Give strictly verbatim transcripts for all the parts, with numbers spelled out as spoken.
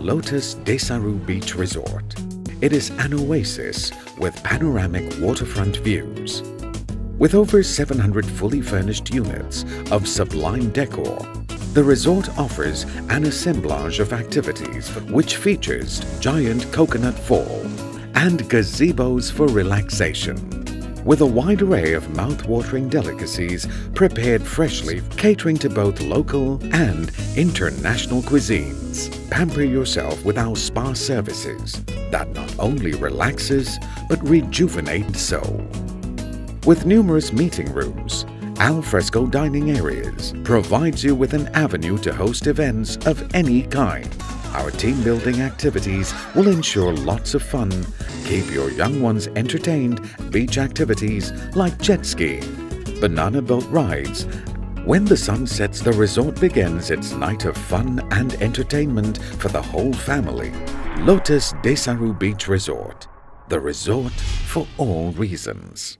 Lotus Desaru Beach Resort. It is an oasis with panoramic waterfront views. With over seven hundred fully furnished units of sublime decor, the resort offers an assemblage of activities which features giant coconut fall and gazebos for relaxation. With a wide array of mouth-watering delicacies prepared freshly, catering to both local and international cuisines. Pamper yourself with our spa services that not only relaxes but rejuvenates soul. With numerous meeting rooms, al fresco dining areas provides you with an avenue to host events of any kind. Our team-building activities will ensure lots of fun. Keep your young ones entertained. Beach activities like jet skiing, banana boat rides. When the sun sets, the resort begins its night of fun and entertainment for the whole family. Lotus Desaru Beach Resort, the resort for all reasons.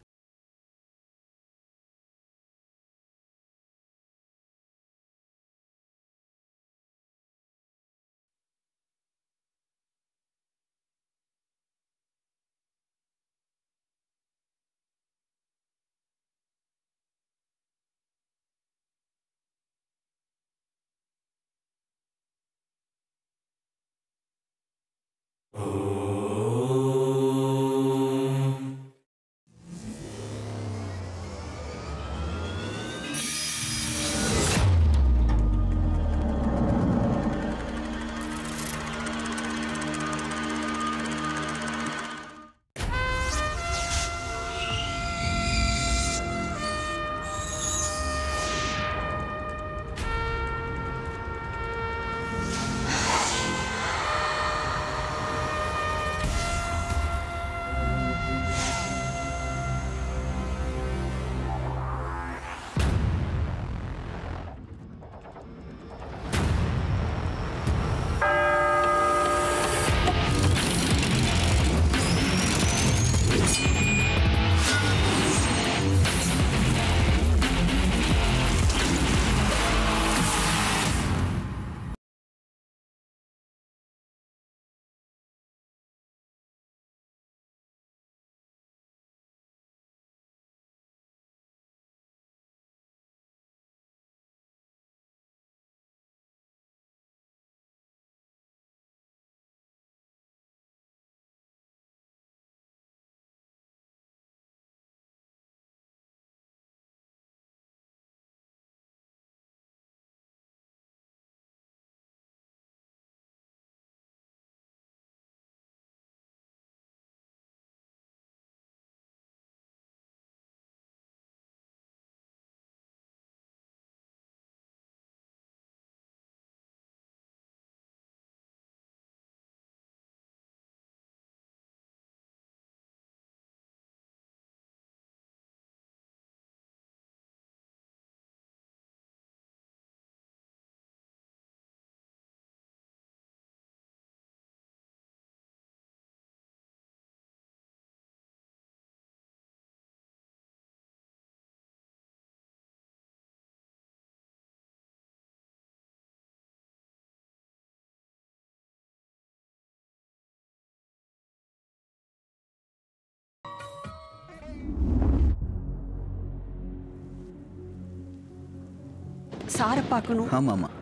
சாரை பார்க்கணும். ஆமாம் ஆமாம்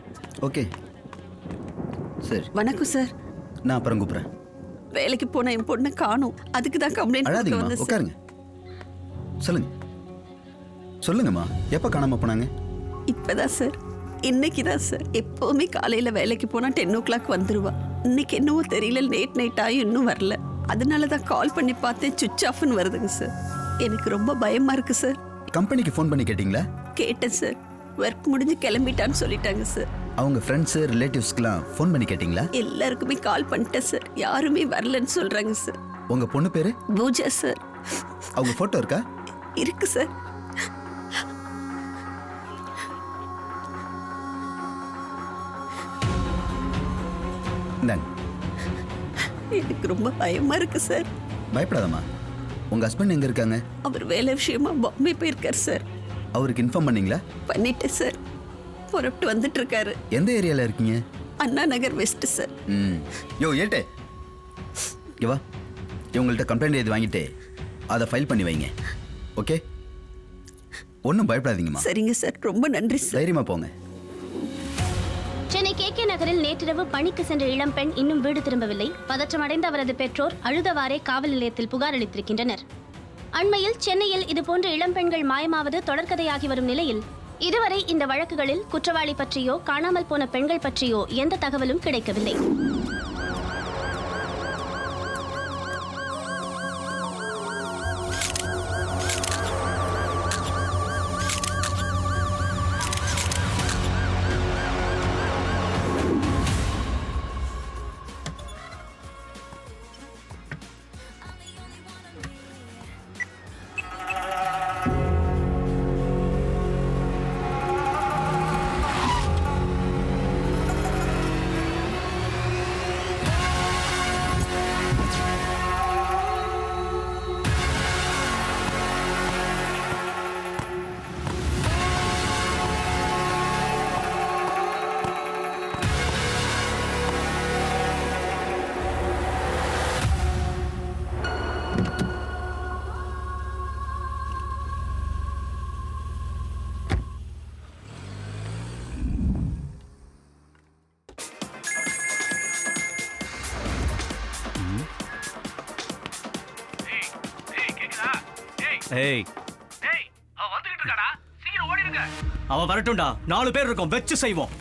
okay சரி. வணக்கம் sir. நான் அப்புறம் கூப்பிட்றேன். வேலைக்கு போன என் பொண்ணை காணும். அதுக்கு தான் கம்ப்ளைண்ட் பண்ண வந்தேன். உட்காருங்க. சொல்லுங்க சொல்லுங்கம்மா. எப்போ காணாமல் போனாங்க? இப்போதான் சார், இன்னைக்கு தான் சார். எப்போவுமே காலையில் வேலைக்கு போனால் டென் ஓ கிளாக் வந்துடுவா. இன்னைக்கு என்னவோ தெரியல, லேட் நைட் ஆகி இன்னும் வரல. அதனால தான் கால் பண்ணி பார்த்தேன், சுவிட்ச் ஆஃப்னு வருதுங்க சார். எனக்கு ரொம்ப பயமாக இருக்குது சார். கம்பெனிக்கு ஃபோன் பண்ணி கேட்டிங்களா? கேட்டேன் சார். ஒர்க் முடிஞ்சு கிளம்பிட்டான்னு சொல்லிட்டாங்க சார். அவங்க ஃப்ரெண்ட்ஸு ரிலேட்டிவ்ஸ்க்குலாம் ஃபோன் பண்ணி கேட்டிங்களா? எல்லாருக்குமே கால் பண்ணிட்டேன் சார். யாருமே வரலன்னு சொல்கிறாங்க சார். உங்கள் பொண்ணு பேர்? பூஜா சார். அவங்க ஃபோட்டோ இருக்கா? இருக்கு சார். எனக்கு ரொம்ப பயமா இருக்கு சார். பயப்படாதம்மா. உங்க ஹஸ்பண்ட் எங்க இருக்காங்க? அவர் வேலை விஷயமா பாம்பே போயிருக்கார் சார். அவருக்கு இன்ஃபார்ம் பண்ணீங்களா? பண்ணிட்டேன் சார். புறப்பட்டு வந்துட்டு இருக்காரு. எந்த ஏரியால இருக்கீங்க? Anna Nagar west sir. ம் யோ ஏட்டே இவா இவங்கள்ட்ட கம்ப்ளைண்ட் எழுதி வாங்கிட்டு அதை ஃபைல் பண்ணி வைங்க. ஓகே, ஒன்றும் பயப்படாதீங்கம்மா. சரிங்க சார், ரொம்ப நன்றி சார். தைரியமா போங்க. சென்னை கே கே நகரில் நேற்றிரவு பணிக்கு சென்ற இளம்பெண் இன்னும் வீடு திரும்பவில்லை. பதற்றமடைந்த அவரது பெற்றோர் அழுதவாறே காவல் நிலையத்தில் புகார் அளித்திருக்கின்றனர். அண்மையில் சென்னையில் இதுபோன்ற இளம்பெண்கள் மாயமாவது தொடர்கதையாகி வரும் நிலையில் இதுவரை இந்த வழக்குகளில் குற்றவாளி பற்றியோ காணாமல் போன பெண்கள் பற்றியோ எந்த தகவலும் கிடைக்கவில்லை. ஏய் ஏய் அவ வந்துகிட்டு இருக்காடா, சீக்கிரம் ஓடிடுங்க. அவ வரட்டும்டா, நாலு பேர் இருக்கோம், வெச்சு செய்வோம்.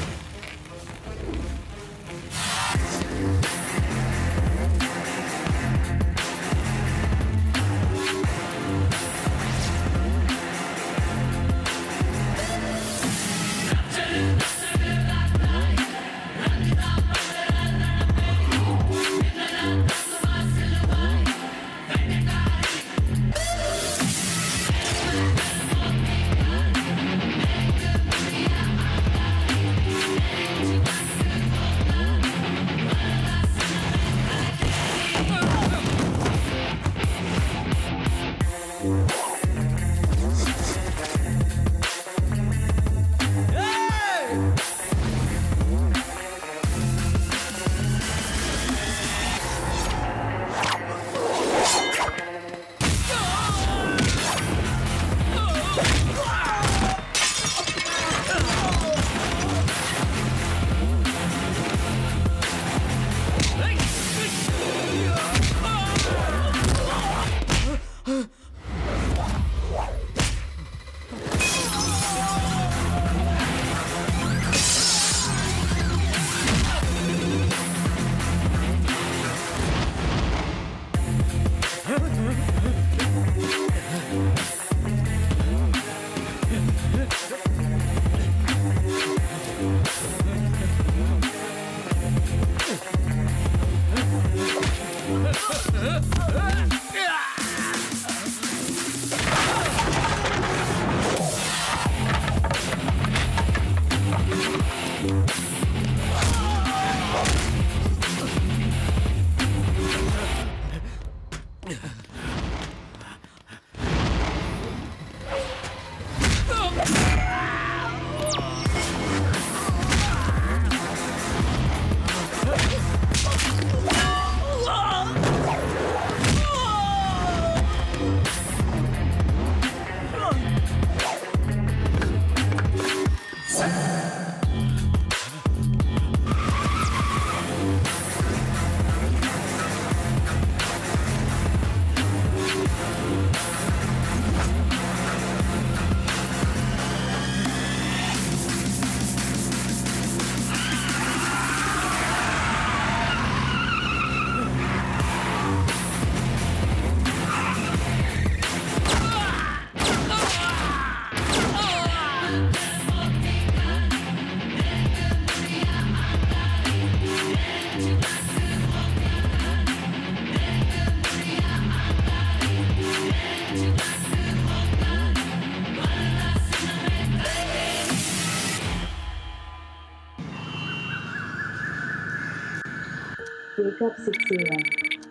Wake up six a m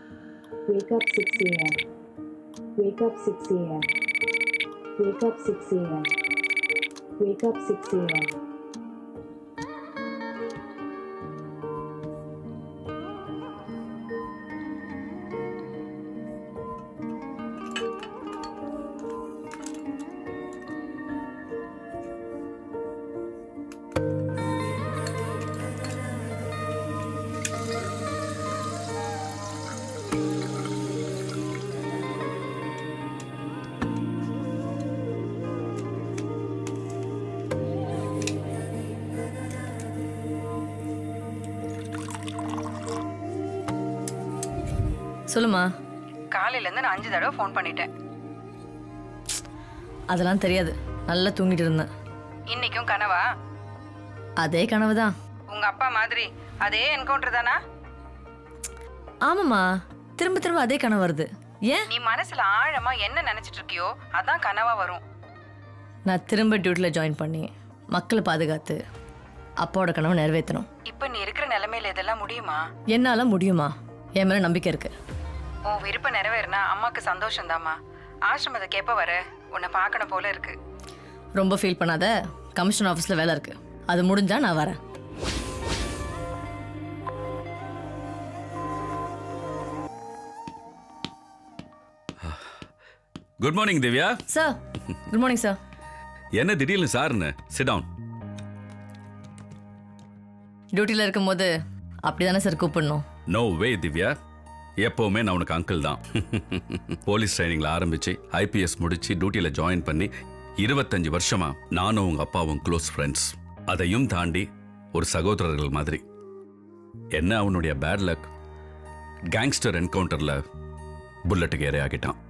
Wake up six a m Wake up six a m Wake up six a m Wake up six a m சொல்லுமா. காலையிலேருந்து நான் அஞ்சு தடவை ஃபோன் பண்ணிட்டேன். அதெல்லாம் தெரியாது, நல்லா தூங்கிட்டு இருந்தேன். இன்னைக்கும் கனவா? அதே கனவு தான். உங்க அப்பா மாதிரி அதே என்கவுண்டர் தானா? ஆமாம்மா, திரும்ப திரும்ப அதே கனவு வருது. ஏன்? நீ மனசுல ஆழமா என்ன நினைச்சிட்டு இருக்கியோ அதான் கனவா வரும். நான் திரும்ப டியூட்டியில் ஜாயின் பண்ணி மக்களை பாதுகாத்து அப்பாவோட கனவு நிறைவேற்றணும். இப்போ நீ இருக்கிற நிலைமையில இதெல்லாம் முடியுமா? என்னால முடியுமா? என் மேல நம்பிக்கை இருக்கு. உன் விருப்பம் நிறைவேறினா அம்மாக்கு சந்தோஷம் தாமா. ஆசிரமத்தை கேப்ப வர உன்னை பார்க்கணும் போல இருக்கு. ரொம்ப ஃபீல் பண்ணாத, கமிஷன் ஆஃபீஸில் வேலை இருக்கு, அது முடிஞ்சா நான் வரேன். Good morning Divya. Sir good morning sir. என்ன திடீர்னு சார்னு? Sit down. டியூட்டியில் இருக்கும்போது அப்படிதானே சார் கூப்பிடணும்? நோ வே திவ்யா, எப்பவுமே நான் உனக்கு அங்கிள் தான். போலீஸ் ட்ரைனிங்ல ஆரம்பிச்சு ஐபிஎஸ் முடிச்சு டியூட்டியில் ஜாயின் பண்ணி இருபத்தஞ்சு வருஷமா நானும் உங்க அப்பாவும் க்ளோஸ் ஃப்ரெண்ட்ஸ். அதையும் தாண்டி ஒரு சகோதரர்கள் மாதிரி. என்ன அவனுடைய பேட் லக், கேங்ஸ்டர் என்கவுண்டர்ல புல்லட்டுக்கு ஏறே ஆகிட்டான்.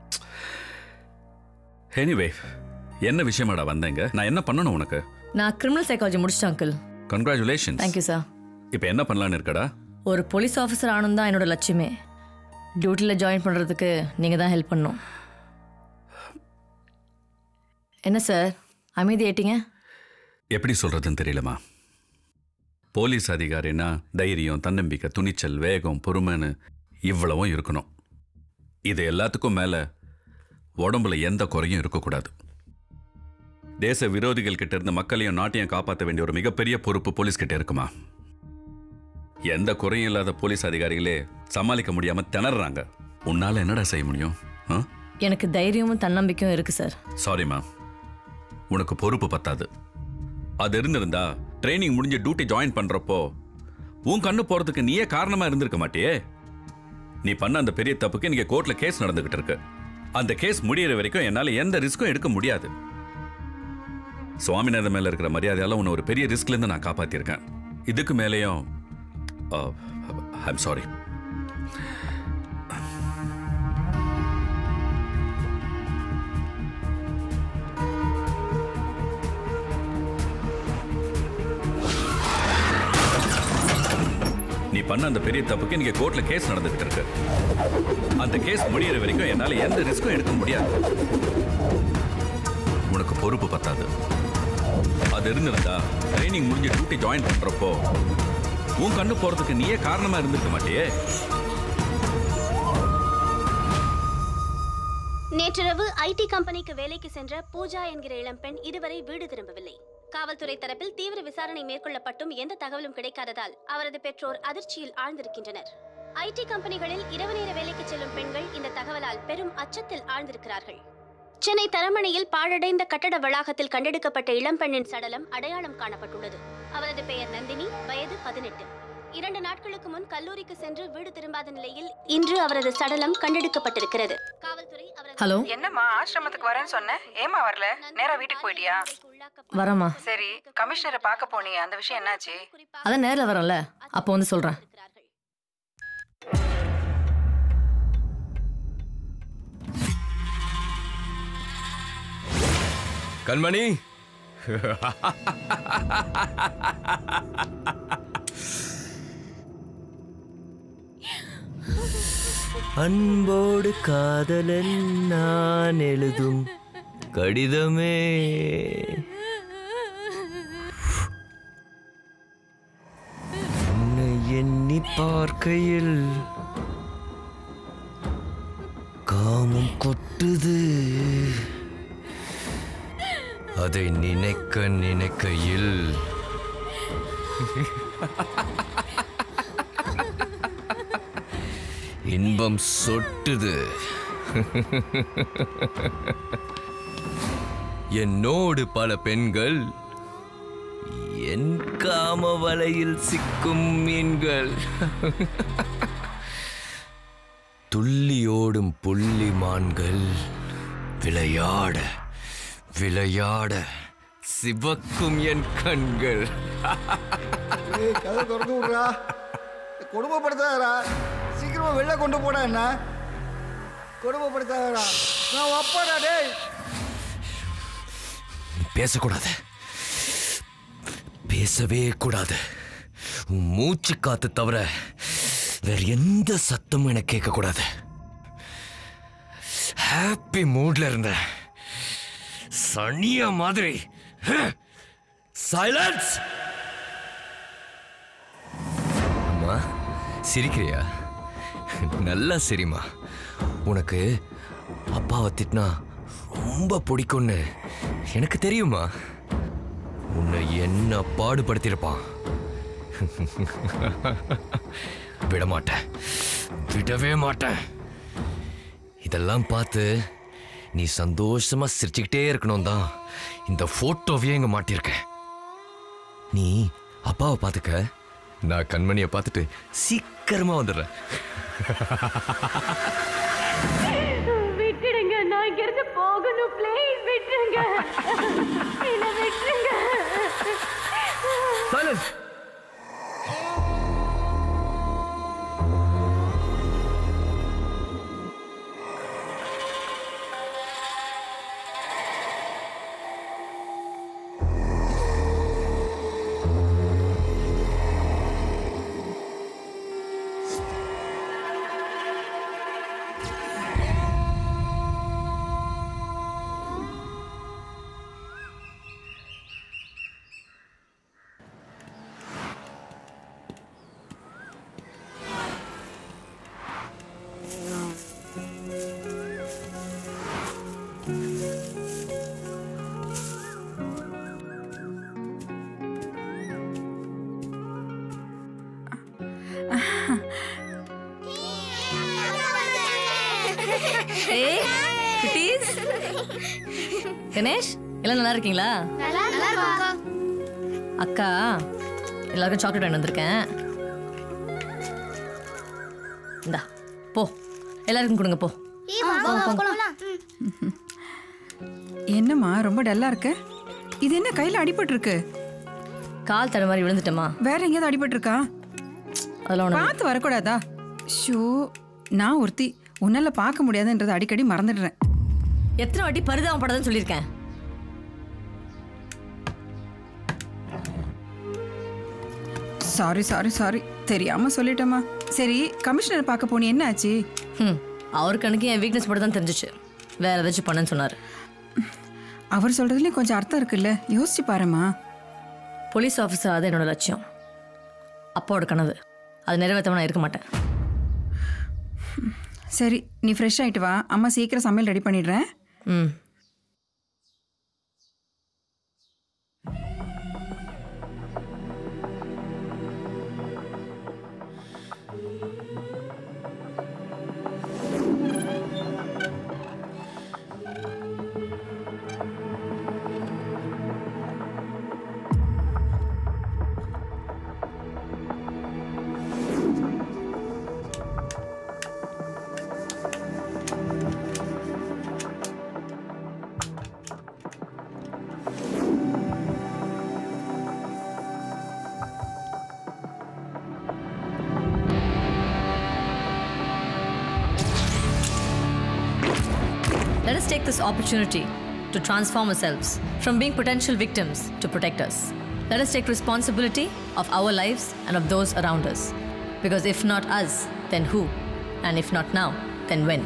எனிவே, என்ன விஷயமாடா வந்தேங்க? நான் என்ன பண்ணணும் உனக்கு? நான் கிரிமினல் சைக்காலஜி முடிச்சிட்டேன் அங்கிள். கங்க்ராச்சுலேஷன்ஸ். Thank you sir. இப்போ என்ன பண்ணலான்னு இருக்கடா? ஒரு போலீஸ் ஆஃபீஸர் ஆனும் தான் என்னோட லட்சியமே. டியூட்டியில் ஜாயின் பண்ணுறதுக்கு நீங்கள் தான் ஹெல்ப் பண்ணணும். என்ன சார் அமைதி ஆயிட்டீங்க? எப்படி சொல்றதுன்னு தெரியலமா. போலீஸ் அதிகாரின்னா தைரியம், தன்னம்பிக்கை, துணிச்சல், வேகம், பொறுமைன்னு இவ்வளவும் இருக்கணும். இது எல்லாத்துக்கும் மேல உடம்புல எந்த குறையும் இருக்கக்கூடாது. தேச விரோதிகள் கிட்ட இருந்து மக்களையும் நாட்டையும் காப்பாற்ற வேண்டிய ஒரு மிகப்பெரிய பொறுப்பு போலீஸ் கிட்ட இருக்குமா. எந்த குறையும் இல்லாத போலீஸ் அதிகாரிகளே சமாளிக்க முடியாம திணறாங்க. உன்னால என்னடா செய்ய முடியும்? எனக்கு தைரியமும் தன்னம்பிக்கையும் இருக்கு சார். சாரிமா, உனக்கு பொறுப்பு பத்தாது. அது இருந்திருந்தா ட்ரைனிங் முடிஞ்சு டியூட்டி ஜாயின் பண்றப்போ உன் கண்ணு போறதுக்கு நீயே காரணமா இருந்திருக்க மாட்டியே. நீ பண்ண அந்த பெரிய தப்புக்கு நீங்க கோர்ட்ல கேஸ் நடந்துகிட்டு இருக்கு. அந்த கேஸ் முடியற வரைக்கும் என்னால எந்த ரிஸ்க்கும் எடுக்க முடியாது. சுவாமிநாதன் மேல இருக்கிற மரியாதையால உன்னை ஒரு பெரிய ரிஸ்க்ல இருந்து நான் காப்பாத்திருக்கேன். இதுக்கு மேலேயும் ஐம் சாரி. நீ பண்ண அந்த பெரிய தப்புக்கு நீங்க கோர்ட்ல கேஸ் நடந்துகிட்டு இருக்கு. அந்த கேஸ் முடியற வரைக்கும் என்னால எந்த ரிஸ்க்கும் எடுக்க முடியாது. உனக்கு பொறுப்பு பத்தாது. அது இருந்திருந்தா ட்ரைனிங் முடிஞ்சு டியூட்டி ஜாயின் பண்றப்போ உன் கண்ணு போறதுக்கு நீயே காரணமா இருந்திருக்க மாட்டியே. நேற்றிரவு ஐடி கம்பெனிக்கு வேலைக்கு சென்ற பூஜா என்கிற இளம்பெண் இதுவரை வீடு திரும்பவில்லை. காவல்துறை தரப்பில் தீவிர விசாரணை மேற்கொள்ளப்பட்டும் எந்த தகவலும் கிடைக்காததால் அவரது பெற்றோர் அதிர்ச்சியில் ஆழ்ந்திருக்கின்றனர். ஐடி கம்பெனிகளில் இரவு நேர வேலைக்கு செல்லும் பெண்கள் இந்த தகவலால் பெரும் அச்சத்தில் ஆழ்ந்திருக்கிறார்கள். சென்னை தரமணியில் பாழடைந்த கட்டட வளாகத்தில் கண்டெடுக்கப்பட்ட இளம்பெண்ணின் சடலம் அடையாளம் காணப்பட்டுள்ளது. அவரது பெயர் நந்தினி, வயது பதினெட்டு. இரண்டு நாட்களுக்கு முன் கல்லூரிக்கு சென்று வீடு திரும்பாத நிலையில் இன்று அவரது சடலம் கண்டெடுக்கப்பட்டிருக்கிறது. காவல்துறை ஹலோ. என்னம்மா ஆசிரமத்துக்கு வரேன்னு சொன்னேன், ஏமா வரல? நேரா வீட்டுக்கு போயிட்டியா? வரமா. சரி, கமிஷனரை பார்க்க போனியே, அந்த விஷயம் என்னாச்சு? அதான் நேரில் வரல, அப்போ வந்து சொல்றேன். கண்மணி, அன்போடு காதலன் நான் எழுதும் கடிதமே, உன்னை எண்ணி பார்க்கையில் காமம் கொட்டுது, அதை நினைக்க நினைக்கையில் இன்பம் சொட்டுது. என்னோடு பல பெண்கள் என் காம வலையில் சிக்கும் மீன்கள், துள்ளியோடும் புள்ளிமான்கள் விளையாட விளையாட சிவக்கும் என் கண்கள். கதை திறந்து விடுறா, கொடுமைப்படுத்தாதா, சீக்கிரமா வெளில கொண்டு போடா. என்ன கொடுமைப்படுத்தாடா. நான் அப்பாடா. டேய் பேசக்கூடாது, பேசவே கூடாது. உன் மூச்சு காத்து தவிர வேற எந்த சத்தமும் எனக்கு கேட்க கூடாது. ஹாப்பி மூட்ல இருந்த சனியா மாதிரி சைலன்ஸ். அம்மா சிரிக்கிறியா? நல்லா சரிம்மா. உனக்கு அப்பாவை திட்டினா ரொம்ப பிடிக்கும்னு எனக்கு தெரியுமா. உன்னை என்ன பாடுபடுத்தியிருப்பான். விட மாட்டேன், விடவே மாட்டேன். இதெல்லாம் பார்த்து நீ சந்தோஷமா சிரிச்சுக்கிட்டே இருக்கணும் தான் இந்த போட்டோவையே இங்க மாட்டியிருக்கேன். நீ அப்பாவை பார்த்துக்க, நான் கண்மணியை பார்த்துட்டு சீக்கிரமா வந்துடுறேன். விட்டுடுங்க, நான் இங்கிருந்து போகணும். ப்ளீஸ் விட்டுடுங்க, என்ன விட்டுடுங்க. சைலன்ஸ். கணேஷ், எல்லாம் நல்லா இருக்கீங்களா? அக்கா எல்லாருக்கும் சாக்லேட் வாங்கி வந்திருக்கேன். இந்தா போ, எல்லாருக்கும் கொடுங்க போ. என்னம்மா ரொம்ப டல்லா இருக்க? இது என்ன கையில அடிபட்டு இருக்கு? கால் தட மாதிரி விழுந்துட்டமா. வேற எங்கேயாவது அடிபட்டு இருக்கா? அதெல்லாம் பார்த்து வரக்கூடாதா? ஷோ, நான் ஒருத்தி உன்னால பார்க்க முடியாதுன்றது அடிக்கடி மறந்துடுறேன். எத்தனை வாட்டி பரிதாபப்படாதுன்னு சொல்லியிருக்கேன். சாரி சாரி சாரி, தெரியாம சொல்லிட்டேம்மா. சரி, கமிஷனர் பார்க்க போனி, என்ன ஆச்சு? ம், அவர் கணக்கு என் வீக்னஸ் மட்டும் தான் தெரிஞ்சிச்சு. வேற ஏதாச்சும் பண்ணேன்னு சொன்னார். அவர் சொல்றதுலேயும் கொஞ்சம் அர்த்தம் இருக்குல்ல, யோசிச்சு பாருமா. போலீஸ் ஆஃபீஸர் அது என்னோட லட்சியம், அப்பாவோட கனவு. அது நிறைவேற்றாம நான் இருக்க மாட்டேன். சரி, நீ ஃப்ரெஷ் ஆகிட்டு வா, அம்மா சீக்கிரம் சமையல் ரெடி பண்ணிடுறேன். ம். Let us take this opportunity to transform ourselves from being potential victims to protectors. Let us take responsibility of our lives and of those around us. Because if not us, then who? And if not now, then when?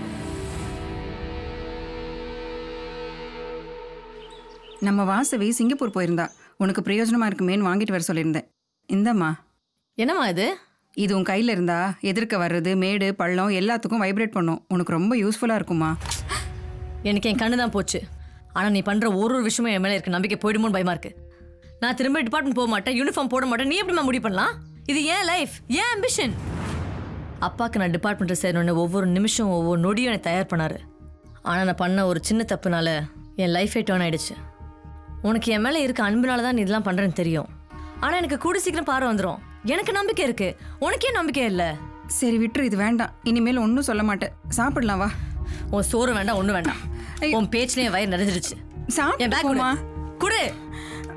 நம்ம Vasavi Singapore போயிருந்தா, உனக்கு பிரயோஜனமா இருக்குமேன்னு வாங்கிட்டு வர சொல்லியிருந்தேன். இந்தம்மா. என்னம்மா இது? இது உன் கையில் இருந்தா எதிர்க்க வர்றது மேடு பள்ளம் எல்லாத்துக்கும் வைப்ரேட் பண்ணும். உனக்கு ரொம்ப யூஸ்ஃபுல்லாக இருக்குமா. எனக்கு என் கண்ணு தான் போச்சு. ஆனால் நீ பண்ணுற ஒரு ஒரு விஷயமும் என் மேலே இருக்க நம்பிக்கை போயிடுமோன்னு பயமா இருக்கு. நான் திரும்ப டிபார்ட்மெண்ட் போக மாட்டேன், யூனிஃபார்ம் போட மாட்டேன். நீ எப்படிமா முடிவு பண்ணலாம்? இது ஏன் லைஃப், ஏன் ஆம்பிஷன். அப்பாவுக்கு நான் டிபார்ட்மெண்ட்டில் சேரணுன்னு ஒவ்வொரு நிமிஷம் ஒவ்வொரு நொடியும் என்னை தயார் பண்ணாரு. ஆனால் நான் பண்ண ஒரு சின்ன தப்புனால என் லைஃபே டேர்ன் ஆயிடுச்சு. உனக்கு என் மேலே இருக்க அன்புனால தான் நீ இதெல்லாம் பண்ணுறேன்னு தெரியும். ஆனால் எனக்கு கூட சீக்கிரம் பார்வை வந்துடும். எனக்கு நம்பிக்கை இருக்கு, உனக்கே நம்பிக்கை இல்லை. சரி விட்டுரு, இது வேண்டாம். இனிமேல் ஒன்றும் சொல்ல மாட்டேன். சாப்பிடலாம் வா. உன் சோறு வேண்டாம், ஒன்றும் வேண்டாம். உன் பேச்சிலே வயிறு நிறைஞ்சிருச்சு. சாப்பிட்டு போமா. குடு.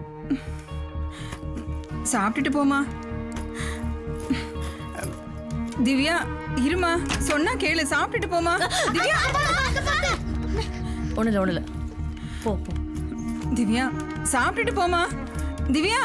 சாப்பிட்டுட்டு போமா. திவ்யா இருமா, சொன்னா கேளு, சாப்பிட்டுட்டு போமா. திவ்யா ஒண்ணு இல்ல ஒண்ணு இல்ல போ போ. திவ்யா சாப்பிட்டுட்டு போமா. திவ்யா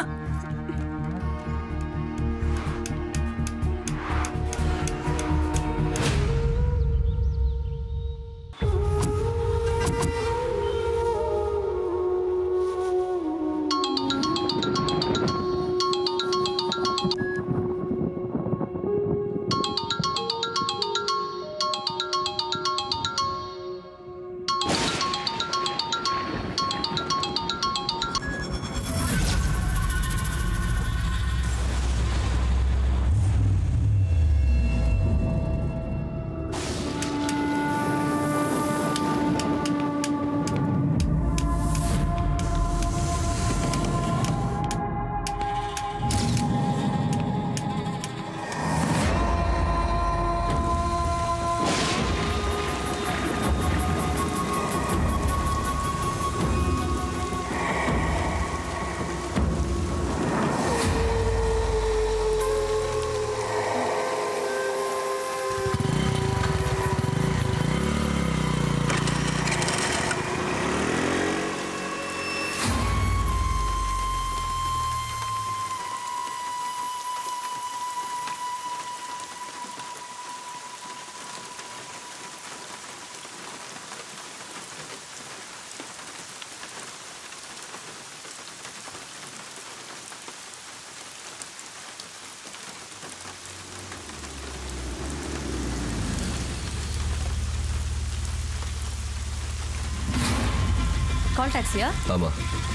கால் டாக்ஸியா? ஆமா.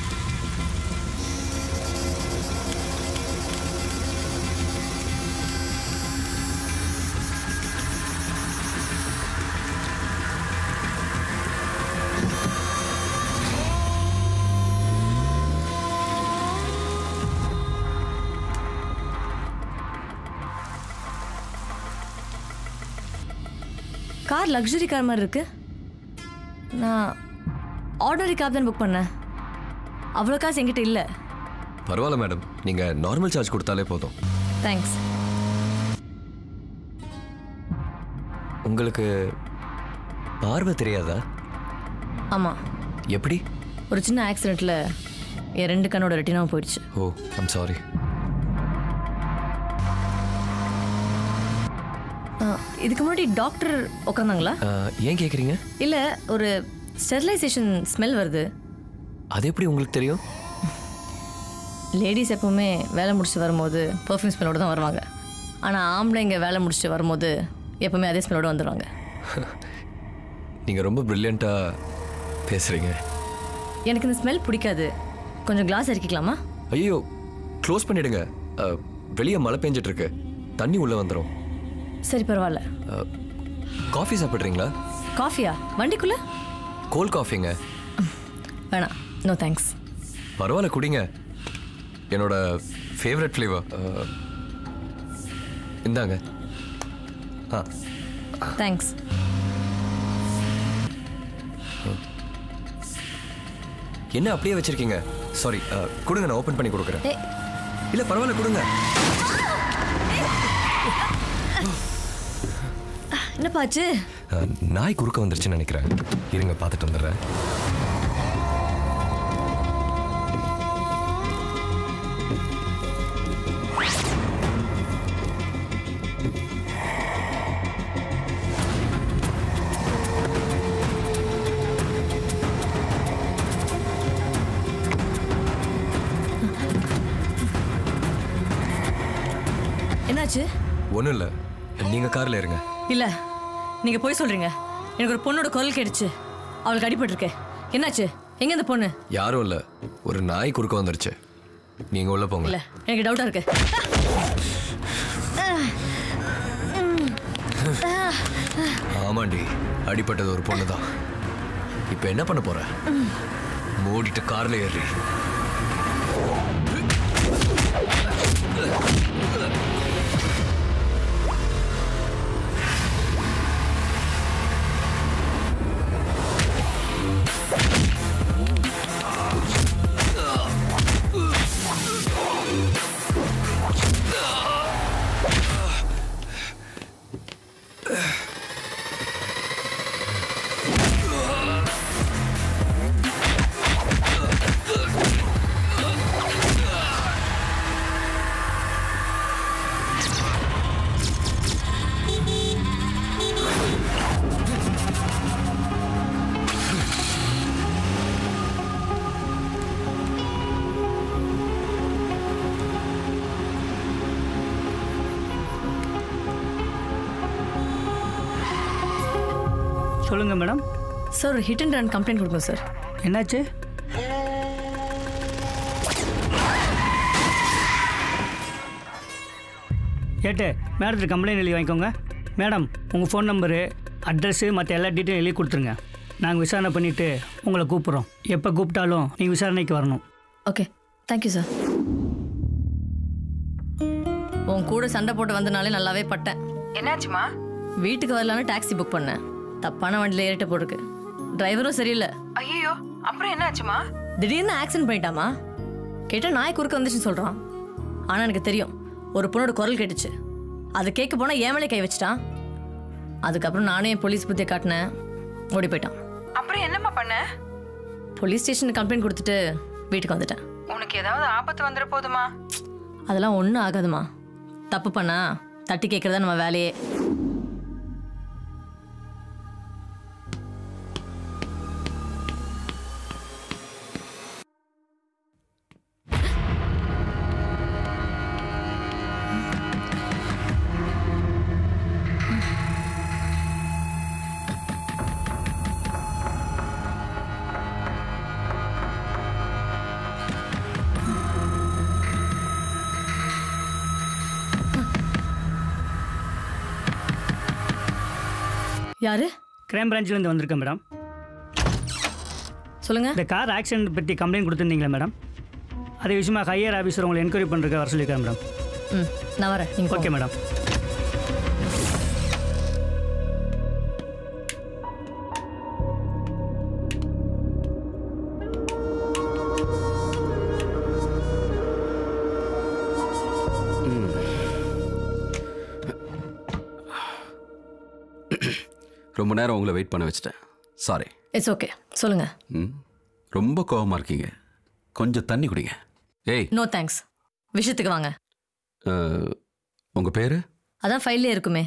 கார் லக்ஸரி கார் மாதிரி இருக்கு. நான் ஆர்டினரி கேப் தான் புக் பண்ணேன். அவ்வளோ காசு என்கிட்ட இல்லை. பரவாயில்ல மேடம், நீங்க நார்மல் சார்ஜ் கொடுத்தாலே போதும். தேங்க்ஸ். உங்களுக்கு பார்வை தெரியாதா? ஆமா. எப்படி? ஒரு சின்ன ஆக்சிடென்ட்ல என் ரெண்டு கண்ணோட ரெட்டினாவும் போயிடுச்சு. ஓ, ஐம் சாரி. இதுக்கு முன்னாடி டாக்டர் உட்காந்தாங்களா? ஏன் கேட்குறீங்க? இல்லை, ஒரு ஸ்டெரிலைசேஷன் ஸ்மெல் வருது. அது எப்படி உங்களுக்கு தெரியும்? லேடிஸ் எப்போவுமே வேலை முடிச்சுட்டு வரும்போது பர்ஃப்யூம் ஸ்மெல்லோடு தான் வருவாங்க. ஆனால் ஆம்பளைங்க வேலை முடிச்சுட்டு வரும்போது எப்போவுமே அதே ஸ்மெல்லோடு வந்துடுவாங்க. நீங்கள் ரொம்ப ப்ரில்லியண்ட்டாக பேசுகிறீங்க. எனக்கு இந்த ஸ்மெல் பிடிக்காது. கொஞ்சம் கிளாஸ் இறக்கிக்கலாமா? ஐயோ, க்ளோஸ் பண்ணிவிடுங்க. வெளியே மழை பெஞ்சிட்ருக்கு, தண்ணி உள்ளே வந்துடும். சரி, பரவாயில்ல. காஃபி சாப்பிட்றீங்களா? காஃபியா? வண்டிக்குள்ளே? கோல்ட் காஃபிங்க. வேணாம், நோ தேங்க்ஸ். பரவாயில்ல, குடிங்க. என்னோட ஃபேவரட் ஃப்ளேவர். இந்தாங்க. ஆ, தேங்க்ஸ். என்ன அப்படியே வச்சிருக்கீங்க? சாரி, கொடுங்க, நான் ஓப்பன் பண்ணி கொடுக்குறேன். இல்லை பரவாயில்ல, கொடுங்க. என்னப்பாச்சு? நாய் குறுக்க வந்துருச்சுன்னு நினைக்கிறேன். இருங்க, பார்த்துட்டு வந்துடுறேன். என்னாச்சு? ஒன்றும் இல்லை, நீங்கள் காரில் இருங்க. இல்லை, நீங்கள் போய் சொல்கிறீங்க. எனக்கு ஒரு பொண்ணோட குரல் கேட்டுச்சு. அவளுக்கு அடிபட்டிருக்கேன். என்னாச்சு? எங்கே அந்த பொண்ணு? யாரும் இல்லை, ஒரு நாய் குறுக்க வந்துருச்சு. நீங்கள் உள்ள போங்க. இல்லை, எனக்கு டவுட்டாக இருக்கு. ஆமாண்டி, அடிபட்டது ஒரு பொண்ணு தான். இப்போ என்ன பண்ண போற? மூடிட்டு காரில் ஏறி. சொல்லுங்கள் மேடம். சார் ஒரு ஹிட் அண்ட் ரன் கம்ப்ளைண்ட் கொடுங்க சார். என்னாச்சு? ஏட்டு மேடத்துக்கு கம்ப்ளைண்ட் எழுதி வாங்கிக்கோங்க. மேடம் உங்கள் ஃபோன் நம்பரு அட்ரஸ்ஸு மற்ற எல்லா டீட்டெயிலும் எழுதி கொடுத்துருங்க. நாங்கள் விசாரணை பண்ணிவிட்டு உங்களை கூப்பிட்றோம். எப்போ கூப்பிட்டாலும் நீங்கள் விசாரணைக்கு வரணும். Okay thank you sir. உன் கூட சண்டை போட்டு வந்தனாலே நல்லாவே பட்டேன். என்னாச்சுமா? வீட்டுக்கு வரலான்னு டாக்ஸி புக் பண்ணேன். தப்பான வண்டியில் ஏறிட்டு போட்டுருக்கு. டிரைவரும் சரியில்லை. ஐயோ அப்புறம் என்னாச்சுமா? திடீர்னு ஆக்சிடென்ட் பண்ணிட்டாமா. கேட்டால் நாய் குறுக்க வந்துச்சுன்னு சொல்கிறான். ஆனால் எனக்கு தெரியும் ஒரு பொண்ணோட குரல் கேட்டுச்சு. அது கேட்க போனால் ஏன் மேலே கை வச்சிட்டான். அதுக்கப்புறம் நானே என் போலீஸ் புத்தியை காட்டினேன். ஓடி போயிட்டான். அப்புறம் என்னம்மா பண்ண? போலீஸ் ஸ்டேஷனுக்கு கம்ப்ளைண்ட் கொடுத்துட்டு வீட்டுக்கு வந்துட்டேன். உனக்கு ஏதாவது ஆபத்து வந்துட போதுமா? அதெல்லாம் ஒன்றும் ஆகாதுமா. தப்பு பண்ணா தட்டி கேட்குறதா நம்ம வேலையே. யாரு? கிரைம் பிரான்ச்லேருந்து வந்திருக்கேன் மேடம். சொல்லுங்கள். இந்த கார் ஆக்சிடென்ட் பற்றி கம்ப்ளைண்ட் கொடுத்துருந்தீங்களா மேடம்? அதே விஷயமா ஹையர் ஆஃபீஸர் உங்களை என்கொயரி பண்ணுறதுக்கு வர சொல்லியிருக்கேன் மேடம். ம் நான் வரேன். Okay madam. ரொம்ப நேரம் உங்களை வெயிட் பண்ண வச்சுட்டேன். சாரி. இட்ஸ் ஓகே சொல்லுங்க. ம் ரொம்ப கோவமாக இருக்கீங்க. கொஞ்சம் தண்ணி குடிங்க. ஏய் நோ தேங்க்ஸ். விஷயத்துக்கு வாங்க. உங்கள் பேர்? அதான் ஃபைல்லே இருக்குமே.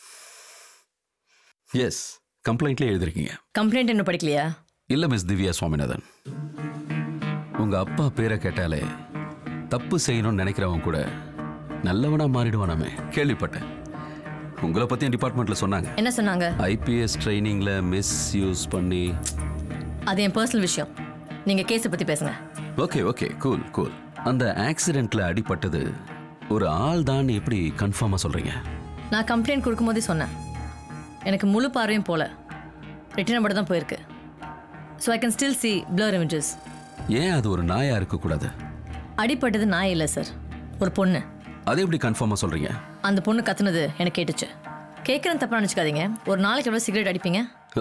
எஸ் கம்ப்ளைண்ட்லேயே எழுதிருக்கீங்க. கம்ப்ளைண்ட் இன்னும் படிக்கலையா? இல்லை மிஸ் திவ்யா சுவாமிநாதன். உங்கள் அப்பா பேரை கேட்டாலே தப்பு செய்யணும்னு நினைக்கிறவங்க கூட நல்லவனாக மாறிடுவானாமே கேள்விப்பட்டேன். உங்களை பற்றி என் டிபார்ட்மெண்ட்டில் சொன்னாங்க. என்ன சொன்னாங்க? ஐபிஎஸ் ட்ரைனிங்கில் மிஸ் யூஸ் பண்ணி. அது என் பர்சனல் விஷயம். நீங்கள் கேஸை பற்றி பேசுங்க. Okay okay cool cool. அந்த ஆக்சிடெண்ட்டில் அடிபட்டது ஒரு ஆள் தான் எப்படி கன்ஃபார்மாக சொல்கிறீங்க? நான் கம்ப்ளைண்ட் கொடுக்கும்போதே சொன்னேன். எனக்கு முழு பார்வையும் போல ரெட்டினா மட்டும் தான் போயிருக்கு. So I can still see blur images. ஏன் அது ஒரு நாயாக இருக்கக்கூடாது? அடிப்பட்டது நாய் இல்லை சார், ஒரு பொண்ணு. அது எப்படி கன்ஃபார்மாக சொல்கிறீங்க? அந்த பொண்ணு கத்துனது எனக்கு கேட்டுச்சு. கேட்குறேன் தப்பாக நினச்சிக்காதீங்க. ஒரு நாளைக்கு எவ்வளோ சிகரெட் அடிப்பீங்க?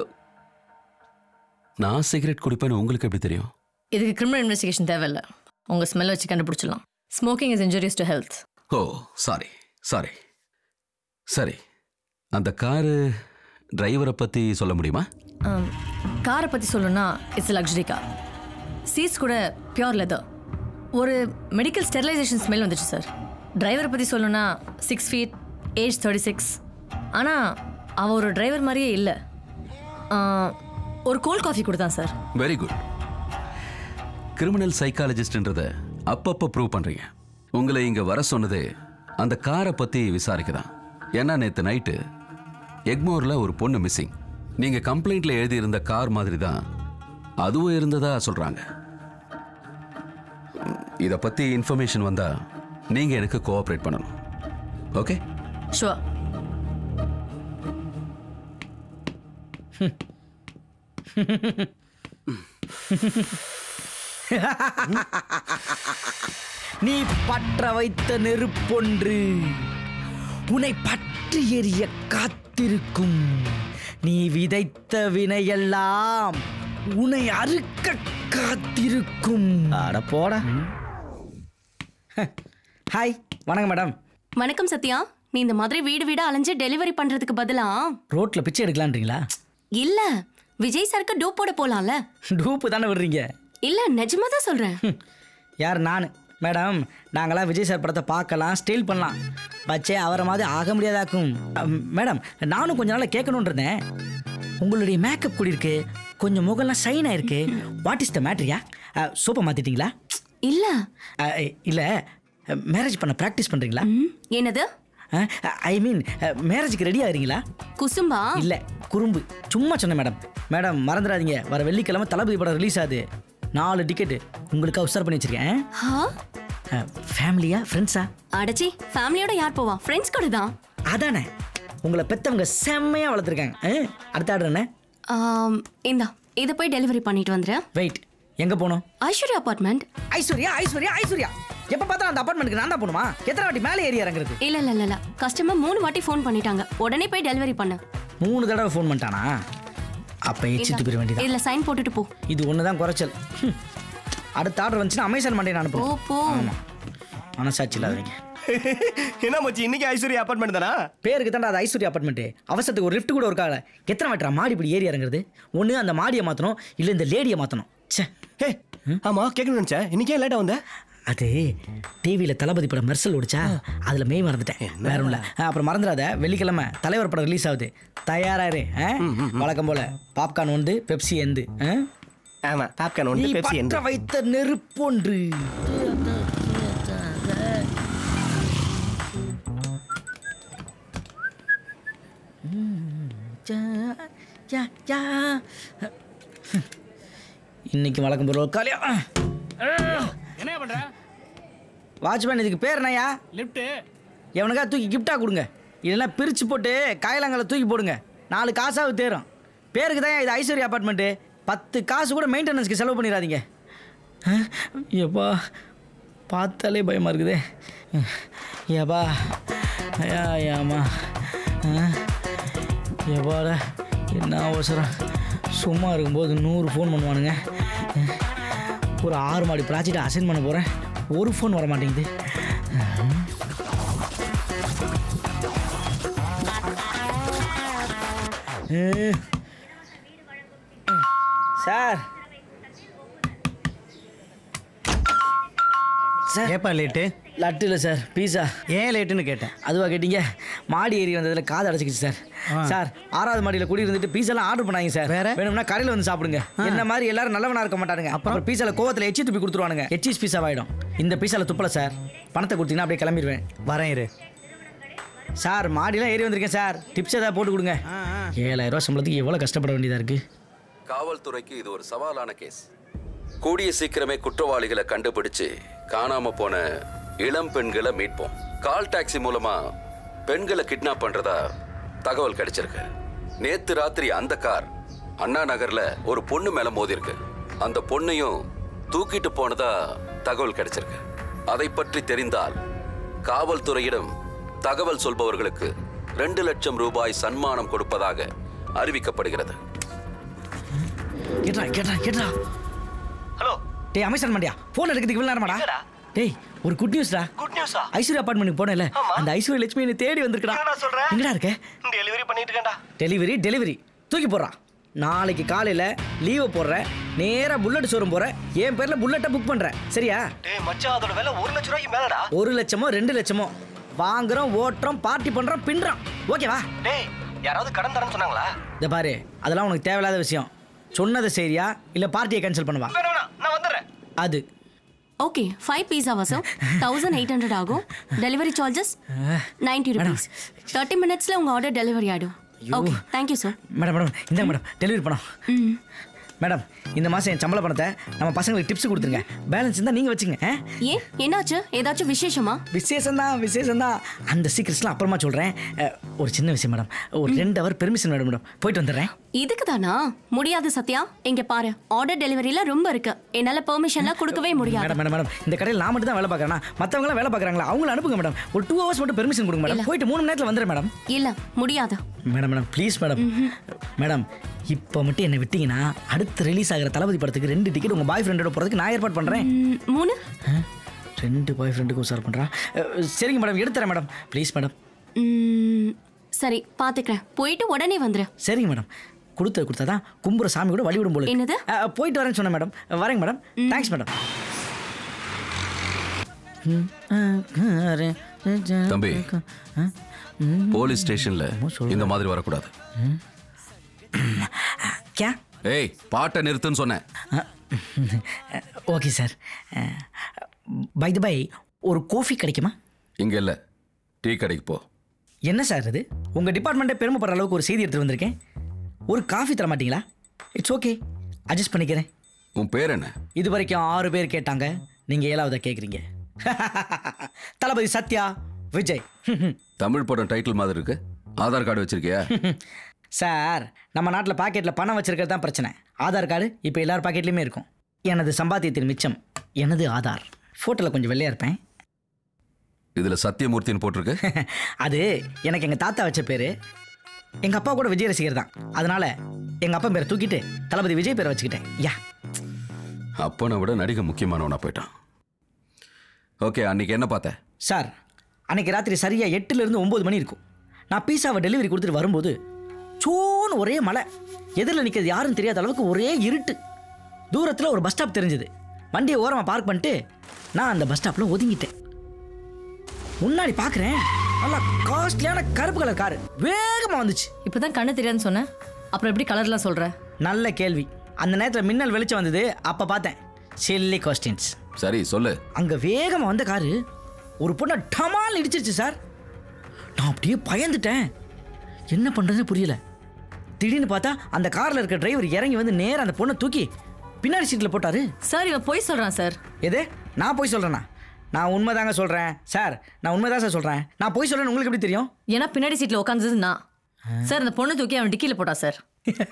நான் சிகரெட் குடிப்பேன்னு உங்களுக்கு எப்படி தெரியும்? இதுக்கு கிரிமினல் இன்வெஸ்டிகேஷன் தேவையில்லை. உங்கள் ஸ்மெல் வச்சு கண்டுபிடிச்சிடலாம். Smoking is injurious to health. Oh sorry sorry. சரி, அந்த காரு டிரைவரை பற்றி சொல்ல முடியுமா? காரை பற்றி சொல்லணும்னா இட்ஸ் லக்ஸரி கார். சீட்ஸ் கூட பியோர் லெதர். ஒரு மெடிக்கல் ஸ்டெரிலைசேஷன் ஸ்மெல் வந்துச்சு சார். டிரைவரை பற்றி சொல்லணும்னா six feet age thirty six. ஆனால் அவன் ஒரு டிரைவர் மாதிரியே இல்லை. ஒரு கோல்ட் காஃபி கொடுத்தான் சார். Very good. கிரிமினல் சைக்காலஜிஸ்ட்ன்றதை அப்பப்போ ப்ரூவ் பண்ணுறீங்க. உங்களை இங்கே வர சொன்னது அந்த காரை பற்றி விசாரிக்கதான். ஏன்னா நேற்று நைட்டு எக்மோரில் ஒரு பொண்ணு மிஸ்ஸிங். நீங்கள் கம்ப்ளைண்ட்டில் எழுதியிருந்த கார் மாதிரி தான் அதுவும் இருந்ததா சொல்கிறாங்க. இதை பற்றி இன்ஃபர்மேஷன் வந்தால் நீங்கள் எனக்கு கோஆப்ரேட் பண்ணணும். ஓகே? ஷுவர். நீ பற்ற வைத்த நெருப்பொன்று உன்னை பற்றி எறிய காத்திருக்கும். நீ விதைத்த வினையெல்லாம் உன்னை அறுக்க காத்திருக்கும். அட போடா. ஹாய், வணக்கம் மேடம். வணக்கம் சத்யா. நீ இந்த மாதிரி வீடு வீடா அலைஞ்சு டெலிவரி பண்றதுக்கு பதிலா ரோட்ல பிச்சை எடுக்கலான்றீங்களா? இல்ல, விஜய் சாருக்கு டூப் போட போலாம்ல. டூப்பு தானே விடுறீங்க? இல்ல, நிஜமா தான் சொல்றேன். யார்? நான் மேடம். நாங்களாம் விஜய் சார் படத்தை பார்க்கலாம், ஸ்டைல் பண்ணலாம். பச்சே அவரை மாதிரி ஆக முடியாதாக்கும். மேடம், நானும் கொஞ்ச நாள் கேட்கணுன்னு இருந்தேன். உங்களுடைய மேக்கப் கூடி இருக்கு, கொஞ்சம் முகம்லாம் ஷைன் ஆயிருக்கு. வாட் இஸ் த மேட்ரியா? சோப்பை மாத்திட்டீங்களா? இல்ல இல்ல, மேரேஜ் பண்ண ப்ராக்டிஸ் பண்றீங்களா? என்னது? ஐ மீன் மேரேஜுக்கு ரெடி ஆகிறீங்களா? குசும்பா இல்லை குறும்பு, சும்மா சொன்னேன் மேடம். மேடம் மறந்துடாதீங்க, வர வெள்ளிக்கிழமை தளபதி படம் ரிலீஸ் ஆகுது. நாலு டிக்கெட்டு உங்களுக்காக உஷார் பண்ணி வச்சிருக்கேன். ஃபேமிலியா ஃப்ரெண்ட்ஸா? அடச்சி, ஃபேமிலியோட யார் போவா? ஃப்ரெண்ட்ஸ் கூட தான். அதானே, உங்களை பெற்றவங்க செம்மையாக வளர்த்துருக்காங்க. அடுத்த ஆர்டர் என்ன? இந்தா இதை போய் டெலிவரி பண்ணிட்டு வந்துடுறேன். வெயிட், எங்கே போகணும்? ஐஸ்வர்யா அபார்ட்மெண்ட். ஐஸ்வர்யா ஐஸ்வர்யா ஐஸ்வர்யா எப்போ பார்த்தாலும் அந்த அபார்ட்மெண்ட்டுக்கு நான் தான் போகணுமா? எத்தனை வாட்டி மேலே ஏறி இறங்குறது? இல்ல இல்ல இல்ல இல்ல கஸ்டமர் மூணு வாட்டி ஃபோன் பண்ணிட்டாங்க, உடனே போய் டெலிவரி பண்ணு. மூணு தடவை ஃபோன் பண்ணிட்டானா? அப்போ எச்சிட்டு போயிட வேண்டியது. இல்ல சைன் போட்டுட்டு போ. இது ஒன்று தான் குறைச்சல். அடுத்த ஆர்டர் வந்துச்சுன்னா அமேசான் மண்டே நான் போ போ. ஆமாம், மனசாட்சி இல்லாதவங்க. என்ன மச்சி, இன்னைக்கு ஐஸ்வர்யா அபார்ட்மெண்ட் தானா? பேருக்கு தாண்டா அது ஐஸ்வர்யா அபார்ட்மெண்ட். அவசரத்துக்கு ஒரு லிஃப்ட் கூட இருக்காங்க. எத்தனை வாட்டரா மாடி இப்படி ஏறி இறங்குறது? ஒன்று அந்த மாடியை மாற்றணும், இல்லை இந்த லேடியை மாற்றணும். சே, ஹே ஆமா கேட்கணும்னு நினச்சேன். இன்னைக்கே லேட்டாக வந்த? அது டிவியில் தளபதி படம் மெர்சல் ஓடிச்சா, அதில் மெய் மறந்துட்டேன். வேற ஒன்றும் இல்லை. அப்புறம் மறந்துடாத, வெள்ளிக்கிழமை தலைவர் படம் ரிலீஸ் ஆகுது. தயாராரு. வழக்கம் போல பாப்கார்ன் வந்து பெப்சி எந்து. ஆமா, பாப்கார்ன் வந்து பெப்சி எந்து. வைத்த நெருப்பொன்று. இன்னைக்கு வழக்கம் போல காலியா. என்ன பண்ற? வாட்ச்மேன், இதுக்கு பேர் என்னையா? லிஃப்ட். எவனுக்கா தூக்கி கிஃப்டா கொடுங்க, இல்லைன்னா பிரிச்சு போட்டு காயலாங்கல தூக்கி போடுங்க. நாலு காசாவது தேரும். பேருக்கு தான் இது ஐஸ்வர்யா அபார்ட்மெண்ட்டு. பத்து காசு கூட மெயின்டெனன்ஸ்க்கு செலவு பண்ணிடாதீங்க. எப்பா பார்த்தாலே பயமாக இருக்குதே. ஏப்பா ஐயா ஐயாம்மா, எப்பாடா என்ன அவசரம். சும்மா இருக்கும்போது நூறு ஃபோன் பண்ணுவானுங்க. ஒரு ஆறு மாடி ப்ராஜெக்ட் அசைன் பண்ண போகிறேன், ஒரு ஃபோன் வர மாட்டேங்குது. சார் சார் ஏப்பா லேட்டு? லட்டு இல்லை சார், பீஸா. ஏன் லேட்டுன்னு கேட்டேன். அதுவா கேட்டீங்க? மாடி ஏறி வந்ததில் காது அடைச்சிக்கிச்சு சார். சார் ஆறாவது மாடியில் குடி இருந்துட்டு பீஸாலாம் ஆர்டர் பண்ணாங்க சார். வேற வேணும்னா கடையில் வந்து சாப்பிடுங்க. என்ன மாதிரி எல்லாரும் நல்லவனா இருக்க மாட்டானுங்க. அப்புறம் பீஸால கோவத்தில் எச்சி துப்பி கொடுத்துருவானுங்க. எச்சிஸ் பீஸா ஆகிடும். இந்த பீஸால துப்பல சார். பணத்தை கொடுத்தீங்கன்னா அப்படியே கிளம்பிடுவேன். வரேன் இரு. சார் மாடிலாம் ஏறி வந்திருக்கேன் சார், டிப்ஸ் ஏதாவது போட்டு கொடுங்க. ஏழாயிரம் ரூபா சம்பளத்துக்கு எவ்வளோ கஷ்டப்பட வேண்டியதாக இருக்குது. காவல்துறைக்கு இது ஒரு சவாலான கேஸ். கூடிய சீக்கிரமே குற்றவாளிகளை கண்டுபிடிச்சு காணாம போன இளம் பெண்களை மீட்போம். கால் டாக்ஸி மூலமா பெண்களை கிட்னாப் பண்றதா தகவல் கிடைச்சிருக்கு. நேத்து ராத்திரி அந்த கார் அண்ணா நகர்ல ஒரு பொண்ணு மேல மோதி இருக்கு. அந்த பொண்ணையும் தூக்கிட்டு போனதா தகவல் கிடைச்சிருக்கு. அதை பற்றி தெரிந்தால் காவல்துறையிடம் தகவல் சொல்பவர்களுக்கு ரெண்டு லட்சம் ரூபாய் சன்மானம் கொடுப்பதாக அறிவிக்கப்படுகிறது. கேட்டா கேட்டா கேட்டா ஹலோ டேய் அமேசான் மண்டியா, ஃபோன் எடுக்கிறதுக்கு இவ்வளோ நேரமாடா? டேய் ஒரு குட் நியூஸ்டா. குட் நியூஸா? ஐஸ்வர்யா அபார்ட்மெண்ட்டுக்கு போனேல, அந்த ஐஸ்வர்யா லட்சுமி என்னை தேடி வந்திருக்கடா. என்னடா சொல்ற? எங்கடா இருக்க? டெலிவரி பண்ணிட்டு இருக்கேன்டா. டெலிவரி டெலிவரி தூக்கி போடுறா. நாளைக்கு காலையில் லீவை போடுறேன், நேராக புல்லட் ஷோரூம் போகிறேன். என் பேரில் புல்லட்டை புக் பண்ணுறேன், சரியா? டேய் மச்சான், அதோட விலை ஒரு லட்சம் ரூபாய்க்கு மேலடா. ஒரு லட்சமோ ரெண்டு லட்சமோ வாங்குறோம், ஓட்டுறோம், பார்ட்டி பண்ணுறோம், பின்னுறோம். ஓகேவா? டேய் யாராவது கடன் தரேன்னு சொன்னாங்களா? இதை பாரு, அதெல்லாம் உனக்கு தேவையில்லாத விஷயம். சொன்னதை சரியா இல்லை பார்ட்டியை கேன்சல் பண்ணுவா? நான் வந்துடுறேன். அது ஓகே. ஃபைவ் பீஸா வாசம் தௌசண்ட் எயிட் ஹண்ட்ரட் ஆகும். Delivery charges ninety rupees. Thirty மினிட்ஸில் உங்கள் ஆர்டர் டெலிவரி ஆகிடும். Okay, thank you sir. Madam madam இந்த மேடம் டெலிவரி பணம். ம் மேடம் இந்த மாதம் என் சம்பள பணத்தை நம்ம பசங்களுக்கு டிப்ஸ் கொடுத்துருங்க. பேலன்ஸ் இருந்தால் நீங்கள் வச்சுங்க. ஏன் என்னாச்சு? ஏதாச்சும் விசேஷமா? விசேஷம் தான் விசேஷம் தான். அந்த சீக்கிரட்ஸ்லாம் அப்புறமா சொல்கிறேன். ஒரு சின்ன விஷயம் மேடம், ஒரு ரெண்டு ஹவர் பெர்மிஷன் மேடம் மேடம் போயிட்டு வந்துடுறேன். இதுக்கு தானா? முடியாது சத்யா. இங்கே பாரு, ஆர்டர் டெலிவரியில் ரொம்ப இருக்கு. என்னால் பெர்மிஷன்லாம் கொடுக்கவே முடியாது. மேடம் மேடம் மேடம் இந்த கடையில் நான் மட்டும் தான் வேலை பார்க்குறேன்னா, மற்றவங்களாம் வேலை பார்க்குறாங்களா? அவங்கள அனுப்புங்க மேடம். ஒரு டூ ஹவர்ஸ் மட்டும் பெர்மிஷன் கொடுங்க மேடம். போயிட்டு மூணு மணி நேரத்தில் வந்துடுறேன் மேடம். இல்லை முடியாது madam madam please madam. Madam இப்போ மட்டும் என்னை விட்டீங்கன்னா அடுத்து ரிலீஸ் ஆகிற தளபதி படத்துக்கு ரெண்டு டிக்கெட் உங்கள் பாய் ஃப்ரெண்டோட போகிறதுக்கு நான் ஏற்பாடு பண்ணுறேன். மூணு ரெண்டு பாய் ஃப்ரெண்டுக்கு உசார் பண்ணுறா. சரிங்க மேடம், எடுத்துறேன் மேடம். Please madam. சரி பார்த்துக்கிறேன். போயிட்டு உடனே வந்துடுறேன். சரிங்க மேடம். கொடுத்தது கொடுத்தா தான் கும்புற சாமி கூட வழிவிடும் போல. என்னது? போயிட்டு வரேன்னு சொன்னேன் மேடம். வரேங்க மேடம். Thanks madam. தம்பி, போலீஸ் ஸ்டேஷன்ல இந்த மாதிரி வரக்கூடாது. क्या? ஏய் பாட்டை நிறுத்துன்னு சொன்னேன். Okay sir. By the by ஒரு காஃபி கிடைக்குமா? இங்க இல்ல, டீ கடைக்கு போ. என்ன சார் இது? உங்கள் டிபார்ட்மெண்ட்டே பெருமைப்படுற அளவுக்கு ஒரு செய்தி எடுத்துகிட்டு வந்திருக்கேன். ஒரு காஃபி தர மாட்டீங்களா? இட்ஸ் ஓகே, அட்ஜஸ்ட் பண்ணிக்கிறேன். உன் பேர் என்ன? இது வரைக்கும் ஆறு பேர் கேட்டாங்க, நீங்கள் ஏழாவதை கேட்குறீங்க. தளபதி சத்யா விஜய். தமிழ் படம் டைட்டில் மாதிரி இருக்கு. ஆதார் கார்டு வச்சிருக்கியா? சார், நம்ம நாட்டில் பாக்கெட்டில் பணம் வச்சிருக்கிறது தான் பிரச்சனை. ஆதார் கார்டு இப்போ எல்லார் பாக்கெட்லேயுமே இருக்கும். எனது சம்பாத்தியத்தின் மிச்சம் எனது ஆதார். ஃபோட்டோவில் கொஞ்சம் வெள்ளையாக இருப்பேன். இதில் சத்தியமூர்த்தின்னு போட்டிருக்கு. அது எனக்கு எங்கள் தாத்தா வச்ச பேர். எங்கள் அப்பா கூட விஜய் ரசிகர் தான். அதனால் எங்கள் அப்பா பேரை தூக்கிட்டு தளபதி விஜய் பேரை வச்சுக்கிட்டேன். யா, அப்பனை விட நடிகை முக்கியமானவனா போயிட்டான். ஓகே, அன்னைக்கு என்ன பார்த்தேன்? சார், அன்னைக்கு ராத்திரி சரியாக எட்டுலேருந்து ஒம்பது மணி இருக்கும். நான் பீஸாவை டெலிவரி கொடுத்துட்டு வரும்போது சோன்னு ஒரே மழை. எதிரில் நிற்கிறது யாருன்னு தெரியாத அளவுக்கு ஒரே இருட்டு. தூரத்தில் ஒரு பஸ் ஸ்டாப் தெரிஞ்சுது. வண்டியை ஓரமாக பார்க் பண்ணிட்டு நான் அந்த பஸ் ஸ்டாப்பில் ஒதுங்கிட்டேன். முன்னாடி பார்க்குறேன், நல்லா காஸ்ட்லியான கருப்பு கலர் காரு வேகமாக வந்துச்சு. இப்போ தான் கண்ணு தெரியாதுன்னு சொன்னேன், அப்புறம் எப்படி கலர்லாம் சொல்கிற? நல்ல கேள்வி. அந்த நேரத்தில் மின்னல் வெளிச்சம் வந்தது, அப்போ பார்த்தேன். Silly questions. சரி சொல்லு. அங்கே வேகமாக வந்த காரு ஒரு பொண்ணை டமால் இடிச்சிருச்சு சார். நான் அப்படியே பயந்துட்டேன். என்ன பண்ணுறதுன்னு புரியல. திடீர்னு பார்த்தா அந்த காரில் இருக்க டிரைவர் இறங்கி வந்து நேராக அந்த பொண்ணை தூக்கி பின்னாடி சீட்டில் போட்டாரு. சார், இவன் போய் சொல்கிறான் சார். எது? நான் போய் சொல்கிறேன்னா? நான் உண்மை தாங்க சொல்கிறேன் சார். நான் உண்மை தான் சார் சொல்கிறேன். நான் போய் சொல்கிறேன்னு உங்களுக்கு எப்படி தெரியும்? ஏன்னா பின்னாடி சீட்டில் உட்காந்தது நான். சார், அந்த பொண்ணை தூக்கி அவன் டிக்கியில் போட்டா சார்.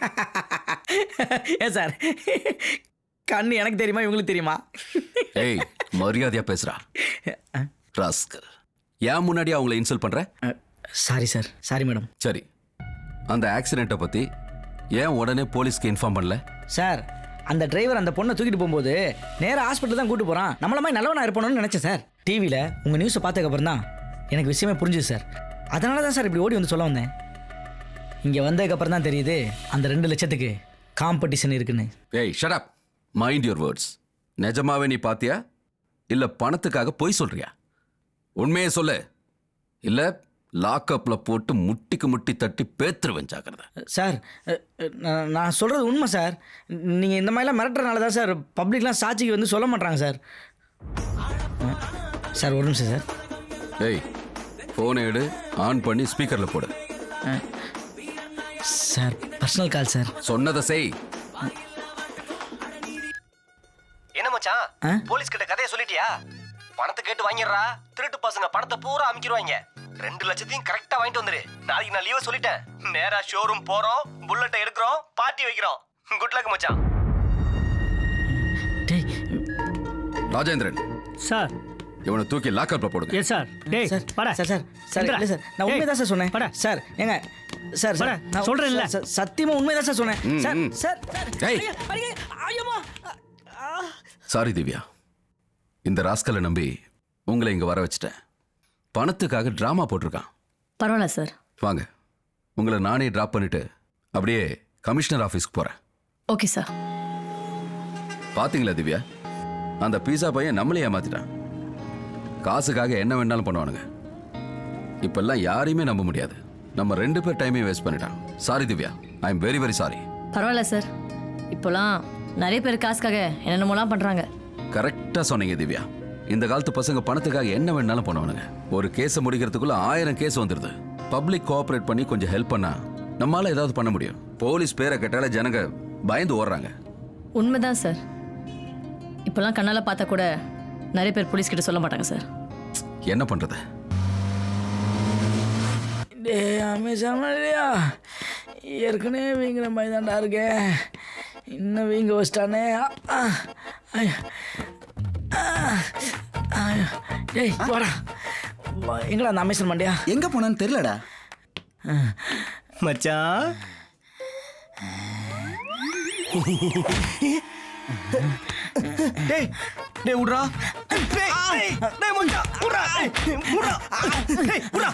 ஏன் சார், கண்ணு எனக்கு தெரியுமா இவங்களுக்கு தெரியுமா? ஏய், மரியாதையா பேசுறா ராஸ்கல். ஏன் முன்னாடி அவங்கள இன்சல்ட் பண்ற? Sorry sir. Sorry madam. சரி, அந்த ஆக்சிடென்ட்டை பத்தி ஏன் உடனே போலீஸ்க்கு இன்ஃபார்ம் பண்ணல? சார், அந்த டிரைவர் அந்த பொண்ணை தூக்கிட்டு போகும்போது நேராக ஹாஸ்பிட்டல் தான் கூட்டு போகிறான். நம்மள மாதிரி நல்லவனா இருப்பணும்னு நினச்சேன் சார். டிவியில் உங்கள் நியூஸை பார்த்ததுக்கப்புறம் தான் எனக்கு விஷயமே புரிஞ்சுது சார். அதனால தான் சார் இப்படி ஓடி வந்து சொல்ல வந்தேன். இங்கே வந்ததுக்கப்புறம் தான் தெரியுது அந்த ரெண்டு லட்சத்துக்கு காம்படிஷன் இருக்குன்னு. ஏய், shut up. Mind your words. நிஜமாவே நீ பாத்தியா இல்லை பணத்துக்காக பொய் சொல்றியா? உண்மையே சொல்லு, இல்லை லாக்அப்பில் போட்டு முட்டிக்கு முட்டி தட்டி பேத்துருவேன். ஜாக்கிரதை. சார், நான் சொல்கிறது உண்மை சார். நீங்கள் இந்த மாதிரிலாம் மிரட்டுறதுனால தான் சார் பப்ளிக்லாம் சாட்சிக்கு வந்து சொல்ல மாட்டாங்க சார். சார், ஒரு நிமிஷம் சார். ஏய், ஃபோனை எடு, ஆன் பண்ணி ஸ்பீக்கரில் போடு. Sir, personal call sir. சொன்னதை செய். என்ன மச்சான், போலீஸ் கிட்ட கதையை சொல்லிட்டியா? பணத்தை கேட்டு வாங்கிடுறா. திருட்டு பசங்க பணத்தை பூரா அமுக்கிடுவாங்க. ரெண்டு லட்சத்தையும் கரெக்டா வாங்கிட்டு வந்துரு. நாளைக்கு நான் லீவை சொல்லிட்டேன். நேரா ஷோரூம் போறோம், புல்லட்டை எடுக்கிறோம், பார்ட்டி வைக்கிறோம். குட் லக் மச்சான். ராஜேந்திரன் சார், இவனை தூக்கி லாக்அப்ல போடுங்க. Yes sir. டேய், சார் வாடா. சார் சார் சார் இல்லை சார், நான் உண்மை தான் சார் சொன்னேன். வாடா சார். ஏங்க சார் சார் நான் சொல்கிறேன் இல்லை சத்தியமா உண்மை தான் சார் சொன்னேன். சார் சார் டேய், சாரி திவ்யா, இந்த ராஸ்கலை நம்பி உங்களை இங்க வர வச்சுட்டேன். பணத்துக்காக டிராமா போட்டிருக்கான். பரவாயில்ல சார். வாங்க, உங்களை நானே டிராப் பண்ணிட்டு அப்படியே கமிஷனர் ஆஃபீஸ்க்கு போறேன். Okay sir. பாத்தீங்களா திவ்யா, அந்த பீஸா பையன் நம்மளே ஏமாத்திட்டான். காசுக்காக என்ன வேணாலும் பண்ணுவானுங்க. இப்பெல்லாம் யாரையுமே நம்ப முடியாது. நம்ம ரெண்டு பேர் டைமையும் வேஸ்ட் பண்ணிட்டான். Sorry Divya, I am very very sorry. பரவாயில்ல சார். இப்போலாம் நிறைய பேர் காசுக்காக என்னென்னமோலாம் பண்றாங்க. கரெக்டா சொன்னீங்க திவ்யா. இந்த காலத்து பசங்க பணத்துக்காக என்ன வேணாலும் பண்ணுவானுங்க. ஒரு கேஸை முடிக்கிறதுக்குள்ள ஆயிரம் கேஸ் வந்துடுது. பப்ளிக் கோஆபரேட் பண்ணி கொஞ்சம் ஹெல்ப் பண்ணா நம்மளால ஏதாவது பண்ண முடியும். போலீஸ் பேரை கேட்டாலே ஜனங்க பயந்து ஓடுறாங்க. உண்மைதான் சார். இப்போலாம் கண்ணால பார்த்தா கூட நிறைய பேர் போலீஸ் கிட்ட சொல்ல மாட்டாங்க சார். என்ன பண்றது? ஏற்கனவே வீங்கிற மாதிரி தான்டா இருக்கேன். இன்னும் வீங்க வச்சிட்டானே. டேய் வாடா. எங்கடா அந்த அமேசன் மண்டியா? எங்க போனான்னு தெரியலடா மச்சான். டேய் டேய் உட்ரா. டேய் டேய் மஞ்சா உட்ரா. உட்ரா. டேய் உட்ரா.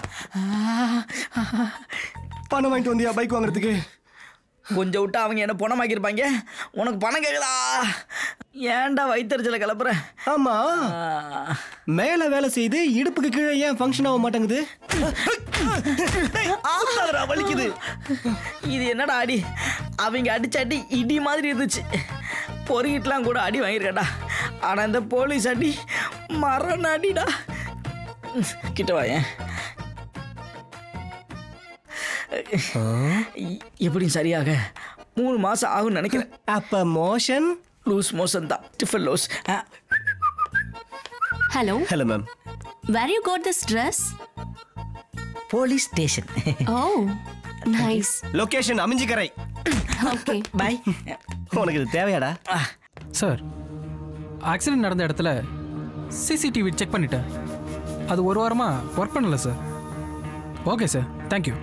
பணம் வாங்கிட்டு வந்தியா பைக் வாங்குறதுக்கு? கொஞ்சம் விட்டா அவங்க என்ன பணமாக்கியிருப்பாங்க. உனக்கு பணம் கேட்குதா? ஏன்டா வயிற்றுச்சல கிளப்புற? ஆமா, மேல வேலை செய்து இடுப்புக்கு கீழே ஏன் ஃபங்க்ஷன் ஆக மாட்டேங்குது? வலிக்குது. இது என்னடா அடி? அவங்க அடிச்ச அடி இடி மாதிரி இருந்துச்சு. பொறுக்கிட்டுலாம் கூட அடி வாங்கியிருக்கடா. ஆனால் இந்த போலீஸ் அடி மரண அடிடா. கிட்ட வாயேன். எப்படியும் சரியாக மூணு மாசம் ஆகும்னு நினைக்கிறேன். அப்ப மோஷன் லூஸ் மோஷன் தான், tiffin loose. Hello hello ma'am. Where you got this dress? Police station. Oh nice. Location Aminjikarai. Okay bye. உனக்கு இது தேவையாடா? சார், ஆக்சிடென்ட் நடந்த இடத்துல சிசிடிவி செக் பண்ணிட்டேன். அது ஒரு வாரமாக ஒர்க் பண்ணல சார். Okay sir, thank you.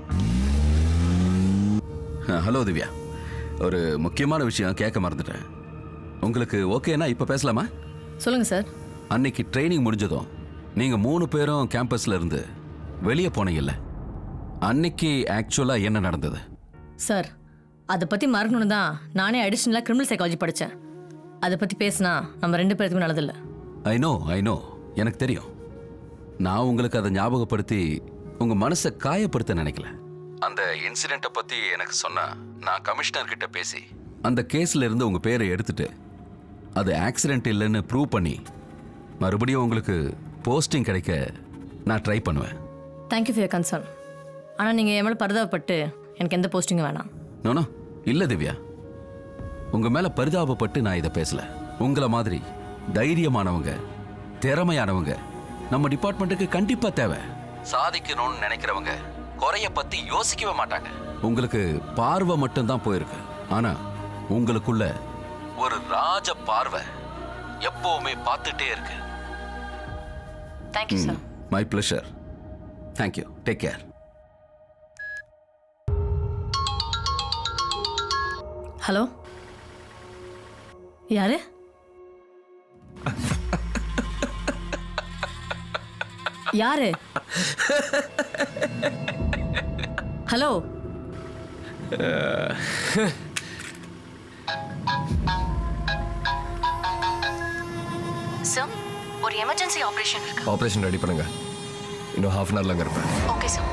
Hello Divya, ஒரு முக்கியமான விஷயம் கேட்க மறந்துட்டேன். உங்களுக்கு ஓகேனா இப்போ பேசலாமா? சொல்லுங்கள் சார். அன்னைக்கு ட்ரைனிங் முடிஞ்சதும் நீங்கள் மூணு பேரும் கேம்பஸில் இருந்து வெளியே போனீங்கல்ல, அன்னைக்கு ஆக்சுவலாக என்ன நடந்தது? சார், அதை பற்றி மறக்கணும்னு தான் நானே அடிஷ்னலாக கிரிமினல் சைக்காலஜி படித்தேன். அதை பற்றி பேசினா நம்ம ரெண்டு பேருக்குமே நல்லதில்லை. ஐ நோ ஐ நோ எனக்கு தெரியும். நான் உங்களுக்கு அதை ஞாபகப்படுத்தி உங்கள் மனசை காயப்படுத்த நினைக்கல. அந்த இன்சிடெண்ட்டை பற்றி எனக்கு சொன்னால் நான் கமிஷனர் கிட்ட பேசி அந்த கேஸில் இருந்து உங்கள் பேரை எடுத்துட்டு அது ஆக்சிடென்ட் இல்லைன்னு ப்ரூவ் பண்ணி மறுபடியும் உங்களுக்கு போஸ்டிங் கிடைக்க நான் ட்ரை பண்ணுவேன். Thank you for your concern. ஆனால் நீங்கள் என் மேலே பரிதாபப்பட்டு எனக்கு எந்த போஸ்டிங்கும் வேணாம். நோனோ இல்லை திவ்யா, உங்கள் மேலே பரிதாபப்பட்டு நான் இதை பேசல. உங்களை மாதிரி தைரியமானவங்க, திறமையானவங்க நம்ம டிபார்ட்மெண்ட்டுக்கு கண்டிப்பாக தேவை. சாதிக்கணும்னு நினைக்கிறவங்க குறைய பற்றி யோசிக்கவே மாட்டாங்க. உங்களுக்கு பார்வை மட்டும்தான் போயிருக்கு, ஆனால் உங்களுக்குள்ள ஒரு ராஜ பார்வை எப்பவுமே பார்த்துட்டே இருக்கு. Thank you sir. My pleasure. Thank you. Take care. Hello, யாரு? யாரு? ஹலோ. சார், ஒரு எமர்ஜென்சி ஆபரேஷன் இருக்கு. ஆபரேஷன் ரெடி பண்ணுங்க. இன்னும் ஹாஃப் அன் ஹவர்ல அங்க இருப்பேன். Okay sir.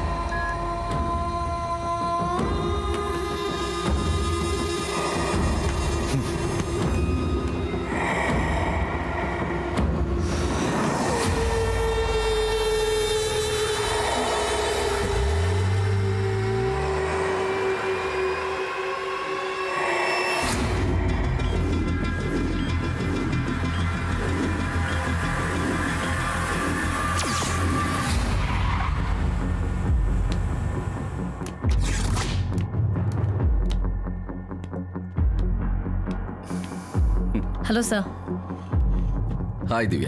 Hello sir. Hi Divya.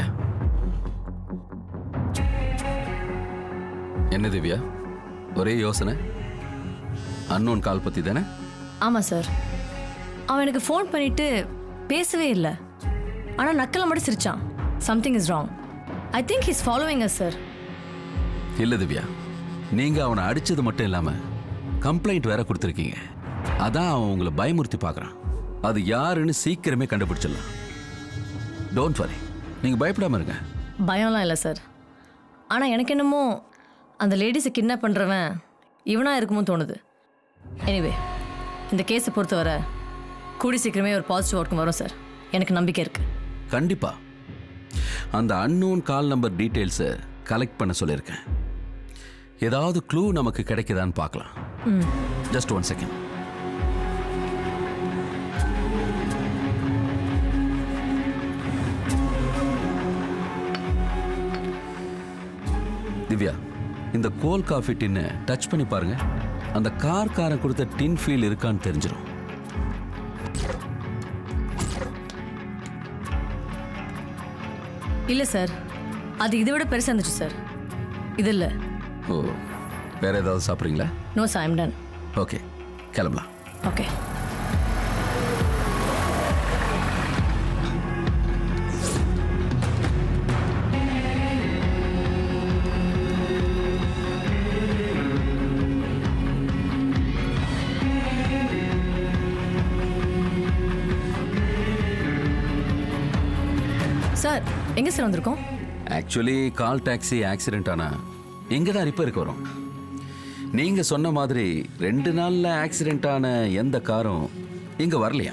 என்ன திவ்யா, ஒரே யோசனை? அன்னோன் கால் பற்றி தானே? ஆமாம் சார். அவன் எனக்கு ஃபோன் பண்ணிட்டு பேசவே இல்லை, ஆனால் நக்கலை மட்டும் சிரிச்சான். Something is wrong. I think he's following us sir. இல்லை திவ்யா, நீங்கள் அவனை அடித்தது மட்டும் இல்லாமல் கம்ப்ளைண்ட் வேற கொடுத்துருக்கீங்க. அதான் அவன் உங்களை பயமுறுத்தி பார்க்குறான். அது யாருன்னு சீக்கிரமே கண்டுபிடிச்சிடலாம். டோன்ட் வரி, நீங்கள் பயப்படாமல் இருங்க. பயம்லாம் இல்லை சார். ஆனால் எனக்கு என்னமோ அந்த லேடிஸை கிட்னாப் பண்ணுறவன் இவனாக இருக்குமோ தோணுது. எனிவே, இந்த கேஸை பொறுத்தவரை கூடி சீக்கிரமே ஒரு பாசிட்டிவ் அவுட்கம் வரும் சார். எனக்கு நம்பிக்கை இருக்குது. கண்டிப்பாக. அந்த அன்னோன் கால் நம்பர் டீட்டெயில்ஸை கலெக்ட் பண்ண சொல்லியிருக்கேன். ஏதாவது க்ளூ நமக்கு கிடைக்குதான்னு பார்க்கலாம். Just one second. திவ்யா, இந்த கோல் காஃபி டின்னை டச் பண்ணி பாருங்க. அந்த கார்காரன் கொடுத்த டின் ஃபீல் இருக்கான்னு தெரிஞ்சிடும். இல்லை சார், அது இதை விட பெருசாக இருந்துச்சு சார். இது இல்லை. ஓ, வேற ஏதாவது சாப்பிட்றீங்களா? No sir, I'm done. Okay, கிளம்பலாம். ஓகே. சார், எங்கே சார் வந்திருக்கோம்? ஆக்சுவலி கால் டாக்ஸி ஆக்சிடென்ட் ஆனா இங்கே தான் ரிப்பேருக்கு வரும். நீங்கள் சொன்ன மாதிரி ரெண்டு நாளில் ஆக்சிடென்ட் ஆன எந்த காரும் இங்கே வரலையா?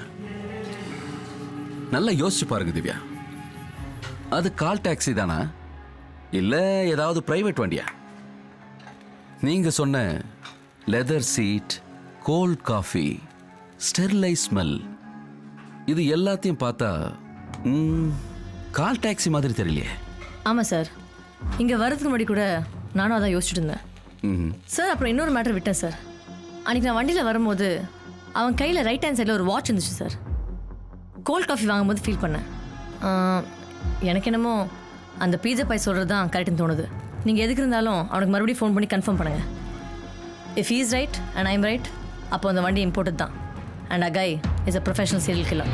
நல்லா யோசிச்சு பாருங்க திவ்யா, அது கால் டாக்ஸி தானா இல்லை ஏதாவது பிரைவேட் வண்டியா? நீங்கள் சொன்ன leather seat, cold coffee, Sterlite smell, இது எல்லாத்தையும் பார்த்தா ம், கால் டாக்ஸி மாதிரி தெரியலையே. ஆமாம் சார், இங்கே வரதுக்கு முன்னாடி கூட நானும் அதான் யோசிச்சுட்டு இருந்தேன் ம். சார். அப்புறம் இன்னொரு மேட்டர் விட்டேன் சார். அன்றைக்கி நான் வண்டியில் வரும்போது அவன் கையில் ரைட் ஹேண்ட் சைடில் ஒரு வாட்ச் இருந்துச்சு சார். கோல்ட் காஃபி வாங்கும்போது ஃபீல் பண்ணேன். ஆஹ், எனக்கு என்னமோ அந்த பீஸா பாய் சொல்கிறது தான் கரெக்டுன்னு தோணுது. நீங்கள் எதுக்கு இருந்தாலும் அவனுக்கு மறுபடியும் ஃபோன் பண்ணி கன்ஃபார்ம் பண்ணுங்கள். If he is right and I'm right, அப்போ அந்த வண்டி இம்போர்ட்டட் தான். And a guy is a professional serial killer.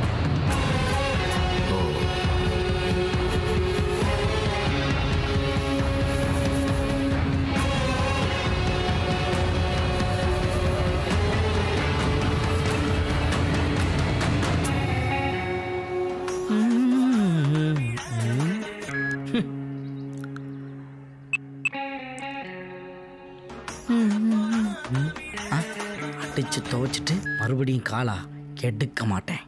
அடிச்சு துவைச்சிட்டு மறுபடியும் காலா எடுக்க மாட்டேன்.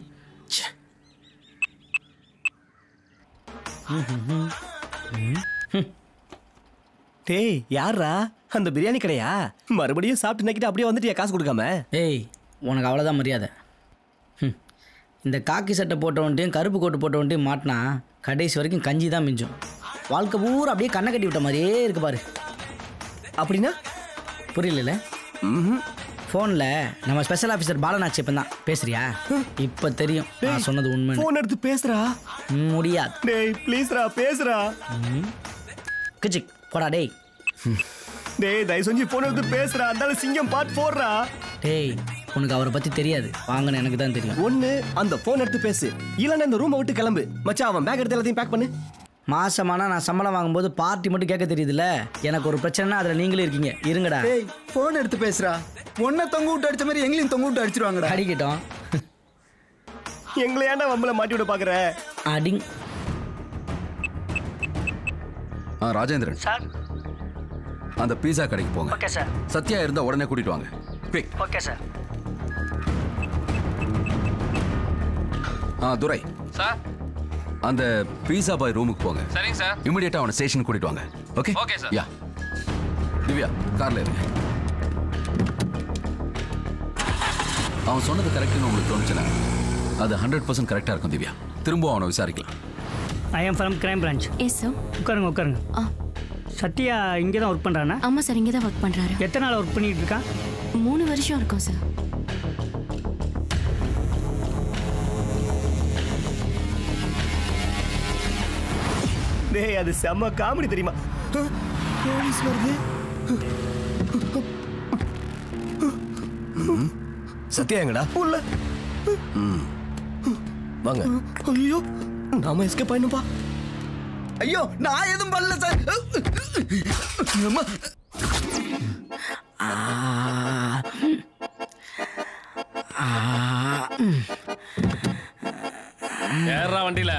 டேய் யாரா அந்த பிரியாணி கடையா? மறுபடியும் சாப்பிட்டு நக்கிட்டு அப்படியே வந்துட்டியா காசு கொடுக்காம? ஏய் உனக்கு அவ்வளோதான் மரியாதை. ம். இந்த காக்கி சட்டை போட்டவன்ட்டையும் கருப்பு கோட்டு போட்டவன்ட்டையும் மாட்டினா கடைசி வரைக்கும் கஞ்சி தான் மிஞ்சும். வாழ்க்கை பூரா அப்படியே கண்ணை கட்டி விட்ட மாதிரியே இருக்கு பாரு. அப்படின்னா புரியல. ம். ஃபோனில் நம்ம ஸ்பெஷல் ஆஃபீஸர் பாலநாச்சி இப்போ தான் பேசுறியா? இப்போ தெரியும் நான் சொன்னது உண்மை. ஃபோன் எடுத்து பேசுறா. முடியாது. டேய் ப்ளீஸ்ரா பேசுறா. கிச்சிக் போடா டேய். டேய் தயவு செஞ்சு ஃபோன் எடுத்து பேசுறா. அந்தால சிங்கம் பாட் போடுறா. டேய் உனக்கு அவரை பற்றி தெரியாது, வாங்கன்னு எனக்கு தான் தெரியும். ஒன்று அந்த ஃபோன் எடுத்து பேசு, இல்லைன்னா இந்த ரூமை விட்டு கிளம்பு. மச்சான் அவன் பேக் எடுத்து எல்லாத்தையும் பேக் பண்ணு. மாசமானா நான் சம்பளம் வாங்கும்போது பார்ட்டி மட்டும் கேட்க தெரியுதுல்ல. எனக்கு ஒரு பிரச்சனைனா அதில் நீங்களும் இருக்கீங்க. இருங்கடா. டேய் ஃபோன் எடுத்து பேசுறா. ஒன்றை தொங்க விட்டு அடிச்ச மாதிரி எங்களையும் தொங்க விட்டு அடிச்சிருவாங்கடா. அடிக்கிட்டோம். எங்களை ஏன்டா வம்பல மாட்டி விட பார்க்குற? அடிங். ஆ ராஜேந்திரன் சார், அந்த பீஸா கடைக்கு போங்க. Okay sir. சத்யா இருந்தா உடனே கூட்டிட்டு வாங்க. குயிக். Okay sir. ஆ துரை சார், அந்த பீஸா பாய் ரூமுக்கு போங்க. சரிங்க சார். இமிடியேட்டா அவனை ஸ்டேஷன் கூட்டிட்டு வாங்க. Okay okay sir. Yeah Divya கார்ல இருங்க. அவன் சொன்னது கரெக்ட்னு உங்களுக்கு தோணுச்சுன்னா அது ஹண்ட்ரட் பர்சன்ட் கரெக்டாக இருக்கும் திவ்யா. திரும்ப அவனை விசாரிக்கலாம். I am from crime branch. Yes sir. உட்காருங்க உட்காருங்க. ஆ சத்யா இங்கே தான் ஒர்க் பண்ணுறானா? ஆமாம் சார், இங்கே தான் ஒர்க் பண்ணுறாரு. எத்தனை நாள் ஒர்க் பண்ணிட்டு இருக்கான்? மூணு வருஷம் இருக்கும் சார். டேய் அது செம்ம காமெடி தெரியுமா? போலீஸ் வருது. சத்யா எங்கடா? உள்ள. வாங்க. ஐயோ நாம எஸ்கேப் ஆயிடும்பா. ஐயோ நான் எதுவும் பண்ணல சார். ஏறா வண்டியில.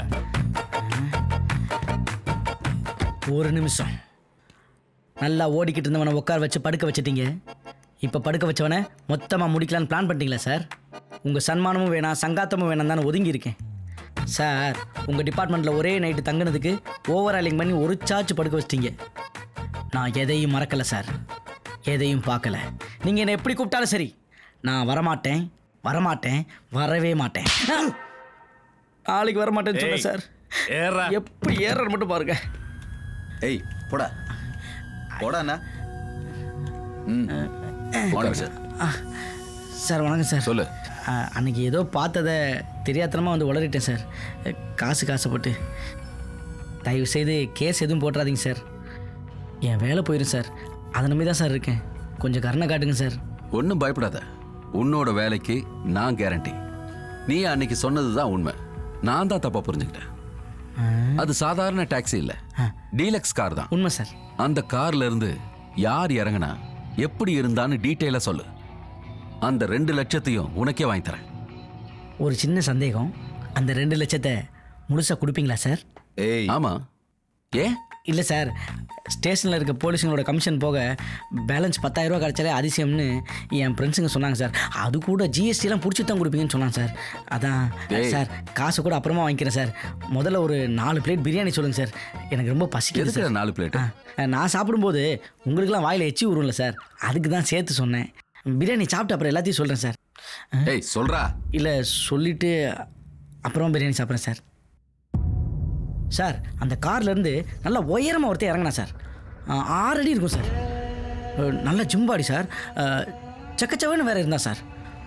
ஒரு நிமிஷம். நல்லா ஓடிக்கிட்டு இருந்தவனை உட்கார வச்சு படுக்க வச்சிட்டீங்க. இப்போ படுக்க வச்சவனை மொத்தமாக முடிக்கலான்னு பிளான் பண்ணிட்டீங்களா சார்? உங்கள் சன்மானமும் வேணாம் சங்காத்தமும் வேணாம் தானே ஒதுங்கி இருக்கேன் சார். உங்கள் டிபார்ட்மெண்ட்டில் ஒரே நைட்டு தங்கினதுக்கு ஓவர் ஆலிங் பண்ணி ஒரு சார்ஜ் படுக்க வச்சிட்டீங்க. நான் எதையும் மறக்கலை சார், எதையும் பார்க்கல. நீங்கள் என்னை எப்படி கூப்பிட்டாலும் சரி, நான் வரமாட்டேன் வரமாட்டேன் வரவே மாட்டேன். நாளைக்கு வரமாட்டேன்னு சொன்னேன் சார். எப்படி ஏறன்னு மட்டும் பாருங்க. ஏய் போடா போடா அண்ணா. ம் வணக்கம் சார். சார் வணக்கம் சார். சொல்லு. அன்னைக்கு ஏதோ பார்த்ததை தெரியாதனமாக வந்து உளறிட்டேன் சார். காசு காசுப்பட்டு தயவு செய்து கேஸ் எதுவும் போட்டுறாதீங்க சார். என் வேலை போயிடும் சார். அதை நம்பி தான் சார் இருக்கேன். கொஞ்சம் கருணை காட்டுங்க சார். ஒன்றும் பயப்படாத, உன்னோட வேலைக்கு நான் கேரண்டி. நீ அன்னைக்கு சொன்னது தான் உண்மை. நான் தான் தப்பா புரிஞ்சுக்கிட்டேன். அது சாதாரண டாக்ஸி இல்ல, டீலக்ஸ் கார் தான். உண்மை சார். அந்த கார்ல இருந்து யார் இறங்கினா எப்படி இருந்தான்னு டீட்டெயிலா சொல்லு. அந்த ரெண்டு லட்சத்தையும் உனக்கே வாங்கி தரேன். ஒரு சின்ன சந்தேகம், அந்த ரெண்டு லட்சத்தை முழுசா கொடுப்பீங்களா சார்? ஏய் ஆமா. ஏன் இல்லை சார், ஸ்டேஷனில் இருக்க போலீஸுங்களோட கமிஷன் போக பேலன்ஸ் பத்தாயிரரூவா கிடச்சாலே அதிசயம்னு என் ஃப்ரெண்ட்ஸுங்க சொன்னாங்க சார். அது கூட ஜிஎஸ்டிலாம் பிடிச்சி தான் கொடுப்பீங்கன்னு சொன்னாங்க சார். அதான் சார் காசு கூட அப்புறமா வாங்கிக்கிறேன் சார். முதல்ல ஒரு நாலு பிளேட் பிரியாணி சொல்லுங்கள் சார், எனக்கு ரொம்ப பசிக்குது சார். நாலு பிளேட் நான் சாப்பிடும்போது உங்களுக்குலாம் வாயில் எச்சி ஊறும்ல சார், அதுக்கு தான் சேர்த்து சொன்னேன். பிரியாணி சாப்பிட்டு அப்புறம் எல்லாத்தையும் சொல்கிறேன் சார். ஏய் சொல்கிறா. இல்லை சொல்லிவிட்டு அப்புறம் பிரியாணி சாப்பிட்றேன் சார். சார் அந்த கார்லேருந்து நல்லா உயரமாக ஒருத்தர் இறங்கினா சார். ஆறு அடி இருக்கும் சார். நல்ல ஜிம்பாடி சார். சக்கச்சவன்னு வேறு இருந்தான் சார்.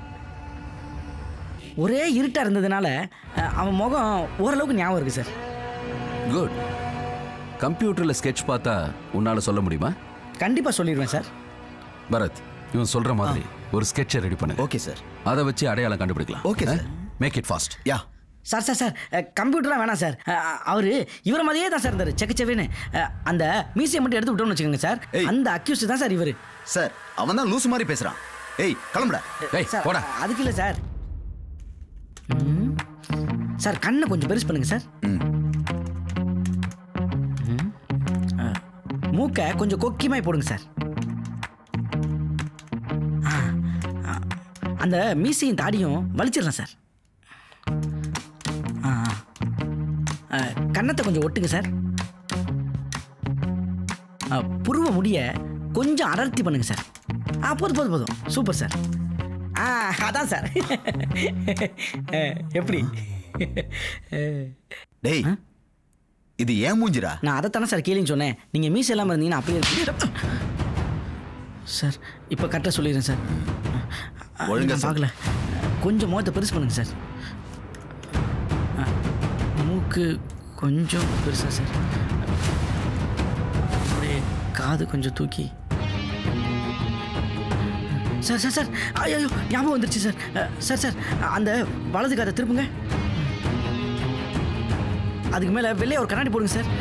ஒரே இருட்டாக இருந்ததுனால அவன் முகம் ஓரளவுக்கு ஞாபகம் இருக்குது சார். குட். கம்ப்யூட்டரில் ஸ்கெட்ச் பார்த்தா உன்னால் சொல்ல முடியுமா? கண்டிப்பாக சொல்லிடுவேன் சார். பரத், இவன் சொல்கிற மாதிரி ஒரு ஸ்கெட்சை ரெடி பண்ணு. Okay sir. அதை வச்சு அடையாளம் கண்டுபிடிக்கலாம். Okay sir. Make it fast. Yeah sir. Sir sir கம்ப்யூட்டர்லாம் வேணாம் சார். அவர் இவரை மாதிரியே தான் சார் இருந்தார், செக்கச்சவேன்னு. அந்த மியூசியம் மட்டும் எடுத்து விட்டோம்னு வச்சுக்கோங்க சார். அந்த அக்யூஸ்ட் தான் சார் இவர். சார் அவன் தான் லூஸ் மாதிரி பேசுகிறான். ஏய் கிளம்புடா. ஏய் போடா. அதுக்கு இல்லை சார். சார் கண்ணை கொஞ்சம் பெருசு பண்ணுங்க சார். மூக்கை கொஞ்சம் கொக்கியமாய் போடுங்க சார். அந்த மீசையும் தாடியும் வலிச்சிடலாம் சார். கன்னத்தை கொஞ்சம் ஒட்டுங்க சார். புருவ முடிய கொஞ்சம் அடர்த்தி பண்ணுங்க சார். ஆ போதும் போதும் போதும் சூப்பர் சார். ஆ அதான் சார். எப்படி டேய் இது ஏன் மூஞ்சிரா? நான் அதைத்தானே சார் கேள்வின்னு சொன்னேன். நீங்கள் மீசை இல்லாமல் இருந்தீங்கன்னா அப்படியே சார். இப்போ கரெக்டாக சொல்லிடுறேன் சார். ஒழுங்கா பார்க்கல. கொஞ்சம் முகத்தை பெருசு பண்ணுங்க சார். மூக்கு கொஞ்சம் பெருசா சார். அப்படியே காது கொஞ்சம் தூக்கி. சார் சார் சார் ஐயோ ஞாபகம் வந்துருச்சு சார். சார் சார் அந்த வலது காதை திருப்புங்க. அதுக்கு மேலே வெளியே ஒரு கண்ணாடி போடுங்க சார்.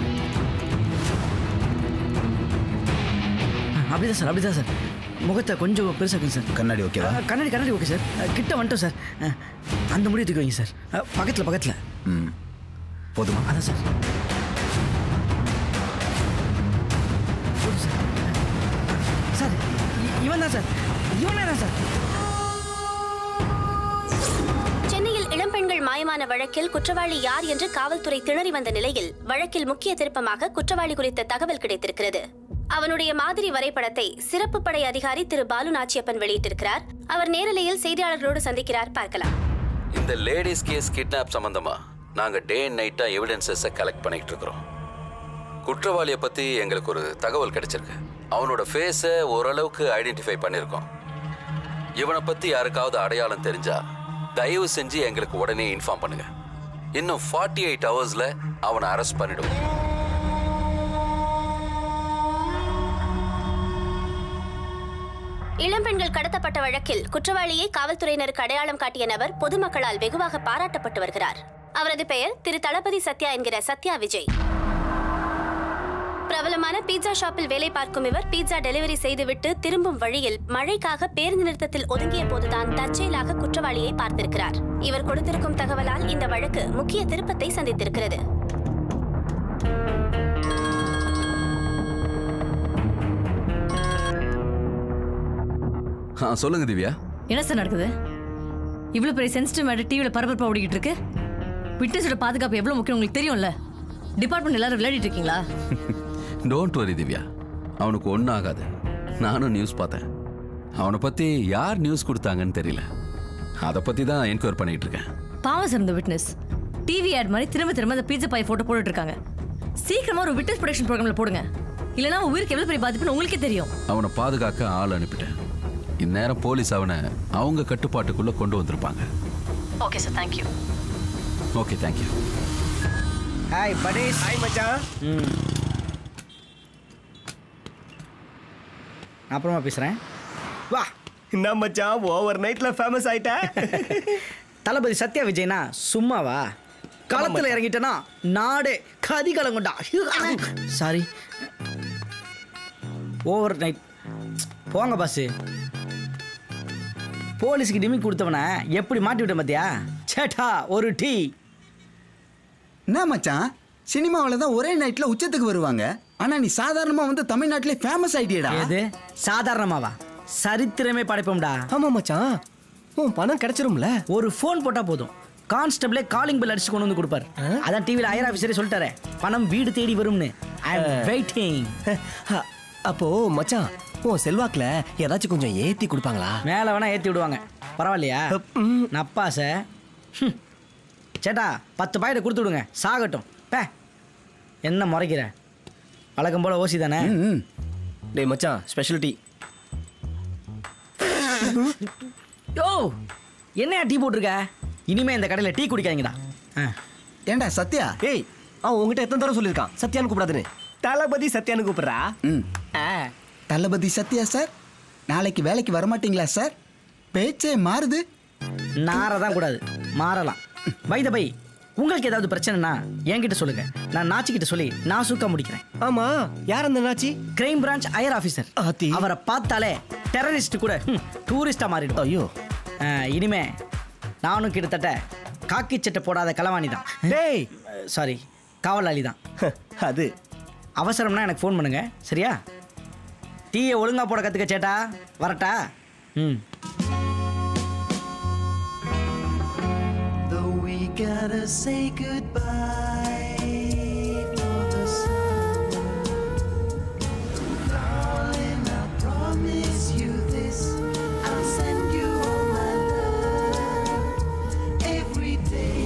அப்படிதான் சார் அப்படிதான் சார். முகத்தை கொஞ்சம் பெருசாக்குங்க சார். கண்ணாடி ஓகேவா? கண்ணாடி கண்ணாடி ஓகே சார். கிட்ட வந்துட்டோம் சார். அந்த முடிவு தூக்கி வைங்க சார். பக்கத்தில் பக்கத்தில். ம் போதுமா? அதான் சார். சார் இவன் தான் சார். இவனே தான் சார். சென்னையில் இளம்பெண்கள் மாயமான வழக்கில் குற்றவாளி யார் என்று காவல்துறை திணறி வந்த நிலையில் வழக்கில் முக்கிய திருப்பமாக குற்றவாளி குறித்த தகவல் கிடைத்திருக்கிறது. அவனுடைய மாதிரி வரைபடத்தை சிறப்பு படை அதிகாரி திரு பாலு நாச்சியப்பன் வெளியிட்டிருக்கிறார். அவர் நேரலையில் செய்தியாளர்களோடு சந்திக்கிறார். பார்க்கலாம். இந்த லேடிஸ் கேஸ் கிட்னாப் சம்பந்தமா நாங்க டே அண்ட் நைட்டா எவிடன்சஸை கலெக்ட் பண்ணிட்டு இருக்கிறோம். குற்றவாளியை பத்தி எங்களுக்கு ஒரு தகவல் கிடைச்சிருக்கு. அவனோட ஃபேஸை ஓரளவுக்கு ஐடென்டிஃபை பண்ணியிருக்கோம். இவனை பத்தி யாருக்காவது அடையாளம் தெரிஞ்சா தயவு செஞ்சு எங்களுக்கு உடனே இன்ஃபார்ம் பண்ணுங்க. இன்னும் ஃபார்ட்டி எயிட் ஹவர்ஸ்ல அவனை அரெஸ்ட் பண்ணிடுவோம். இளம்பெண்கள் கடத்தப்பட்ட வழக்கில் குற்றவாளியை காவல்துறையினருக்கு அடையாளம் காட்டிய நபர் பொதுமக்களால் வெகுவாக பாராட்டப்பட்டு வருகிறார். அவரது பெயர் திரு தளபதி சத்யா என்கிற சத்யா விஜய். பிரபலமான பீட்சா ஷாப்பில் வேலை பார்க்கும் இவர் பீட்சா டெலிவரி செய்துவிட்டு திரும்பும் வழியில் மழைக்காக பேருந்து நிறுத்தத்தில் ஒதுங்கிய போதுதான் தற்செயலாக குற்றவாளியை பார்த்திருக்கிறார். இவர் கொடுத்திருக்கும் தகவலால் இந்த வழக்கு முக்கிய திருப்பத்தை சந்தித்திருக்கிறது. சொல்லுங்க திவ்யா. என்ன சார் நடக்குது? இவ்வளவு பெரிய சென்சிட்டிவ் மேட்டர் டிவியில் பரபரப்பா ஓடிக்கிட்டு இருக்கு. விட்னஸோட பாதுகாப்பு எவ்வளவு முக்கியம் உங்களுக்கு தெரியும்ல. டிபார்ட்மெண்ட் எல்லாரும் விளையாடிட்டு இருக்கீங்களா? டோன்ட் வரி திவ்யா, அவனுக்கு ஒன்றும் ஆகாது. நானும் நியூஸ் பார்த்தேன். அவனை பத்தி யார் நியூஸ் கொடுத்தாங்கன்னு தெரியல. அதை பத்தி தான் என்கொயர் பண்ணிட்டு இருக்கேன். பாவம் சார் இந்த விட்னஸ். டிவி ஆட் மாதிரி திரும்ப திரும்ப அந்த பீட்சா பாய் போட்டோ போட்டுட்டு இருக்காங்க. சீக்கிரமா ஒரு விட்னஸ் ப்ரொடெக்ஷன் ப்ரோக்ராம்ல போடுங்க. இல்லைன்னா உயிருக்கு எவ்வளவு பெரிய பாதிப்புன்னு உங்களுக்கே தெரியும். அவனை பாதுகாக்க ஆள் அனுப்பிட்டேன். இந்நேரம் போலீஸ் அவனை அவங்க கட்டுப்பாட்டுக்குள்ள கொண்டு வந்திருப்பாங்க. Okay sir, thank you. Okay, thank you. Hi படேஷ். ஹாய் மச்சான். ம் அப்புறமா பேசுகிறேன். வா. என்ன மச்சான் ஓவர் நைட்டில் ஃபேமஸ் ஆயிட்ட? தளபதி சத்யா விஜய்னா சும்மாவா? களத்தில் இறங்கிட்டேன்னா நாடே கதி கலங்குண்டா. Sorry, overnight. போங்க பாஸு. போலீஸுக்கு டிமிக் கொடுத்தவன எப்படி மாட்டி விட்டேன் பார்த்தியா? சேட்டா ஒரு டீ. என்ன மச்சான் சினிமாவில் தான் ஒரே நைட்டில் உச்சத்துக்கு வருவாங்க. ஆனால் நீ சாதாரணமாக வந்து தமிழ்நாட்டிலே ஃபேமஸ் ஆயிட்டியடா. எது சாதாரணமாவா? சரித்திரமே படைப்போம்டா. ஆமாம் மச்சான், உன் பணம் கிடைச்சிரும்ல. ஒரு ஃபோன் போட்டால் போதும், கான்ஸ்டபிளே காலிங் பெல் அடிச்சு கொண்டு வந்து கொடுப்பார். அதான் டிவியில் ஐயர் ஆஃபீஸரே சொல்லிட்டாரே, பணம் வீடு தேடி வரும்னு. I am waiting. அப்போ மச்சான், உன் செல்வாக்கில் ஏதாச்சும் கொஞ்சம் ஏற்றி கொடுப்பாங்களா? மேலே வேணா ஏற்றி விடுவாங்க, பரவாயில்லையா? நப்பா சார். சேட்டா பத்து பாயிட்ட கொடுத்து விடுங்க, சாகட்டும். பே என்ன முறைக்கிற? வழக்கம் போல ஓசி தானே. டேய் மச்சான், ஸ்பெஷல் டீ. யோ என்னையா டீ போட்டிருக்க? இனிமே இந்த கடையில் டீ குடிக்காதீங்கடா. ஏண்டா சத்யா? ஏய், அவன் உங்ககிட்ட எத்தனை தடவை சொல்லியிருக்கான் சத்யான்னு கூப்பிடாதுன்னு? தளபதி சத்யான்னு கூப்பிடுறா. ம் தளபதி சத்யா சார், நாளைக்கு வேலைக்கு வரமாட்டீங்களா சார்? பேச்சே மாறுது. நாரதான் கூடாது, மாறலாம். வைத பை, உங்களுக்கு ஏதாவது பிரச்சனைனா என்கிட்ட சொல்லுங்க, நான் நாச்சிக்கிட்ட சொல்லி நான் சுக்கா முடிக்கிறேன். ஆமா, யார் அந்த Nachi? Crime branch Iyer officer. அவரை பார்த்தாலே டெரரிஸ்ட் கூட டூரிஸ்டா மாறிடும். ஐயோ, இனிமே நானும் கிட்டத்தட்ட காக்கி சட்டை போடாத களவாணி தான். டேய் சாரி, காவலாளி தான். அது அவசரம்னா எனக்கு ஃபோன் பண்ணுங்க, சரியா? டீயை ஒழுங்கா போட கற்றுக்க சேட்டா. வரட்டா? ம். Gotta say goodbye for the summer. Darling, I promise you this, I'll send you all my love every day.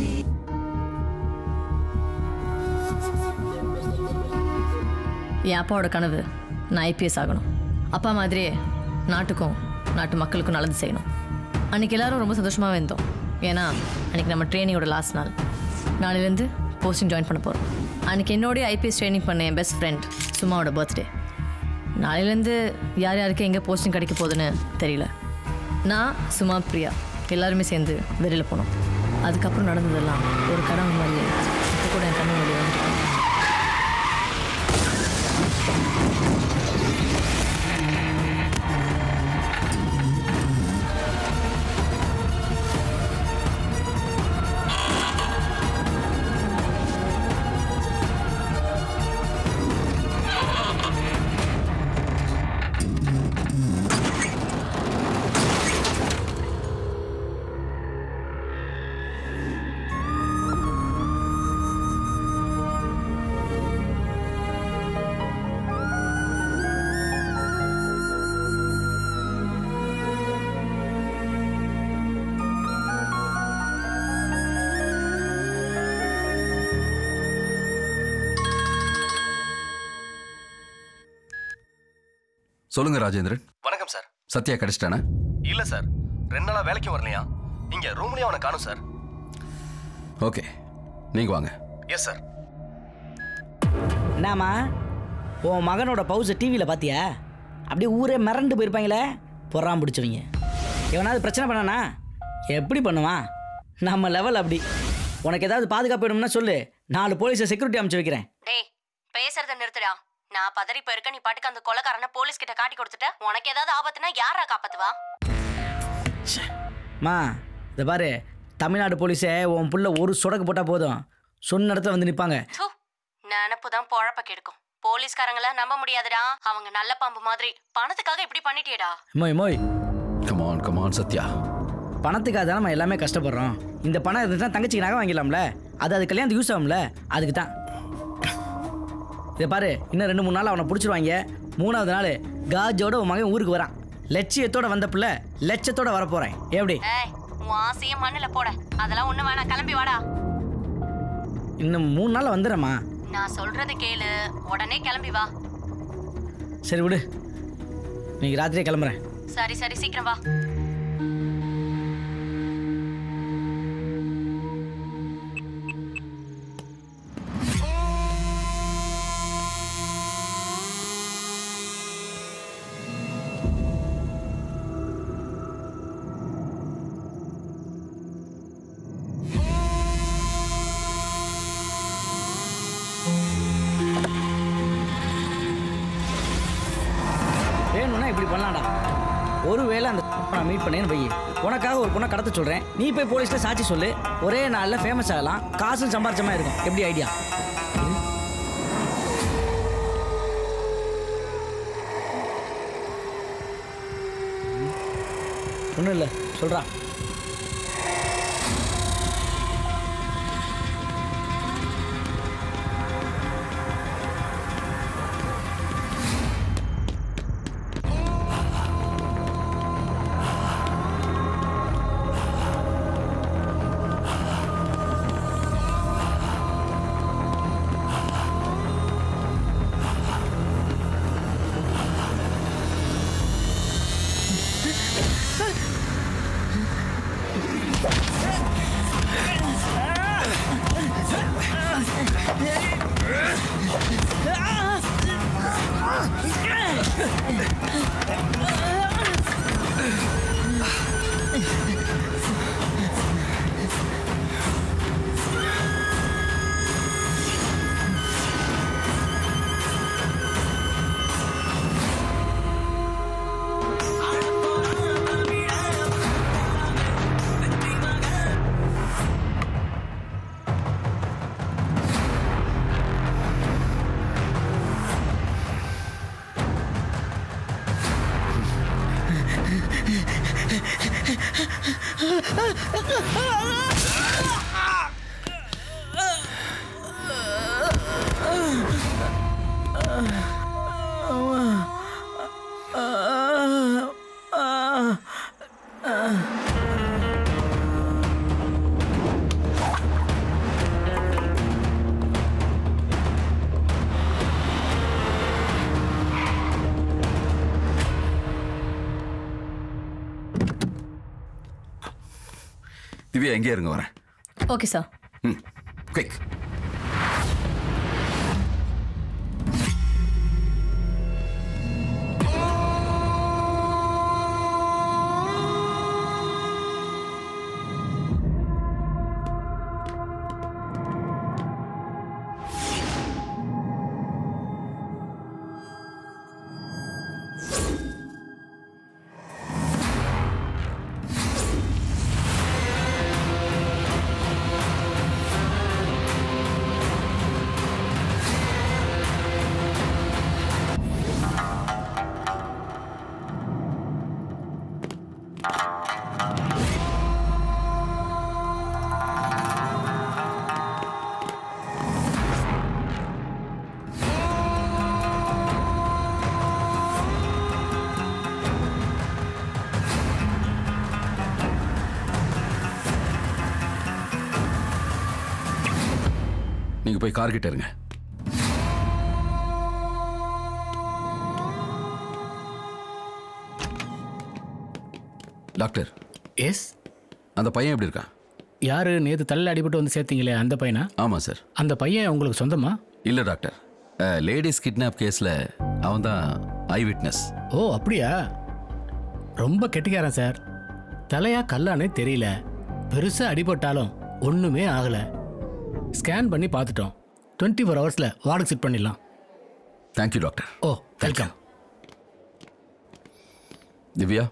என் அப்பாவோட கனவு நான் ஐபிஎஸ் ஆகணும். அப்பா மாதிரியே நாட்டுக்கும் நாட்டு மக்களுக்கும் நல்லது செய்யணும். அன்றைக்கி எல்லோரும் ரொம்ப சந்தோஷமாகவே இருந்தோம். ஏன்னா அன்றைக்கி நம்ம ட்ரைனிங்கோட லாஸ்ட் நாள். நாளையிலேருந்து போஸ்டிங் ஜாயின் பண்ண போகிறோம். அன்றைக்கி என்னோடய ஐபிஎஸ் ட்ரைனிங் பண்ண என் பெஸ்ட் ஃப்ரெண்ட் சும்மாவோட பர்த்டே. நாளையிலேருந்து யார் யாருக்கு எங்கே போஸ்டிங் கிடைக்க போகுதுன்னு தெரியல. நான் சும்மா பிரியா எல்லாருமே சேர்ந்து வெளியில் போனோம். அதுக்கப்புறம் நடந்ததெல்லாம் ஒரு கனவு மாதிரி இப்போ கூட என் கண்ணு வழி வந்துட்டு. சொல்லுங்க ராஜேந்திரன். வணக்கம் சார். சத்யா கிடைச்சிட்டானா? இல்ல சார், ரெண்டு நாளா வேலைக்கு வரலையா? இங்க ரூம்லயே அவனை காணும் சார். ஓகே, நீங்க வாங்க. Yes sir. என்னம்மா உன் மகனோட பவுஸை டிவியில் பார்த்தியா? அப்படியே ஊரே மிரண்டு போயிருப்பாங்களே பொறாம பிடிச்சவங்க. எவனாவது பிரச்சனை பண்ணானா எப்படி பண்ணுவான்? நம்ம லெவல் அப்படி. உனக்கு ஏதாவது பாதுகாப்பு வேணும்னா சொல்லு, நாலு போலீஸை செக்யூரிட்டி அமைச்சு வைக்கிறேன். டேய் பேசுறத நிறுத்துடா. நான் பதறி போயிருக்க, நீ பாட்டுக்கு அந்த கொலைக்காரனை போலீஸ் கிட்ட காட்டி கொடுத்துட்ட. உனக்கு ஏதாவது ஆபத்துனா யாரா காப்பாத்துவா? மா இதை பாரு, தமிழ்நாடு போலீஸே உன் புள்ள ஒரு சொடக்கு போட்டால் போதும், சொன்ன இடத்துல வந்து நிற்பாங்க. நினப்பு தான் பொழப்ப கெடுக்கும். போலீஸ்காரங்கள நம்ப முடியாதுடா, அவங்க நல்ல பாம்பு மாதிரி. பணத்துக்காக இப்படி பண்ணிட்டியடா. மோய் மோய் கமான் கமான் சத்யா. பணத்துக்காக தான் நம்ம எல்லாமே கஷ்டப்படுறோம். இந்த பணம் இருந்துச்சுன்னா தங்கச்சிக்கு நகை வாங்கிடலாம்ல, அது அது கல்யாணத்துக்கு யூஸ் ஆகும்ல, அதுக்கு தான். இதை பாரு, இன்னும் ரெண்டு மூணு நாள் அவனை பிடிச்சிருவாங்க. மூணாவது நாள் காஜோட உன் மகன் ஊருக்கு வரான். லட்சியத்தோட வந்த பிள்ளை லட்சத்தோட வரப்போறேன். எப்படி? உன் ஆசையை மண்ணுல போட, அதெல்லாம் ஒண்ணு வேணாம், கிளம்பி வாடா. இன்னும் மூணு நாள் வந்துடுறேம்மா. நான் சொல்றது கேளு, உடனே கிளம்பி வா. சரி விடு, இன்னைக்கு ராத்திரியே கிளம்புறேன். சரி சரி, சீக்கிரம் வா. வேணும்னா இப்படி பண்ணலாம்டா. ஒருவேளை அந்த நான் மீட் பண்ணேன்னு வை, உனக்காக ஒரு பொண்ணை கடத்த சொல்கிறேன், நீ போய் போலீஸில் சாட்சி சொல்லு, ஒரே நாளில் ஃபேமஸ் ஆகலாம், காசும் சம்பாரிச்சமாக இருக்கும். எப்படி ஐடியா? ஒன்றும் இல்லை சொல்கிறா. திவ்யா எங்கே இருங்க வரேன். Okay sir. ம் குயிக். நீங்க போய் கார் கிட்ட இருங்க. டாக்டர். எஸ். அந்த பையன் எப்படி இருக்கான்? யாரு நேற்று தலையில் அடிபட்டு வந்து சேர்த்தீங்களே அந்த பையனா? ஆமாம் சார். அந்த பையன் உங்களுக்கு சொந்தமா? இல்லை டாக்டர், லேடிஸ் கிட்னாப் கேஸில் அவன் தான் ஐ விட்னஸ். ஓ அப்படியா? ரொம்ப கெட்டிக்காரன் சார். தலையா கல்லானே தெரியல. பெருசாக அடிபட்டாலும் ஒன்றுமே ஆகலை. ஸ்கேன் பண்ணி பார்த்துட்டோம். டுவெண்ட்டி ஃபோர் ஹவர்ஸில் வார்டுக்கு செட் பண்ணிடலாம். Thank you doctor. Oh welcome. Divya.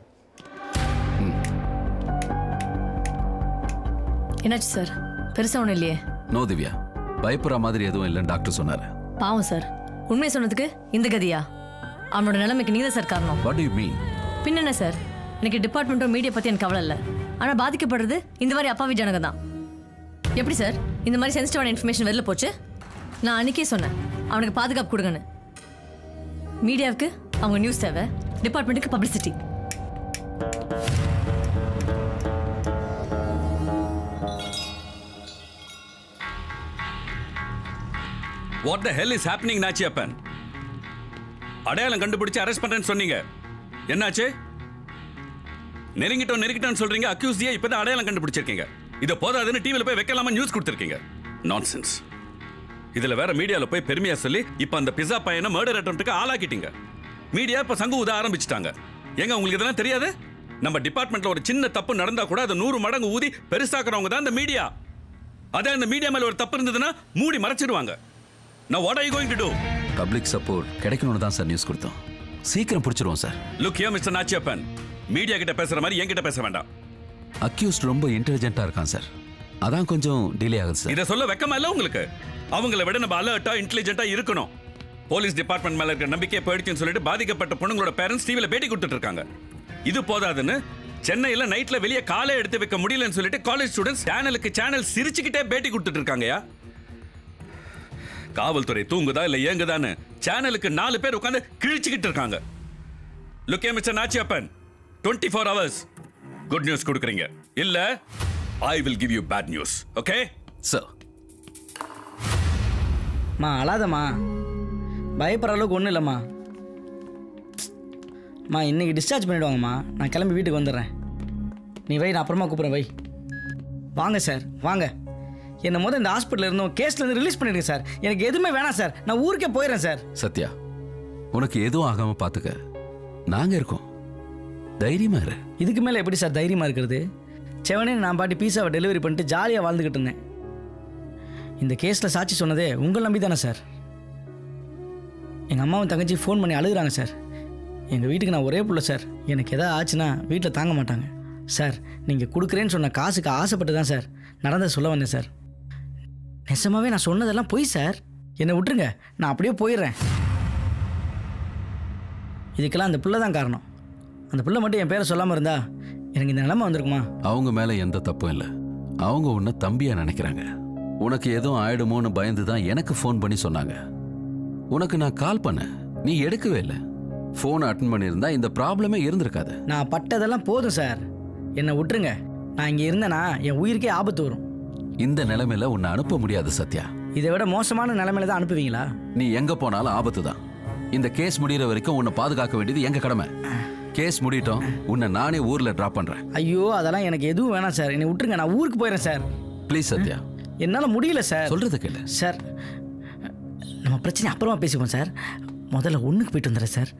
என்னாச்சு சார்? பெருசாக ஒன்றும் இல்லையே. நோ திவ்யா, பயப்படுற மாதிரி எதுவும் இல்லைன்னு டாக்டர் சொன்னார். பாவம் சார், உண்மையை சொன்னதுக்கு இந்த கதியா? அவனோட நிலைமைக்கு நீங்க தான் சார் காரணம். What do you mean? பின்ன என்ன சார், எனக்கு டிபார்ட்மெண்ட்டோ மீடியா பற்றி எனக்கு கவலை இல்லை. ஆனால் பாதிக்கப்படுறது இந்த மாதிரி அப்பாவி ஜனங்க தான். எப்படி சார் இந்த மாதிரி சென்சிட்டிவான இன்ஃபர்மேஷன் வெளில போச்சு? நான் அன்றைக்கே சொன்னேன் அவனுக்கு பாதுகாப்பு கொடுங்கன்னு. மீடியாவுக்கு அவங்க நியூஸ் தேவை, டிபார்ட்மெண்ட்டுக்கு publicity. What the hell is happening, Nachiyappan? அடையாளம் கண்டுபிடிச்சு அரெஸ்ட் பண்றேன்னு சொன்னீங்க, என்னாச்சு? நெருங்கிட்டோம் நெருங்கிட்டோம்னு சொல்றீங்க, அக்யூஸ்டியா இப்பதான் அடையாளம் கண்டுபிடிச்சிருக்கீங்க. இதை போதாதுன்னு டிவியில் போய் வைக்கலாமா நியூஸ் கொடுத்துருக்கீங்க. நான்சென்ஸ். இதுல வேற மீடியால போய் பெருமையா சொல்லி இப்ப அந்த பிஸா பையனை மர்டர் அட்டெம்ப்ட்டுக்கு ஆளாக்கிட்டீங்க. மீடியா இப்ப சங்கு ஊத ஆரம்பிச்சிட்டாங்க. எங்க உங்களுக்கு இதெல்லாம் தெரியாது? நம்ம டிபார்ட்மெண்ட்ல ஒரு சின்ன தப்பு நடந்தா கூட அதை நூறு மடங்கு ஊதி பெருசாக்குறவங்க தான் இந்த மீடியா. அதே இந்த மீடியா மேல ஒரு தப்பு இருந்ததுன்னா மூடி மறைச்சிடுவாங்க. Now what are you going to do? Public support கிடைக்கணும்னு தான் சார் நியூஸ் கொடுத்தோம். சீக்கிரம் பிடிச்சிருவோம் sir. Look here Mister Nachiyappan, media கிட்ட பேசுற மாதிரி என்கிட்ட பேச வேண்டாம். அக்யூஸ்ட் ரொம்ப இன்டெலிஜென்ட்டா இருக்கான் சார், அதான் கொஞ்சம் டிலே ஆகுது சார். இதை சொல்ல வெக்கமா இல்ல உங்களுக்கு? அவங்கள விட நம்ம அலர்ட்டா இன்டெலிஜென்ட்டா இருக்கணும். போலீஸ் டிபார்ட்மெண்ட் மேல இருக்க நம்பிக்கையை போயிடுச்சுன்னு சொல்லிட்டு பாதிக்கப்பட்ட பொண்ணுங்களோட பேரண்ட்ஸ் டிவில பேட்டி கொடுத்துட்டு இருக்காங்க. இது போதாதுன்னு சென்னையில நைட்ல வெளியே காலை எடுத்து வைக்க முடியலன்னு சொல்லிட்டு காலேஜ் ஸ்டூடெண்ட்ஸ் சேனலுக்கு சேனல் சிரிச்சுக்கிட்டே பேட்டி கொடுத்துட்டு இருக்காங்கயா. காவல்துறை தூங்குதா இல்ல ஏங்குதான்னு சேனலுக்கு நாலு பேர் உட்கார்ந்து கிழிச்சுக்கிட்டு இருக்காங்க. Look here mister Nachiyappan, twenty four hours good news கொடுக்குறீங்க, இல்ல I will give you bad news. Okay sir? மா அழாதம்மா, பயப்படுற அளவுக்கு ஒன்றும் இல்லைம்மா. மா இன்னைக்கு டிஸ்சார்ஜ் பண்ணிவிடுவாங்கம்மா. நான் கிளம்பி வீட்டுக்கு வந்துடுறேன். நீ வை, நான் அப்புறமா கூப்பிட்றேன். வை வாங்க சார், வாங்க. என்னை முதல் இந்த ஹாஸ்பிட்டலில் இருந்தோம் கேஸ்லேருந்து ரிலீஸ் பண்ணிடுங்க சார். எனக்கு எதுவுமே வேணாம் சார், நான் ஊருக்கே போயிடுறேன் சார். சத்யா, உனக்கு எதுவும் ஆகாம பார்த்துக்க, நாங்கள் இருக்கோம், தைரியமா இரு. இதுக்கு மேலே எப்படி சார் தைரியமாக இருக்கிறது? செவனே நான் பாட்டி பீஸாவை டெலிவரி பண்ணிட்டு ஜாலியாக வாழ்ந்துக்கிட்டு இருந்தேன். இந்த கேஸில் சாட்சி சொன்னதே உங்கள் நம்பி தானே சார்? எங்கள் அம்மாவும் தங்கச்சி ஃபோன் பண்ணி அழுகுறாங்க சார். எங்கள் வீட்டுக்கு நான் ஒரே புள்ள சார். எனக்கு எதாவது ஆச்சுன்னா வீட்டில் தாங்க மாட்டாங்க சார். நீங்கள் கொடுக்குறேன்னு சொன்ன காசுக்கு ஆசைப்பட்டு தான் சார் நடந்ததை சொல்ல வந்தேன் சார். நெசமாகவே நான் சொன்னதெல்லாம் பொய் சார். என்னை விட்டுருங்க, நான் அப்படியே போயிடுறேன். இதுக்கெல்லாம் அந்த பிள்ளை தான் காரணம். அந்த பிள்ளை மட்டும் என் பேரை சொல்லாமல் இருந்தா எனக்கு இந்த நிலைமை வந்திருக்குமா? அவங்க மேலே எந்த தப்பும் இல்லை. அவங்க உன்னை தம்பியாக நினைக்கிறாங்க. உனக்கு எதுவும் ஆயிடுமோன்னு பயந்து தான் எனக்கு ஃபோன் பண்ணி சொன்னாங்க. உனக்கு நான் கால் பண்ணேன், நீ எடுக்கவே இல்லை. ஃபோனை அட்டன் பண்ணியிருந்தா இந்த ப்ராப்ளமே இருந்திருக்காது. நான் பட்டதெல்லாம் போதும் சார், என்னை விட்டுருங்க. நான் இங்கே இருந்தேன்னா என் உயிருக்கே ஆபத்து வரும். இந்த நிலைமையில உன்னை அனுப்ப முடியாது சத்யா. இதை விட மோசமான நிலைமையில தான் அனுப்புவீங்களா? நீ எங்க போனாலும் ஆபத்து தான். இந்த கேஸ் முடிகிற வரைக்கும் உன்னை பாதுகாக்க வேண்டியது எங்க கடமை. கேஸ் முடிட்டோம், உன்னை நானே ஊர்ல டிராப் பண்றேன். ஐயோ அதெல்லாம் எனக்கு எதுவும் வேணாம் சார், என்னை விட்டுருங்க, நான் ஊருக்கு போயிடுறேன் சார். ப்ளீஸ் சத்யா. என்னால் முடியல சார். சொல்றது கேளு சார். நம்ம பிரச்சனை அப்புறமா பேசிப்போம் சார். முதல்ல ஒன்றுக்கு போயிட்டு வந்துடுறேன் சார்.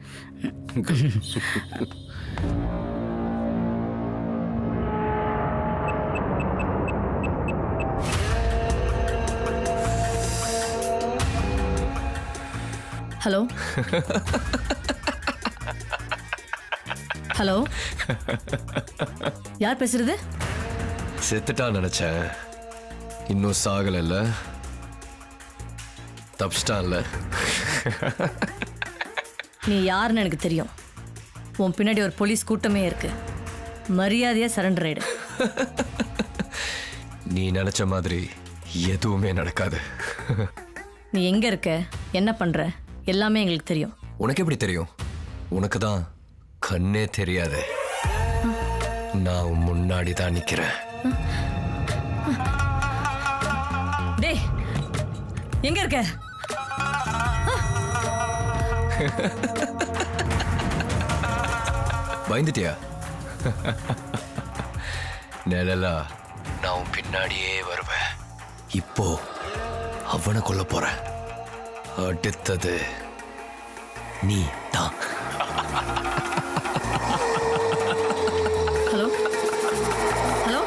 ஹலோ ஹலோ, யார் பேசுறது? செத்துட்டா நினைச்சேன், இன்னும் சாகல. தப்ஸ்டான்ல. நீ யாருன்னு எனக்கு தெரியும். உன் பின்னாடி ஒரு போலீஸ் கூட்டமே இருக்கு. மரியாதையா சரண்டர் ஆயிடு. நீ நினைச்ச மாதிரி எதுவுமே நடக்காது. நீ எங்க இருக்க, என்ன பண்ற, எல்லாமே எங்களுக்கு தெரியும். உனக்கு எப்படி தெரியும்? உனக்கு தான் கண்ணே தெரியாது. நான் முன்னாடி தான் நிக்கிறேன். டேய், எங்க இருக்க? பயந்துட்டியா? நிழலா நான் உன் பின்னாடியே வருவேன். இப்போ அவனை கொல்ல போறேன். அடுத்தது நீ தான். Hello hello,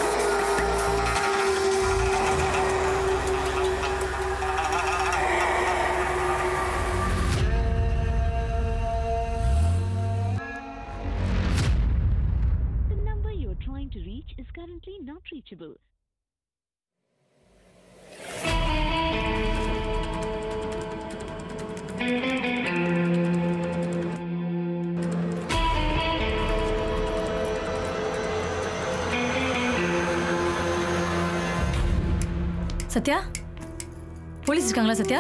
The number you are trying to reach is currently not reachable. Sathya, police இருக்காங்களா? சத்யா,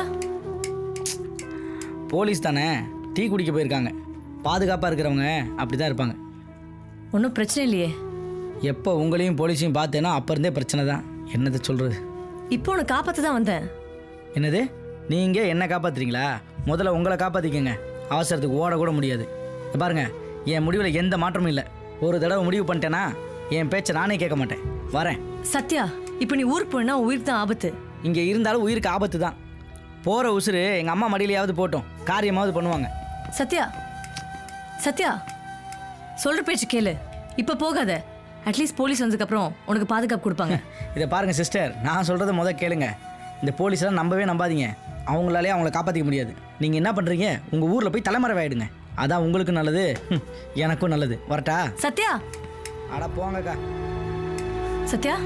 போலீஸ் தானே, டீ குடிக்க போயிருக்காங்க. பாதுகாப்பாக இருக்கிறவங்க அப்படி தான் இருப்பாங்க. ஒன்றும் பிரச்சனை இல்லையே. எப்போ உங்களையும் போலீஸையும் பார்த்தேன்னா அப்போ இருந்தே பிரச்சனை தான். என்னது சொல்கிறது? இப்போ உன்னை காப்பாற்ற தான் வந்தேன். என்னது, நீங்கள் என்ன காப்பாற்றுறீங்களா? முதல்ல உங்களை காப்பாற்றிக்கங்க. அவசரத்துக்கு ஓட கூட முடியாது. பாருங்க, என் முடிவில் எந்த மாற்றமும் இல்லை. ஒரு தடவை முடிவு பண்ணிட்டேன்னா என் பேச்சை நானே கேட்க மாட்டேன். வரேன். சத்யா, இப்போ நீ ஊருக்கு போனா உயிருக்கு தான் ஆபத்து. இங்கே இருந்தாலும் உயிருக்கு ஆபத்து தான். போகிற உசுறு எங்கள் அம்மா மடியிலையாவது போட்டோம், காரியமாவது பண்ணுவாங்க. சத்யா, சத்யா, சொல்கிற பேச்சு கேளு. இப்போ போகாத. அட்லீஸ்ட் போலீஸ் வந்ததுக்கப்புறம் உனக்கு பாதுகாப்பு கொடுப்பாங்க. இதை பாருங்கள் சிஸ்டர், நான் சொல்கிறத முதல் கேளுங்க. இந்த போலீஸ்லாம் நம்பவே நம்பாதீங்க. அவங்களாலே அவங்கள காப்பாற்றிக்க முடியாது. நீங்கள் என்ன பண்ணுறீங்க, உங்கள் ஊரில் போய் தலைமறை ஆகிடுங்க. அதான் உங்களுக்கு நல்லது, எனக்கும் நல்லது. வரட்டா? சத்யா, அட போங்கக்கா. சத்யா,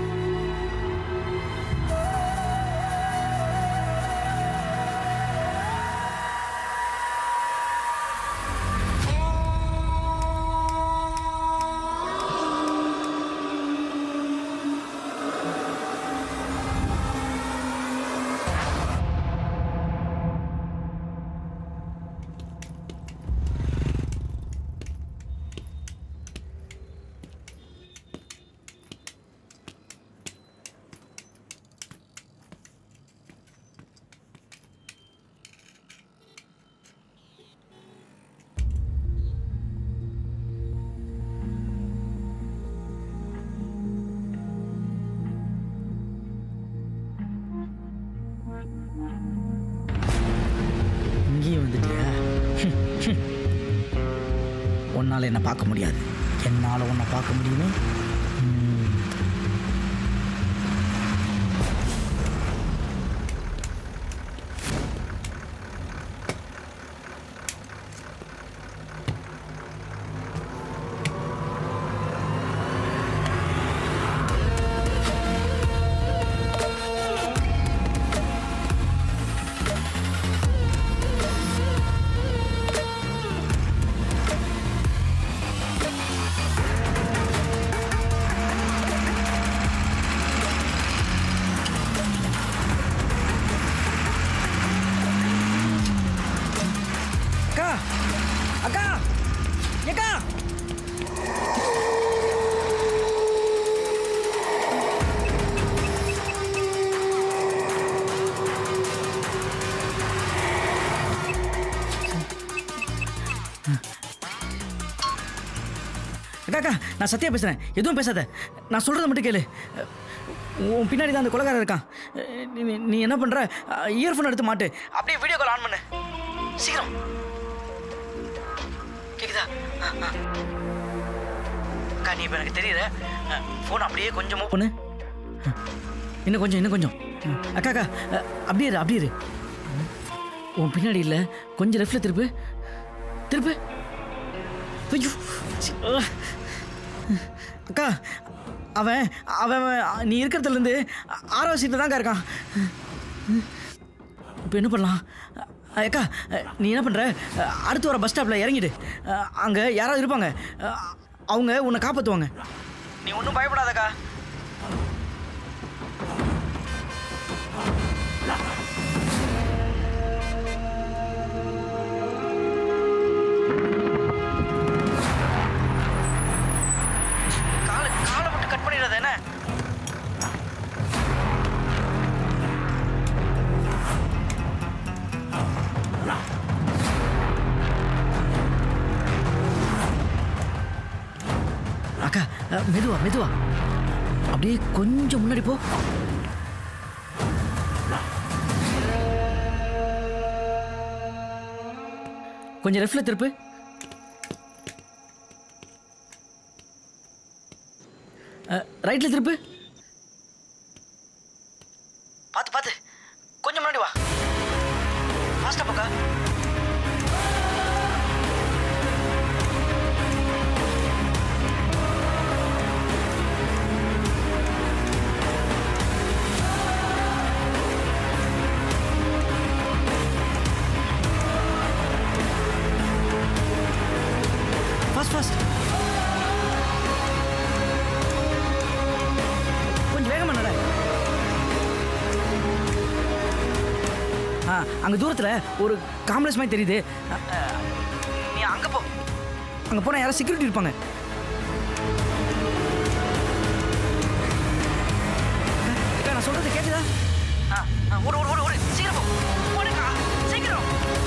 உன்னால் என்னை பார்க்க முடியாது. என்னால் உன்னை பார்க்க முடியுமே. அக்கா, நான் சத்தியா பேசுகிறேன். எதுவும் பேசாத. நான் சொல்கிறத மட்டும் கேளு. உன் பின்னாடி தான் அந்த கொலைகாரன் இருக்கான். நீ- நீ என்ன பண்ணுற? இயர்ஃபோன் எடுத்து மாட்டு. அப்படியே வீடியோ கால் ஆன் பண்ணு. சீக்கிரம். கேக்குதா? ஆ, ஆ. அக்கா, நீ இப்போ எனக்கு தெரியல. ஃபோன் அப்படியே கொஞ்சம் மூவ் பண்ணு. இன்னும் கொஞ்சம் இன்னும் கொஞ்சம். அக்கா அக்கா அப்படியே இரு அப்படியே இரு. உன் பின்னாடி இல்லை, கொஞ்சம் லெஃப்டில் திருப்பு திருப்பு. ஐயோ சி, ஆ. அக்கா, அவன் அவன் நீ இருக்கிறதுலேருந்து ஆறாவது சீட்டில் தான்க்கா இருக்கான். இப்போ என்ன பண்ணலாம்? அக்கா, நீ என்ன பண்ணுற? அடுத்து வர பஸ் ஸ்டாப்பில் இறங்கிடு. அங்கே யாராவது இருப்பாங்க, அவங்க உன்னை காப்பாற்றுவாங்க. நீ ஒன்றும் பயப்படாதக்கா. காலை காலை மட்டும் கட் பண்ணிடாத என்ன? அக்கா, மெதுவா மெதுவா அப்படியே கொஞ்சம் முன்னாடி போ. கொஞ்சம் லெஃப்ட்ல திருப்பு. ரைட்ல திருப்பு. பார்த்து பார்த்து கொஞ்சம் முன்னாடி வா. ஃபாஸ்டா போக்கா. Fast fast. கொஞ்சம் வேகமா நட. ஆ, அங்க தூரத்துல ஒரு காம்ப்ளெக்ஸ் மாதிரி தெரியுது. நீ அங்க போ. அங்க போனா யாரும் செக்யூரிட்டி இருப்பாங்க. அக்கா, நான் சொல்றது கேக்குதா? ஆ, ஆ, ஓடு ஓடு ஓடு ஓடு. சீக்கிரம் போ. ஓடுக்கா, சீக்கிரம்.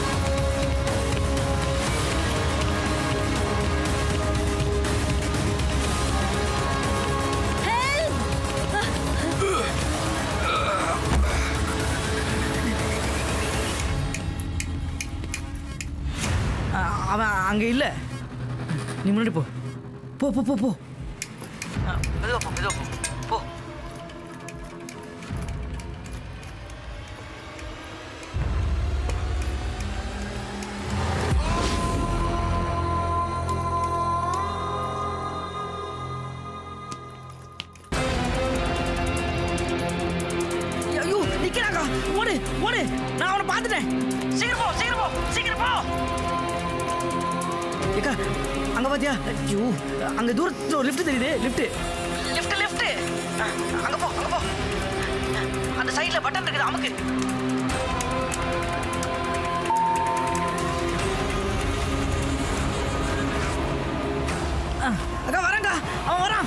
அவன் அங்கே இல்லை. நீ முன்னாடி போ போ போ போ போ. மெதுவா போ மெதுவா போ போ. ஐயோ நிக்கிறாங்க. ஓடு ஓடு. நான் அவனை பார்த்துட்டேன். சீக்கிரம் போ சீக்கிரம் போ சீக்கிரம் போ. ஏக்கா, அங்க பாத்தியா? ஐயோ, அங்க தூரத்துல ஒரு லிஃப்ட் தெரியுது. Lift lift lift. அங்க போ அங்க போ. அந்த சைடுல பட்டன் இருக்குது, அமுக்கு. அக்கா வரேன்டா, அவன் வரான்.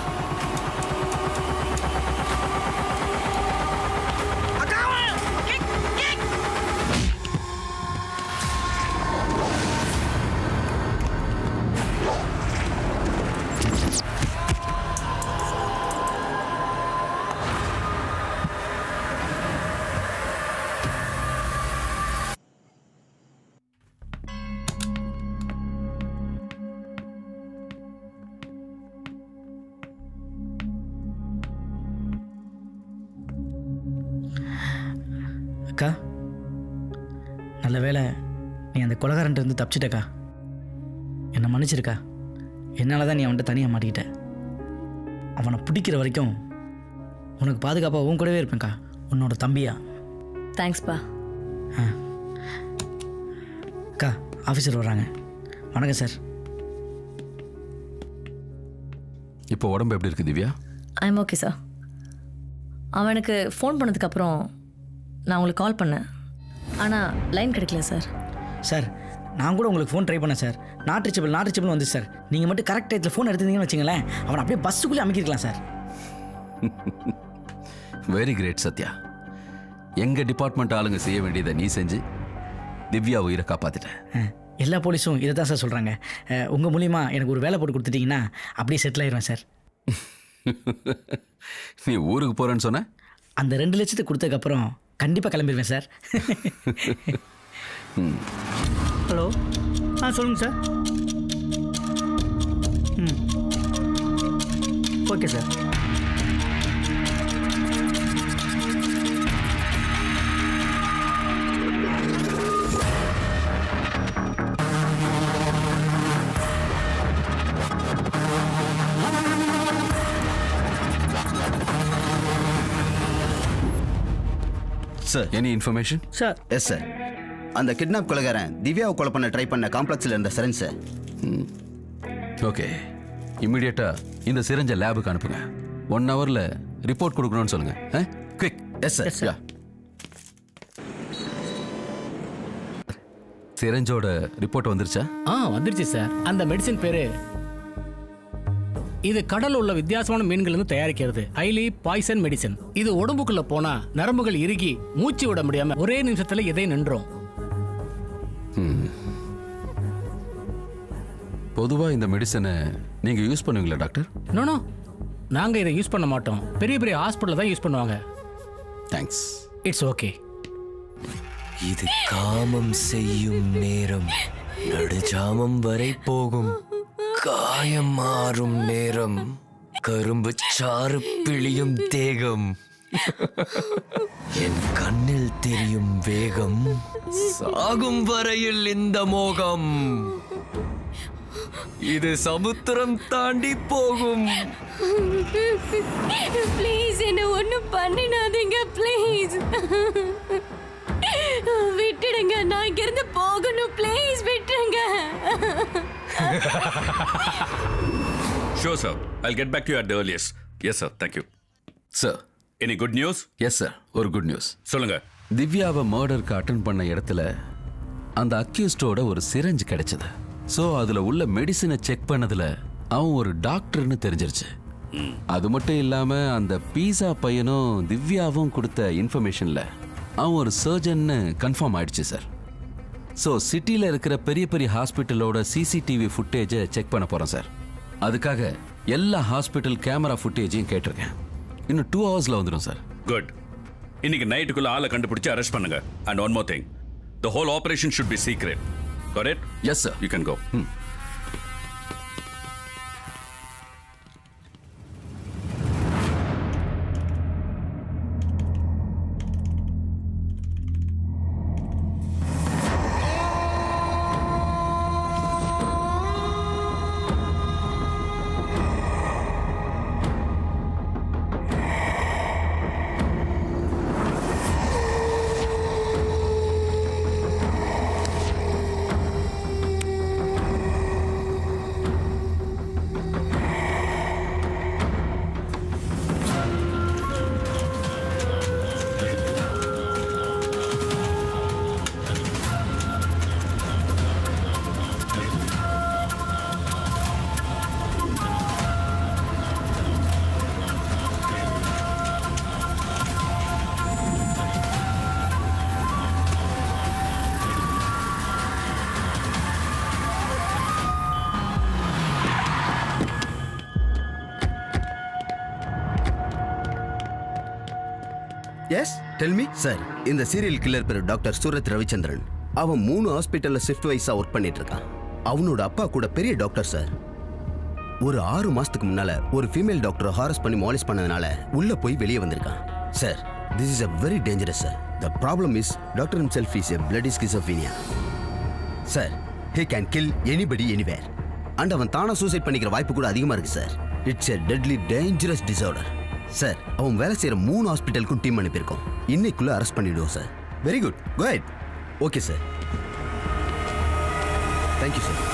அக்கா அவன் கிக் கிக். அக்கா நல்ல வேளை நீ அந்த கொலகாரன்ட்டு இருந்து தப்பிச்சிட்டக்கா. என்னை மன்னிச்சிருக்கா. என்னால் தான் நீ அவன்கிட்ட தனியாக மாட்டிக்கிட்ட. அவனை பிடிக்கிற வரைக்கும் உனக்கு பாதுகாப்பாக உன் கூடவே இருப்பேன்க்கா, உன்னோட தம்பியா. தேங்க்ஸ்ப்பா. ஆ அக்கா ஆஃபீஸர் வர்றாங்க. வணக்கம் சார். இப்போ உடம்பு எப்படி இருக்கு திவ்யா? I'm okay sir. அவனுக்கு ஃபோன் பண்ணதுக்கப்புறம் நான் உங்களுக்கு கால் பண்ணேன், ஆனால் லைன் கிடைக்கல சார். சார் நான் கூட உங்களுக்கு ஃபோன் ட்ரை பண்ணேன் sir. Not reachable not reachable வந்து சார். நீங்கள் மட்டும் கரெக்ட் டயத்தில் ஃபோன் எடுத்துருந்தீங்கன்னு வச்சுங்களேன், அவனை அப்படியே பஸ்ஸுக்குள்ளே அமைக்கிருக்கலாம் சார். Very great Sathya. எங்கள் டிபார்ட்மெண்ட் ஆளுங்க செய்ய வேண்டியதை நீ செஞ்சு திவ்யா உயிரை காப்பாற்றிட்டேன். எல்லா போலீஸும் இதை தான் சார் சொல்கிறாங்க. உங்கள் மூலிமா எனக்கு ஒரு வேலை போட்டு கொடுத்துட்டீங்கன்னா அப்படியே செட்டில் ஆயிடுவேன் சார். நீ ஊருக்கு போகிறேன்னு சொன்ன? அந்த ரெண்டு லட்சத்துக்கு கொடுத்ததுக்கப்புறம் கண்டிப்பாக கிளம்பிடுவேன் சார். ஹலோ, ஆ சொல்லுங்கள் சார். ம் okay sir. Sir any information? Sir yes sir. அந்த கிட்னாப் கொலைகாரன் திவ்யாவை கொலை பண்ண ட்ரை பண்ண காம்ப்ளெக்ஸில் இருந்த சிரஞ்ச் சார். ஓகே, இம்மிடியேட்டாக இந்த சிரஞ்சை லேபுக்கு அனுப்புங்க. ஒன் ஹவரில் ரிப்போர்ட் கொடுக்கணும்னு சொல்லுங்கள். குவிக். Yes sir. யா. சிரஞ்சோட ரிப்போர்ட் வந்துருச்சா? ஆ வந்துருச்சு சார். அந்த மெடிசின் பேரு இது கடல்ல உள்ள வித்தியாசமான மீன்கள் இருந்து தயாரிக்கிறது. Highly poison medicine. இது உடம்புக்குள்ள போனா நரம்புகள் இறுகி மூச்சு விட முடியாம ஒரே நிமிஷத்துல எதை நின்றோம். பொதுவா இந்த மெடிசனை நீங்க யூஸ் பண்ணுவீங்களா டாக்டர்? நோ நோ, நாங்க இதை யூஸ் பண்ண மாட்டோம். பெரிய பெரிய ஹாஸ்பிட்டல் தான் யூஸ் பண்ணுவாங்க. தேங்க்ஸ். It's okay. இது காமம் செய்யும் நேரம், நடுஜாமம் வரை போகும். காயம் மாறும் நேரம், கரும்பு சாறு பிழியும் தேகம். என் கண்ணில் தெரியும் வேகம், சாகும் வரையில் இந்த மோகம். இது சமுத்திரம் தாண்டி போகும். ப்ளீஸ் என்ன ஒன்றும் பண்ணிடாதீங்க ப்ளீஸ். விட்டுடுங்க, நான் இங்கிருந்து போகணும். ப்ளீஸ் விட்டுருங்க. Sure sir, I'll get back to you at the earliest. Yes sir, thank you. Sir, any good news? Yes sir, ஒரு குட் நியூஸ். சொல்லுங்க. திவ்யாவை மர்டருக்கு அட்டெண்ட் பண்ண இடத்துல அந்த அக்யூஸ்டோட ஒரு சிரஞ்ச் கிடைச்சது. ஸோ அதில் உள்ள மெடிசினை செக் பண்ணதில் அவன் ஒரு டாக்டர்னு தெரிஞ்சிருச்சு. அது மட்டும் இல்லாமல் அந்த பீஸா பையனும் திவ்யாவும் கொடுத்த இன்ஃபர்மேஷனில் அவன் ஒரு சர்ஜன்னு கன்ஃபார்ம் ஆயிடுச்சு சார். ஸோ சிட்டியில் இருக்கிற பெரிய பெரிய ஹாஸ்பிட்டலோட சிசிடிவி ஃபுட்டேஜை செக் பண்ண போகிறோம் சார். அதுக்காக எல்லா ஹாஸ்பிட்டல் கேமரா ஃபுட்டேஜையும் கேட்டிருக்கேன். இன்னும் டூ ஹவர்ஸில் வந்துடும் சார். குட். இன்னைக்கு நைட்டுக்குள்ள ஆளை கண்டுபிடிச்சு அரெஸ்ட் பண்ணுங்க. And one more thing, the whole operation should be secret. Got it? Yes sir. You can go. Yes tell me sir. இந்த சீரியல் கில்லர் பேர் டாக்டர் சூரத் ரவிச்சந்திரன். அவன் மூணு ஹாஸ்பிட்டல்ல ஷிஃப்ட் வைஸா ஒர்க் பண்ணிட்டு இருக்கான். அவனோட அப்பா கூட பெரிய டாக்டர் சார். ஒரு ஆறு மாசத்துக்கு முன்னால ஒரு ஃபீமேல் டாக்டரை ஹாரஸ் பண்ணி மாலிஷ் பண்ணதுனால உள்ள போய் வெளியே வந்திருக்கான் sir. This is a very dangerous, sir. The problem is, doctor himself is a bloody schizophrenia. Sir, he can kill anybody anywhere. And அவன் தானா சூசைட் பண்ணிக்கிற வாய்ப்பு கூட அதிகமாக இருக்கு sir. It's a deadly dangerous disorder. Sir, அவன் வேலை செய்கிற மூணு ஹாஸ்பிட்டலுக்கும் டீம் அனுப்பியிருக்கோம். இன்னைக்குள்ள அரெஸ்ட் பண்ணிவிடுவோம் sir. Very good, go ahead. Okay sir. Thank you sir.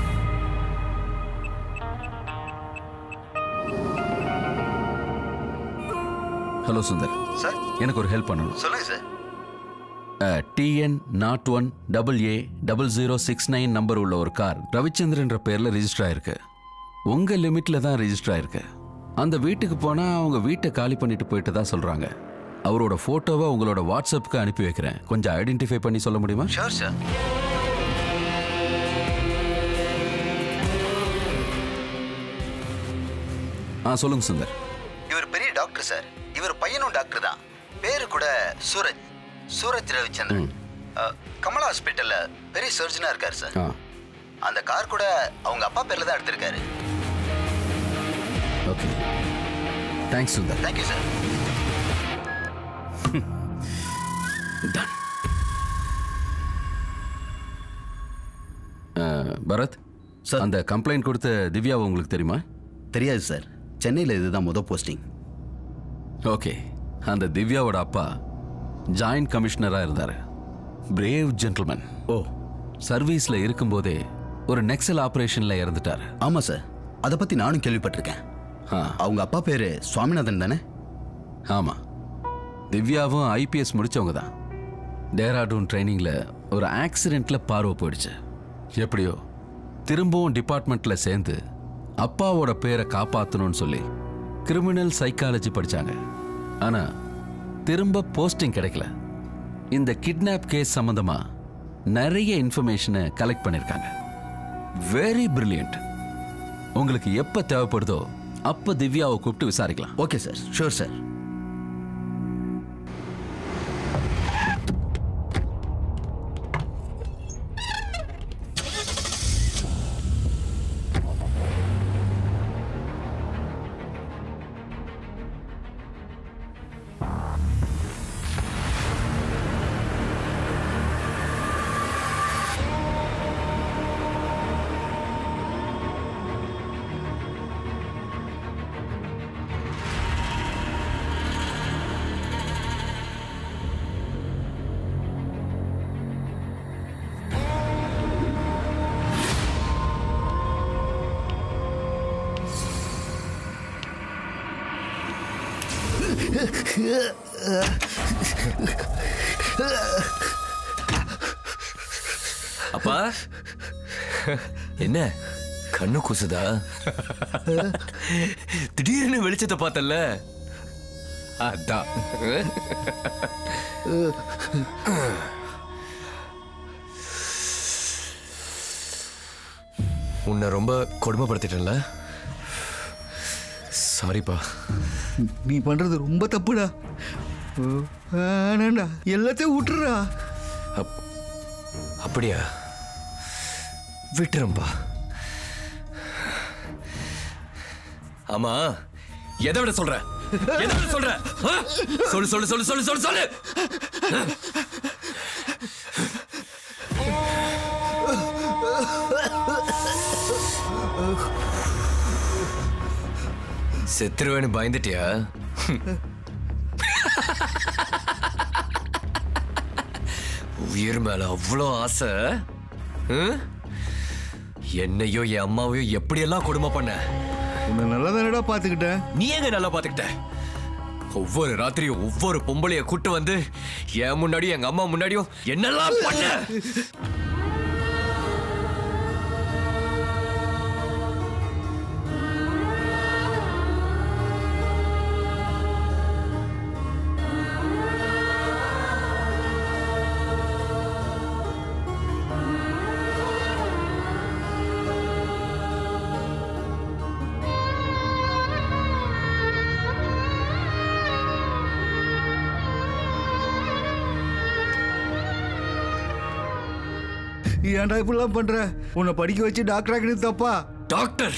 Hello Sundar sir, எனக்கு ஒரு ஹெல்ப் பண்ணணும். சொல்லுங்க sir. TN nought one double A double zero six nine number உள்ள ஒரு கார் ரவிச்சந்திரன்ற பேரில் ரிஜிஸ்டர் ஆயிருக்கு. உங்கள் லிமிட்டில் தான் ரிஜிஸ்டர் ஆயிருக்கு. அந்த வீட்டுக்கு போனால் அவங்க வீட்டை காலி பண்ணிட்டு போயிட்டு தான் சொல்கிறாங்க. அவரோட ஃபோட்டோவை உங்களோட வாட்ஸ்அப்புக்கு அனுப்பி வைக்கிறேன். கொஞ்சம் ஐடென்டிஃபை பண்ணி சொல்ல முடியுமா? Sure sir. ஆ சொல்லுங்க சுந்தர். இவர் பெரிய டாக்டர் சார். இவர் பையனும் டாக்டர் தான். பேரு கூட சூரஜ் சூரஜ் ரவிச்சந்திரன். கமலா ஹாஸ்பிட்டல்ல பெரிய சர்ஜனா இருக்காரு சார். அந்த கார் கூட அவங்க அப்பா பேர்ல தான் எடுத்திருக்காரு. Okay, thanks Sundar. Thank you sir. Done. Bharath sir, அந்த கம்ப்ளைண்ட் கொடுத்த திவ்யாவை உங்களுக்கு தெரியுமா? தெரியாது சார். சென்னையில் இதுதான் முதல் போஸ்டிங். ஓகே, அந்த திவ்யாவோட அப்பா ஜாயிண்ட் கமிஷனராக இருந்தார். Brave gentleman. ஓ, சர்வீஸில் இருக்கும்போதே ஒரு நெக்ஸல் ஆப்ரேஷனில் இறந்துட்டார். ஆமாம் சார், அதை பற்றி நானும் கேள்விப்பட்டிருக்கேன். அவங்க அப்பா பேர் சுவாமிநாதன் தானே? ஆமாம். திவ்யாவும் ஐபிஎஸ் முடித்தவங்க தான். டேராடூன் ட்ரைனிங்கில் ஒரு ஆக்சிடெண்ட்டில் பார்வை போயிடுச்சு. எப்படியோ திரும்பவும் டிபார்ட்மெண்ட்டில் சேர்ந்து அப்பாவோட பேரை காப்பாற்றணும்னு சொல்லி கிரிமினல் சைக்காலஜி படித்தாங்க. ஆனால் திரும்ப போஸ்டிங் கிடைக்கல. இந்த கிட்னாப் கேஸ் சம்மந்தமாக நிறைய இன்ஃபர்மேஷனை கலெக்ட் பண்ணியிருக்காங்க. Very brilliant. உங்களுக்கு எப்போ தேவைப்படுதோ அப்போ திவ்யாவை கூப்பிட்டு விசாரிக்கலாம். Okay sir, sure sir. அப்பா, என்ன கண்ணு கூசுதா? திடீர்னு வெளிச்சத்தை பார்த்தல, அதான். உன்னை ரொம்ப கொடுமைப்படுத்திட்டேன்ல, சாரிப்பா. நீ பண்றது ரொம்ப தப்புடா. வேணாண்டா, எல்லாத்தையும் விட்டுறா. அப்படியா? விட்டுறம்பா. ஆமா, எதை விட சொல்ற? எதை விட சொல்ற? சொல்லு சொல்லு சொல்லு சொல்லு சொல்லு சொல்லு. செத்துருவேன்னு பயந்துட்டியா? உயிர் மேல அவ்வளோ ஆசை? என்னையோ என் அம்மாவையோ எப்படியெல்லாம் கொடுமை பண்ண. உன்னை நல்லா தானடா பாத்துக்கிட்டேன். நீ எங்க நல்லா பாத்துக்கிட்ட? ஒவ்வொரு ராத்திரியும் ஒவ்வொரு பொம்பளைய கூட்டு வந்து என் முன்னாடியும் எங்க அம்மா முன்னாடியும் என்னெல்லாம் பண்ண. ஏன்டா இப்படிலாம் பண்ற? உன்னை படிக்க வச்சு டாக்டர் ஆக்கினது தப்பா? டாக்டர்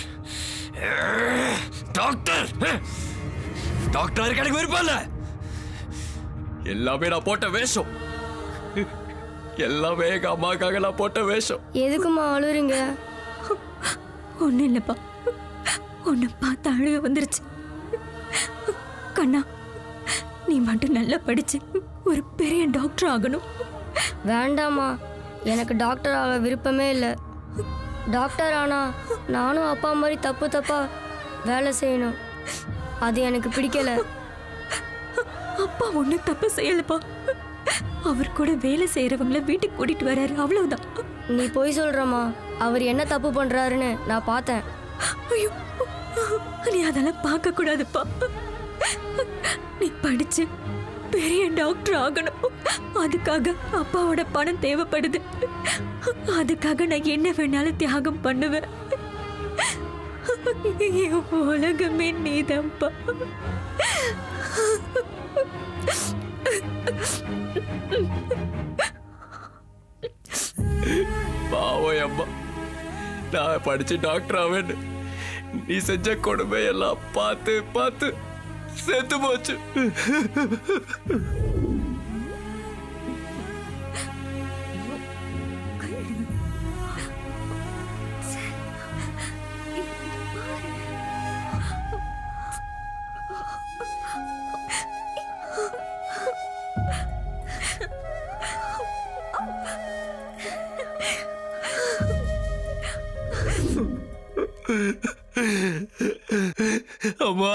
டாக்டர் டாக்டர் எனக்கு விருப்பம் இல்ல. எல்லாமே நான் போட்ட வேஷம். எல்லாமே எங்க அம்மாக்காக நான் போட்ட வேஷம். எதுக்குமா அழுறீங்க? ஒன்றும் இல்லைப்பா, உன்னை பார்த்து அழுக வந்துருச்சு. கண்ணா, நீ மட்டும் நல்லா படிச்சு ஒரு பெரிய டாக்டர் ஆகணும். வேண்டாமா, எனக்கு டாக்டர் ஆக விருப்பமே இல்லை. டாக்டர் ஆனா நானும் அப்பா மாதிரி தப்பு தப்பா வேலை செய்யணும். அது எனக்கு பிடிக்கல. அப்பா ஒன்றும் தப்பு செய்யலப்பா. அவர் கூட வேலை செய்யறவங்கள வீட்டுக்கு கூட்டிட்டு வர்றாரு, அவ்வளவுதான். நீ போய் சொல்றமா, அவர் என்ன தப்பு பண்றாருன்னு நான் பார்த்தேன். ஐயோ, நீ அதெல்லாம் பார்க்க கூடாதுப்பா. நீ படிச்சு பெரிய டாக்டர் ஆகணும். அதுக்காக அப்பாவோட பணம் தேவைப்படுது. அதுக்காக நான் என்ன வேணாலும் தியாகம் பண்ணுவேன். உலகமே நீதான்ப்பா. பாவம் அம்மா, நான் படிச்சு டாக்டர் ஆவேன்னு நீ செஞ்ச கொடுமை எல்லாம் பார்த்து பார்த்து செத்து போச்சு. அம்மா,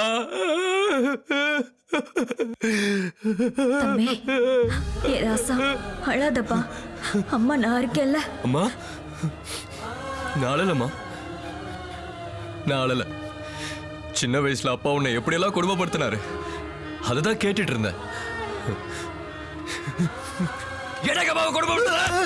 தம்பி, ஏ ராசா, அழாதப்பா. அம்மா நான் இருக்கேன்ல. அம்மா, நாளலம்மா, நாளல. சின்ன வயசுல அப்பா உன்னை எப்படியெல்லாம் கொடுமைப்படுத்தினாரு, அதுதான் கேட்டுட்டு இருந்தேன். எனக்கு அம்மாவை கொடுமைப்படுத்த.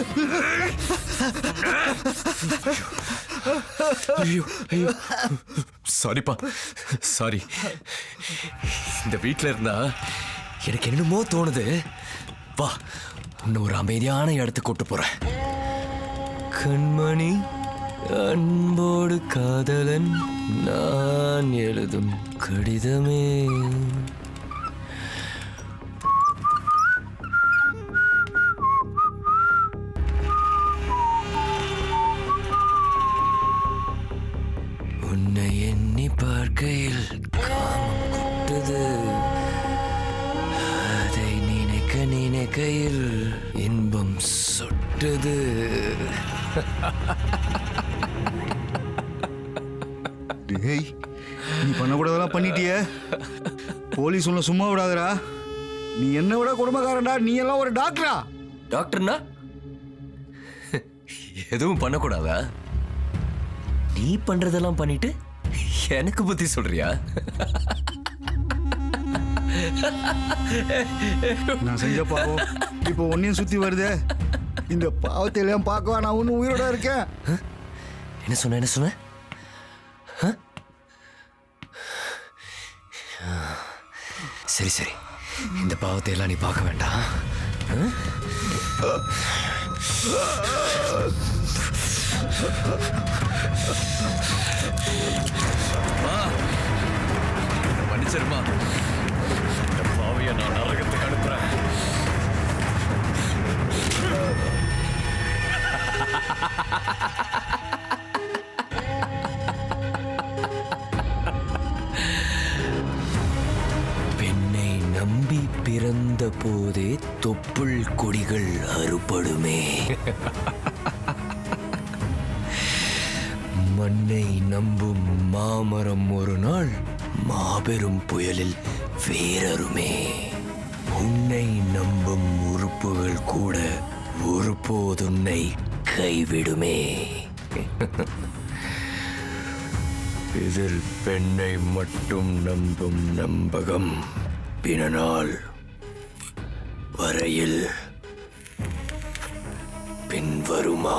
ஐயோ ஐயோ, சாரிப்பா, சாரி. இந்த வீட்டில் இருந்தா எனக்கு என்னமோ தோணுது. வா, உன்னை ஒரு அமைதியான இடத்துக்கு கூட்டு போறேன். கண்மணி, அன்போடு காதலன், நான் எழுதும் கடிதமே. உன்னை எண்ணி பார்க்கையில் காமம் கொட்டுது, அதை நினைக்க நினைக்கையில் இன்பம் சொட்டுது. டேய், நீ பண்ணக்கூடாதெல்லாம் பண்ணிட்டியே. போலீஸ் உன்னை சும்மா விடாதடா. நீ என்ன விட குடும்பக்காரன்டா. நீ எல்லாம் ஒரு டாக்டரா? டாக்டர்னா எதுவும் பண்ணக்கூடாதா? நீ பண்றதெல்லாம் பண்ணிட்டு எனக்கு புத்தி சொல்றியா? நான் செஞ்ச பாவம் இப்போ ஒன்னையும் சுத்தி வருதே. இந்த பாவத்தை எல்லாம் பார்க்கவா நான் ஒன்னும் உயிரோட இருக்கேன். என்ன சொன்ன என்ன சொன்ன? சரி சரி, இந்த பாவத்தை எல்லாம் நீ பார்க்க வேண்டாம். மன்னிச்சிருமா, இந்த பாவியை நான் நரகத்துக்கு அனுப்புறேன். பெண்ணை நம்பி பிறந்த போதே தொப்புள் கொடிகள் அறுபடுமே. மண்ணை நம்பும் மாமரம் ஒரு நாள் மாபெரும் புயலில் வேறறுமே. உன்னை நம்பும் உறுப்புகள் கூட ஒருபோதுன்னை கைவிடுமே. இதில் பெண்ணை மட்டும் நம்பும் நம்பகம் பிணநாள் வரையில் பின்வருமா?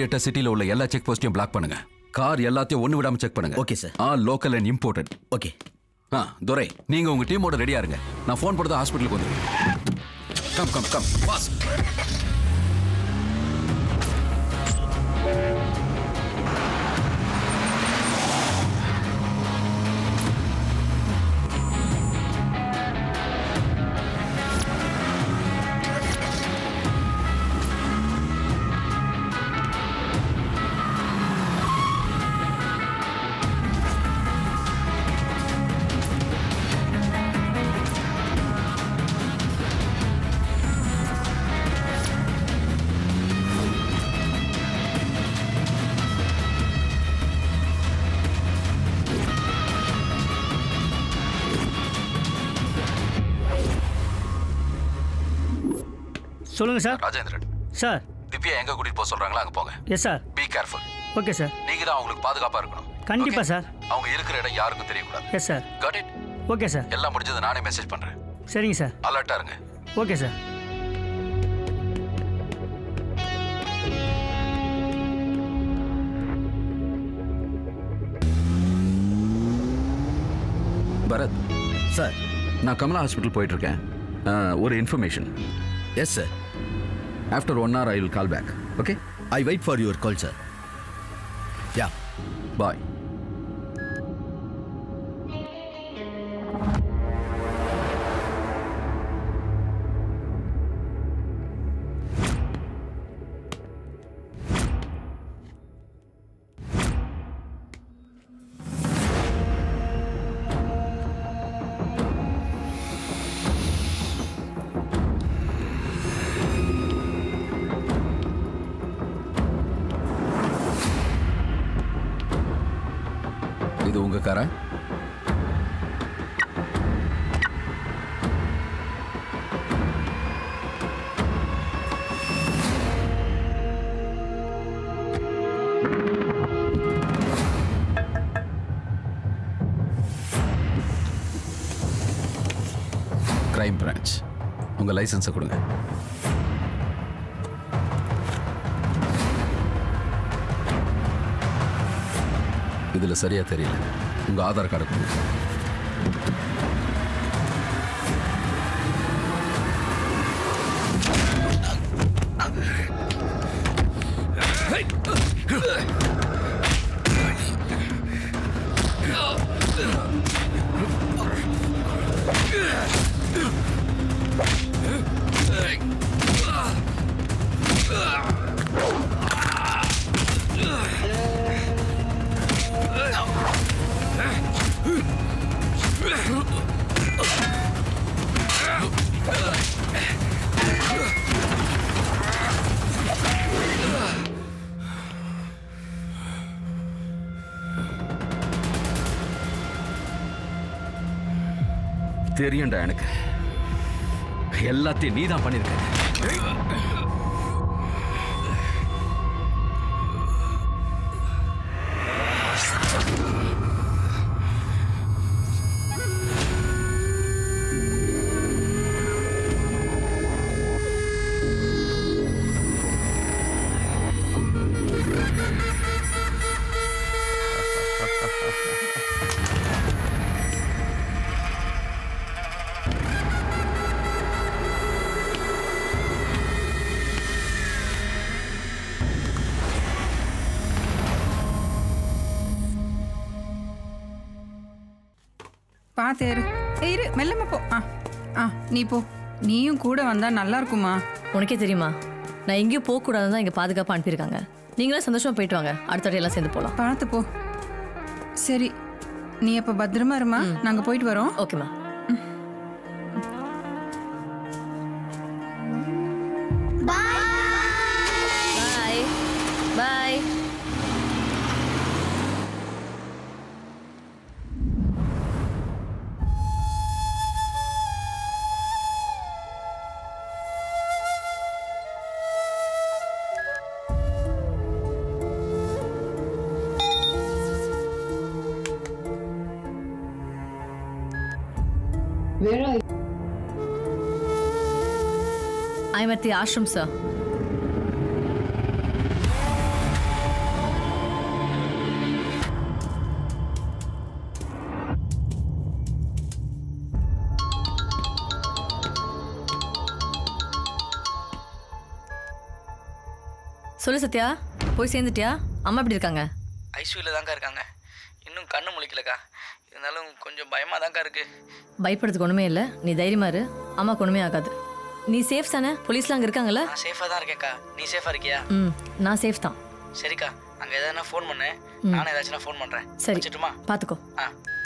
இமிடியேட்டா சிட்டில உள்ள எல்லா செக் போஸ்டையும் பிளாக் பண்ணுங்க. கார் எல்லாத்தையும் ஒண்ணு விடாம செக் பண்ணுங்க. Okay sir. All local and imported. Okay. ஆ துரை, நீங்க உங்க டீமோட ரெடியா இருங்க. நான் ஃபோன் போடுறது ஹாஸ்பிட்டலுக்கு வந்து. Come come come fast. சொல்லுங்க சார். ராஜேந்திரன் சார். திவ்யா எங்க கூட்டிட்டு போக சொல்றாங்களா அங்க போங்க. Yes sir. Be careful. Okay sir. நீங்க தான் அவங்களுக்கு பாதுகாப்பா இருக்கணும். கண்டிப்பா சார். அவங்க இருக்கிற இடம் யாருக்கும் தெரியக்கூடாது. Yes sir. Got it. Okay sir. எல்லாம் முடிஞ்சது நானே மெசேஜ் பண்றேன். சரிங்க சார். அலர்ட்டா இருங்க. Okay sir. பரத் சார், நான் கமலா ஹாஸ்பிட்டல் போயிட்டு இருக்கேன். ஒரு information. Yes sir. After one hour I will call back. Okay. I wait for your call sir. Yeah bye. இது உங்க காரா? கிரைம் பிரான்ச், உங்க லைசன்ஸை கொடுங்க. இதுல சரியா தெரியல. உங்க ஆதார் கார்டு கொடுங்க. தெரியும்டா எனக்கு. எல்லாத்தையும் நீ தான் பண்ணிருக்க. பார்த்து இரு. ஏய், இரு மெல்லமா போ. ஆ ஆ நீ போ. நீயும் கூட வந்தா நல்லா இருக்குமா? உனக்கே தெரியுமா, நான் எங்கேயும் போகக்கூடாதுன்னு தான் இங்கே பாதுகாப்பாக அனுப்பியிருக்காங்க. நீங்களே சந்தோஷமா போயிட்டு வாங்க. அடுத்த எல்லாம் சேர்ந்து போகலாம். பார்த்து போ. சரி, நீ அப்போ பத்திரமா இருமா. நாங்கள் போயிட்டு வரோம். ஓகேம்மா. பாய் பாய். Where are you? I'm at the ashram, sir. சொல்லு சத்யா, போய் சேர்ந்துட்டியா? அம்மா எப்படி இருக்காங்க? ஐசியூவில் தான்க்கா இருக்காங்க. இன்னும் கண்ணு முழிக்கலக்கா. இருந்தாலும் கொஞ்சம் பயமாக தான்க்கா இருக்கு. பயப்படுறதுக்கு ஒன்றுமே இல்லை, நீ தைரியமா இரு. அம்மாவுக்கு ஒன்றுமே ஆகாது. நீ சேஃப் தானே? போலீஸ்லாம் அங்கே இருக்காங்கல்ல? நான் சேஃபாக தான் இருக்கேன்க்கா. நீ சேஃபாக இருக்கியா? ம், நான் சேஃப் தான். சரிக்கா, அங்கே எதனா ஃபோன் பண்ணு. நானும் ஏதாச்சும் ஃபோன் பண்ணுறேன். சரி, வச்சுட்டுமா? பார்த்துக்கோ. ஆ.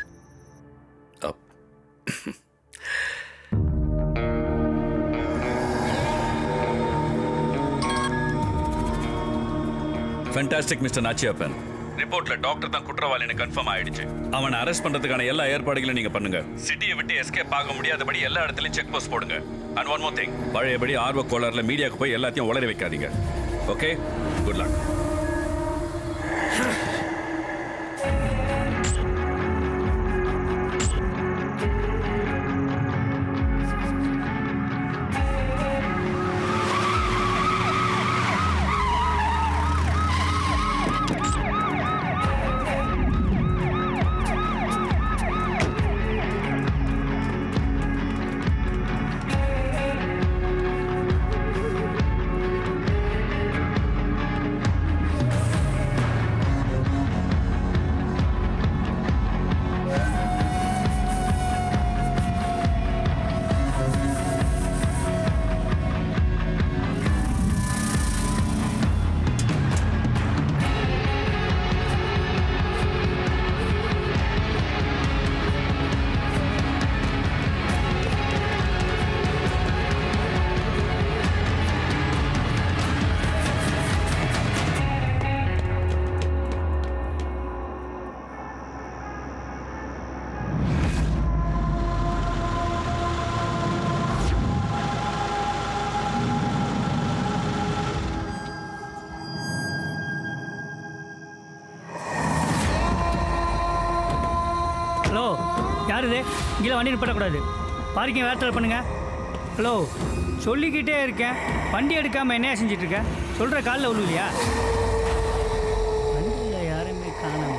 Fantastic mister Nachiyappan. ரிப்போர்ட்ல டாக்டர் தான் குற்றவாளின்னு கன்ஃபார்ம் ஆயிடுச்சு. அவனை அரெஸ்ட் பண்றதுக்கான எல்லா ஏற்பாடுகளையும் நீங்க பண்ணுங்க. சிட்டியை விட்டு எஸ்கேப் ஆக முடியாதபடி எல்லா இடத்துலயும் செக் போஸ்ட் போடுங்க. அண்ட் ஒன் மோர் திங், பழையபடி ஆர்வ கோளாறுல மீடியாவுக்கு போய் எல்லாத்தையும் உளறி வைக்காதீங்க. Okay, good luck. ஹலோ, யார் இது? இங்கே வண்டி நிப்பாட்டக்கூடாது. பார்க்கிங் வேறு பண்ணுங்க. ஹலோ, சொல்லிக்கிட்டே இருக்கேன், வண்டி எடுக்காமல் என்ன செஞ்சுட்டு இருக்க? சொல்கிற காலில் விழுலையா? வண்டியில் யாருமே காணாம.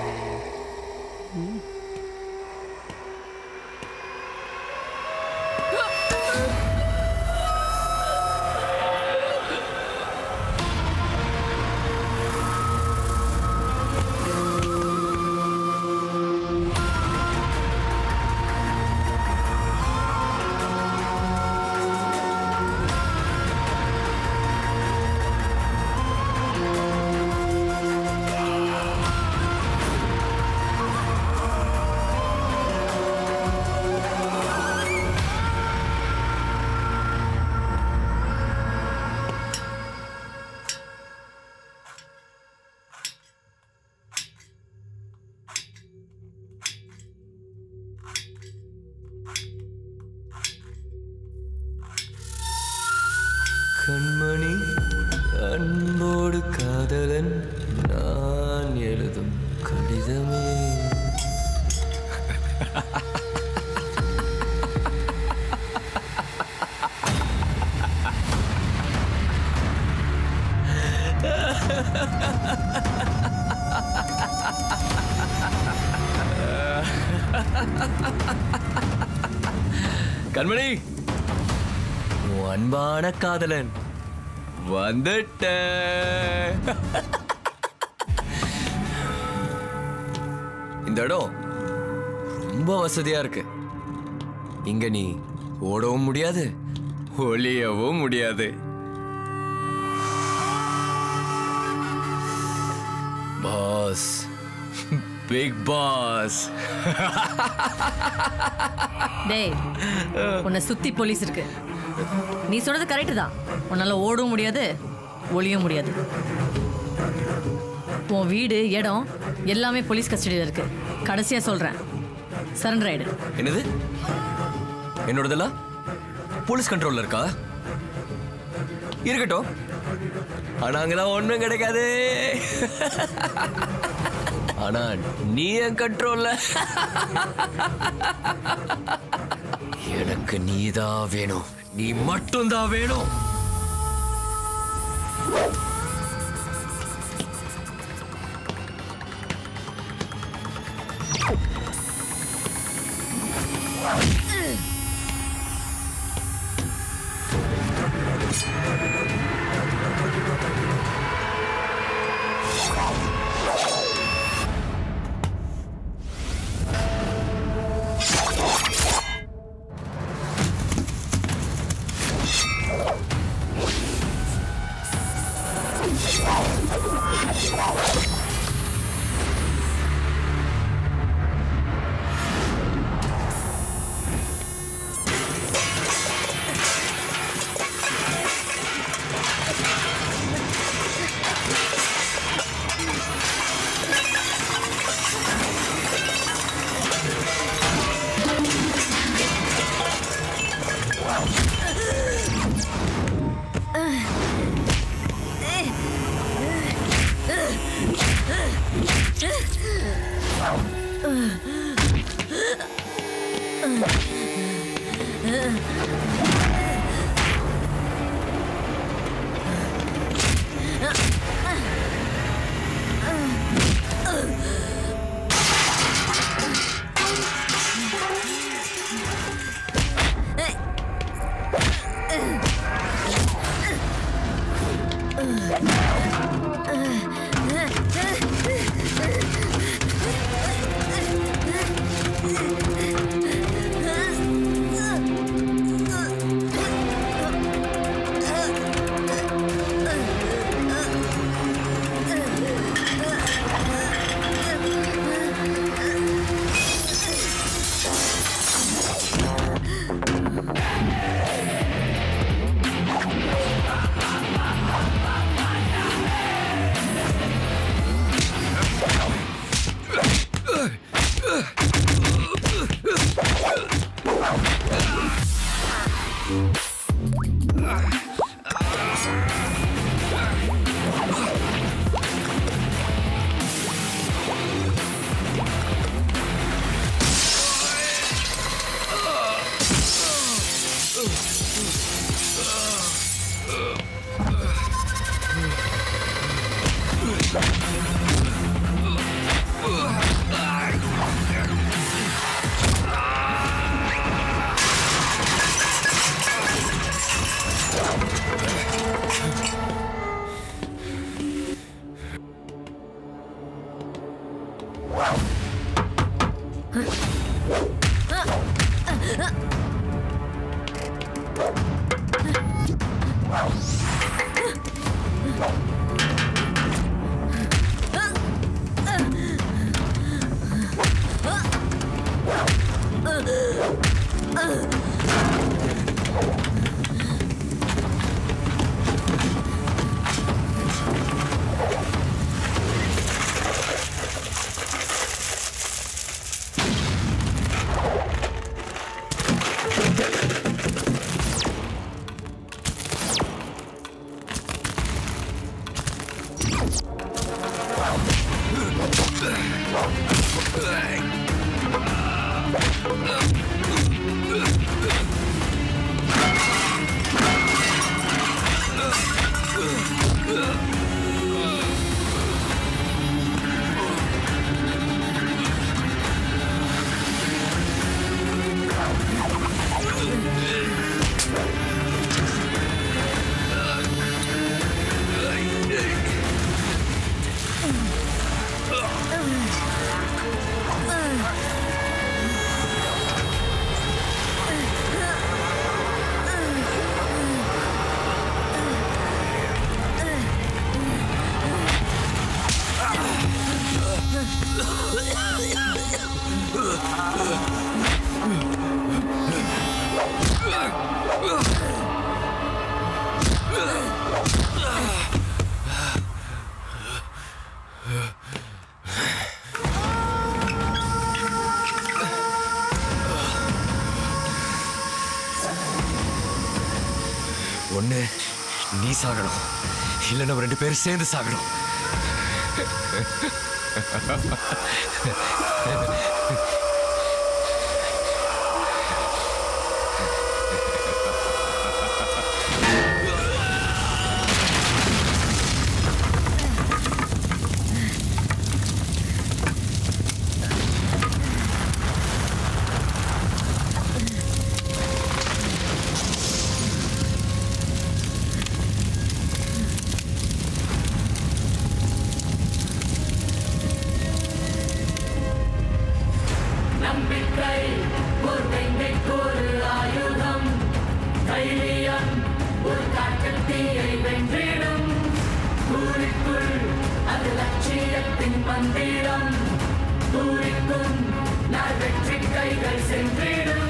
கண்மணி அன்போடு காதலன் நான் எழுதும் கடிதமே. கண்மணி, உன் அன்பான காதலன் வந்துட்ட. இந்த இடம் ரொம்ப வசதியா இருக்கு. இங்க நீ ஓடவும் முடியாது, ஒளியவும் முடியாது. Boss, big boss. டேய், உன்னை சுத்தி போலீஸ் இருக்கு. நீ சொல்றது கரெக்டு தான். உன்னால ஓடவும் முடியாது, ஒளியும் முடியாது. உன் வீடு, இடம் எல்லாமே போலீஸ் கஸ்டடியில் இருக்கு. கடைசியா சொல்றேன், சரண்டர் ஆயிடு. என்னது? என்னோடதெல்லாம் போலீஸ் கண்ட்ரோல்ல இருக்கா? இருக்கட்டும், ஆனா அங்கெல்லாம் ஒண்ணும் கிடைக்காது. ஆனா நீ என் கண்ட்ரோல்ல. எனக்கு நீதான் வேணும், நீ மட்டும்தான் வேணும். ஒண்ணு நீ சாகணும், இல்ல நம்ம ரெண்டு பேரும் சேர்ந்து சாகணும். மந்திரம் பூரிக்கும் நான் வெற்றி கைகள் சென்றிடும்.